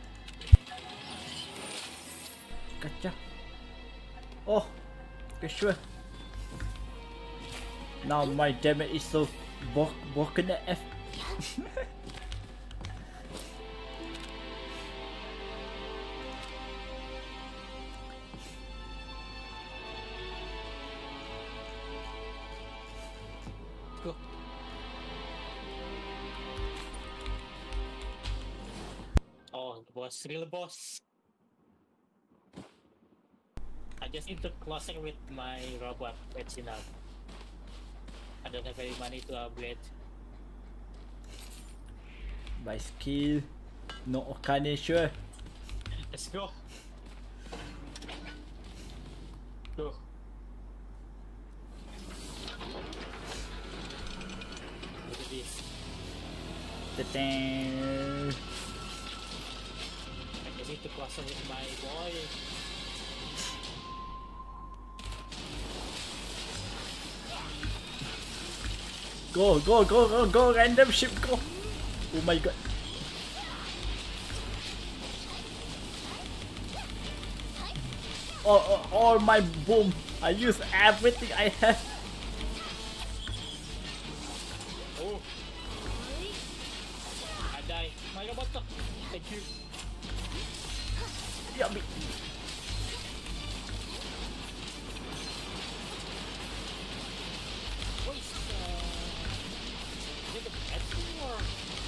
S2: Gotcha. Oh, okay, sure. Now my damage is so bo broken at F.
S1: Go. Oh, the boss, real boss. I just need to closer with my robot. That's enough. I don't have any money to upgrade.
S2: My skill, no Okane, sure.
S1: Let's go. Go. Look at this.
S2: Ta-dang.
S1: I just need to closer with my boy.
S2: Go, go, go, go, go, random ship, go. Oh my god. Oh, oh, all my boom. I use everything I have.
S1: Oh. I die. My robot. Thank you.
S2: Yummy.
S1: What is uh, is it a pet or?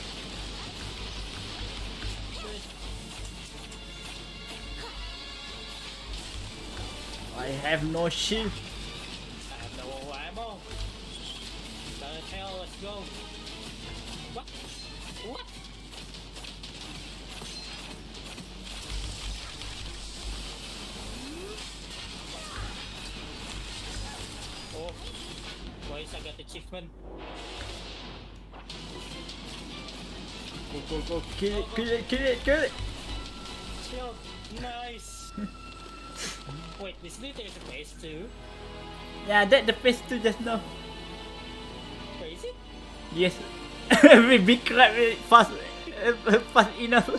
S2: I have no shield.
S1: I have no ammo. The hell, let's go. What? What? Nice, I got achievement.
S2: Go, go, go, kill it, kill it, kill it, kill it!
S1: Shield. Nice. Wait, this new there's a phase two?
S2: Yeah, that the phase two just now.
S1: Where is it?
S2: Yes. We big crab fast, uh, fast enough.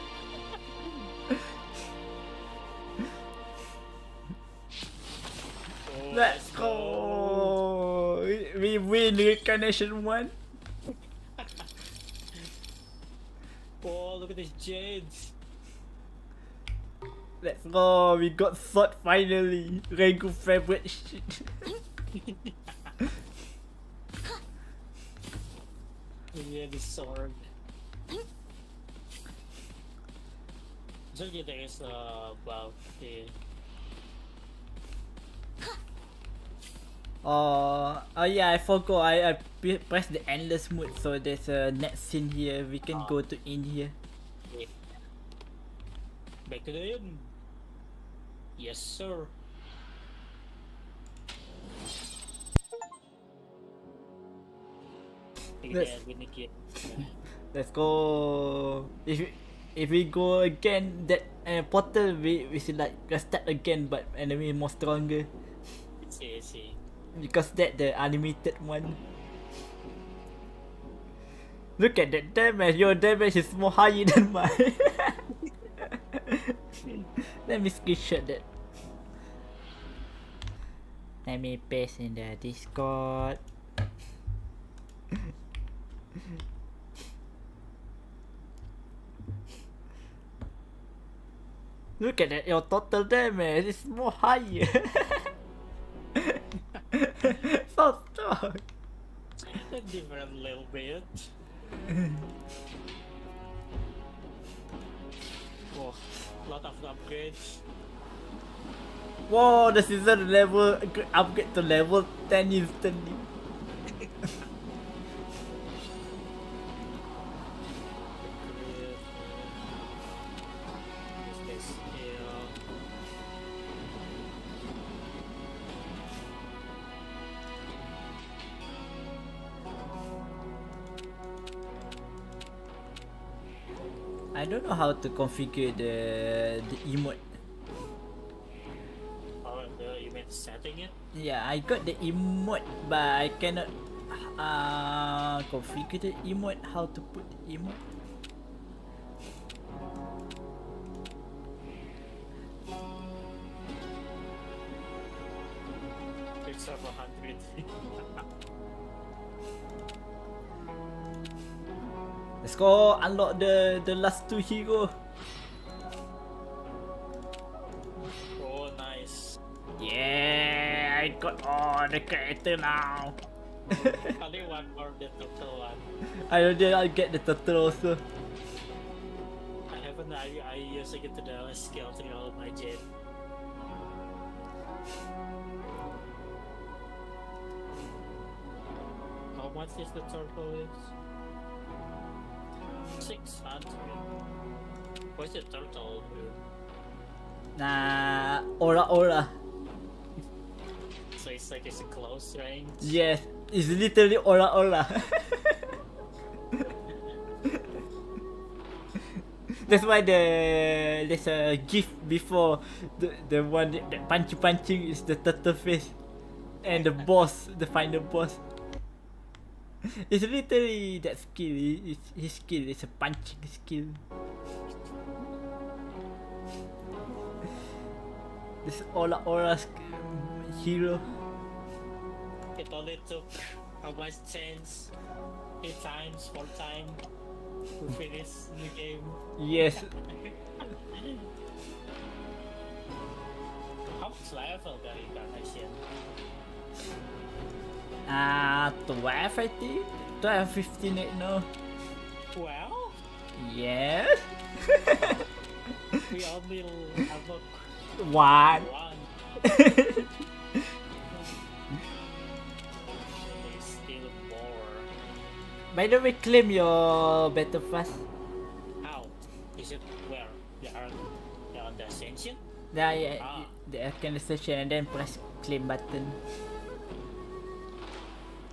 S1: Oh,
S2: Let's go. We win Reincarnation one.
S1: Oh, look at these jades.
S2: Let's go. We got sword finally. Rengu favorite shit.
S1: Yeah, the sword. So yeah, there is uh, about the.
S2: Oh, oh yeah, I forgot. I, I pre- pressed the endless mode, so there's a next scene here. We can
S1: Oh.
S2: go to in here.
S1: Yeah. Back to the inn. Yes, sir.
S2: Let's-
S1: Yeah, we need to-
S2: Let's go. If we, if we go again, that uh, portal we we should like uh, start again, but enemy more stronger
S1: see, see.
S2: because that the unlimited one. Look at that damage. Your damage is more higher than mine. Let me screenshot that. Let me paste in the Discord. Look at that, your total damage is more higher. So strong.
S1: A different little bit. Oh, lot of upgrades.
S2: Whoa, the season level upgrade to level ten instantly.
S1: Is this here?
S2: I don't know how to configure the the emote.
S1: Oh, the, you mean setting it?
S2: Yeah, I got the emote, but I cannot uh configure the emote. How to put the emote?
S1: It's over one hundred.
S2: Let's go unlock the the last two hero.
S1: Oh, nice.
S2: Yeah, I got all the character now.
S1: Only one more, the total one.
S2: I already I get the turtle also.
S1: I haven't, I, I using it to the skill to all of my jet. How much is the turtle is? six hundred. What's the turtle do?
S2: Nah, aura aura.
S1: So it's like it's a close range?
S2: Yes, it's literally aura aura. That's why the there's a gift before the the one that, that punchy punching is the turtle face, and the boss, the final boss. It's literally that skill. It's his skill. It's a punching skill. This aura aura sk- hero.
S1: It only took how much chance? Three times, four times to finish the game.
S2: Yes.
S1: How much level the Incarnation?
S2: Ah, uh, twelve I think. twelve, fifteen right now.
S1: Well,
S2: Yes.
S1: we only unlock
S2: One.
S1: one. There's still more.
S2: By the way, claim your battle pass.
S1: How? Is it where? They are they're on the Ascension?
S2: Yeah, yeah,
S1: Ah.
S2: the organization and then press claim button.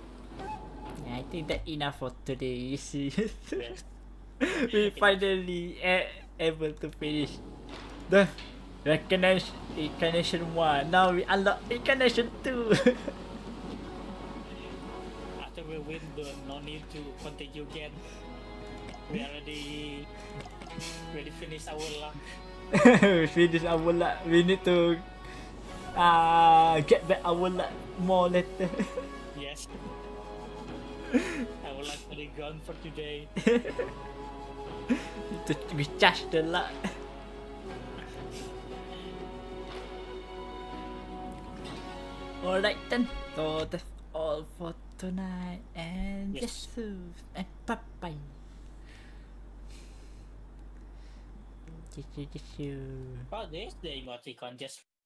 S2: I think that enough for today. You see,
S1: Yes.
S2: we finally a- able to finish the recognition incarnation one. Now we unlock incarnation two.
S1: After we win, the no need to continue again. We already already finished our luck.
S2: We finish our luck. We need to uh, get back our luck more later.
S1: Yes. Our luck already gone for today.
S2: to recharge the luck. Alright then, so that's all for tonight, and
S1: Yes.
S2: yes, and bye bye.
S1: Oh, there's the emoticon just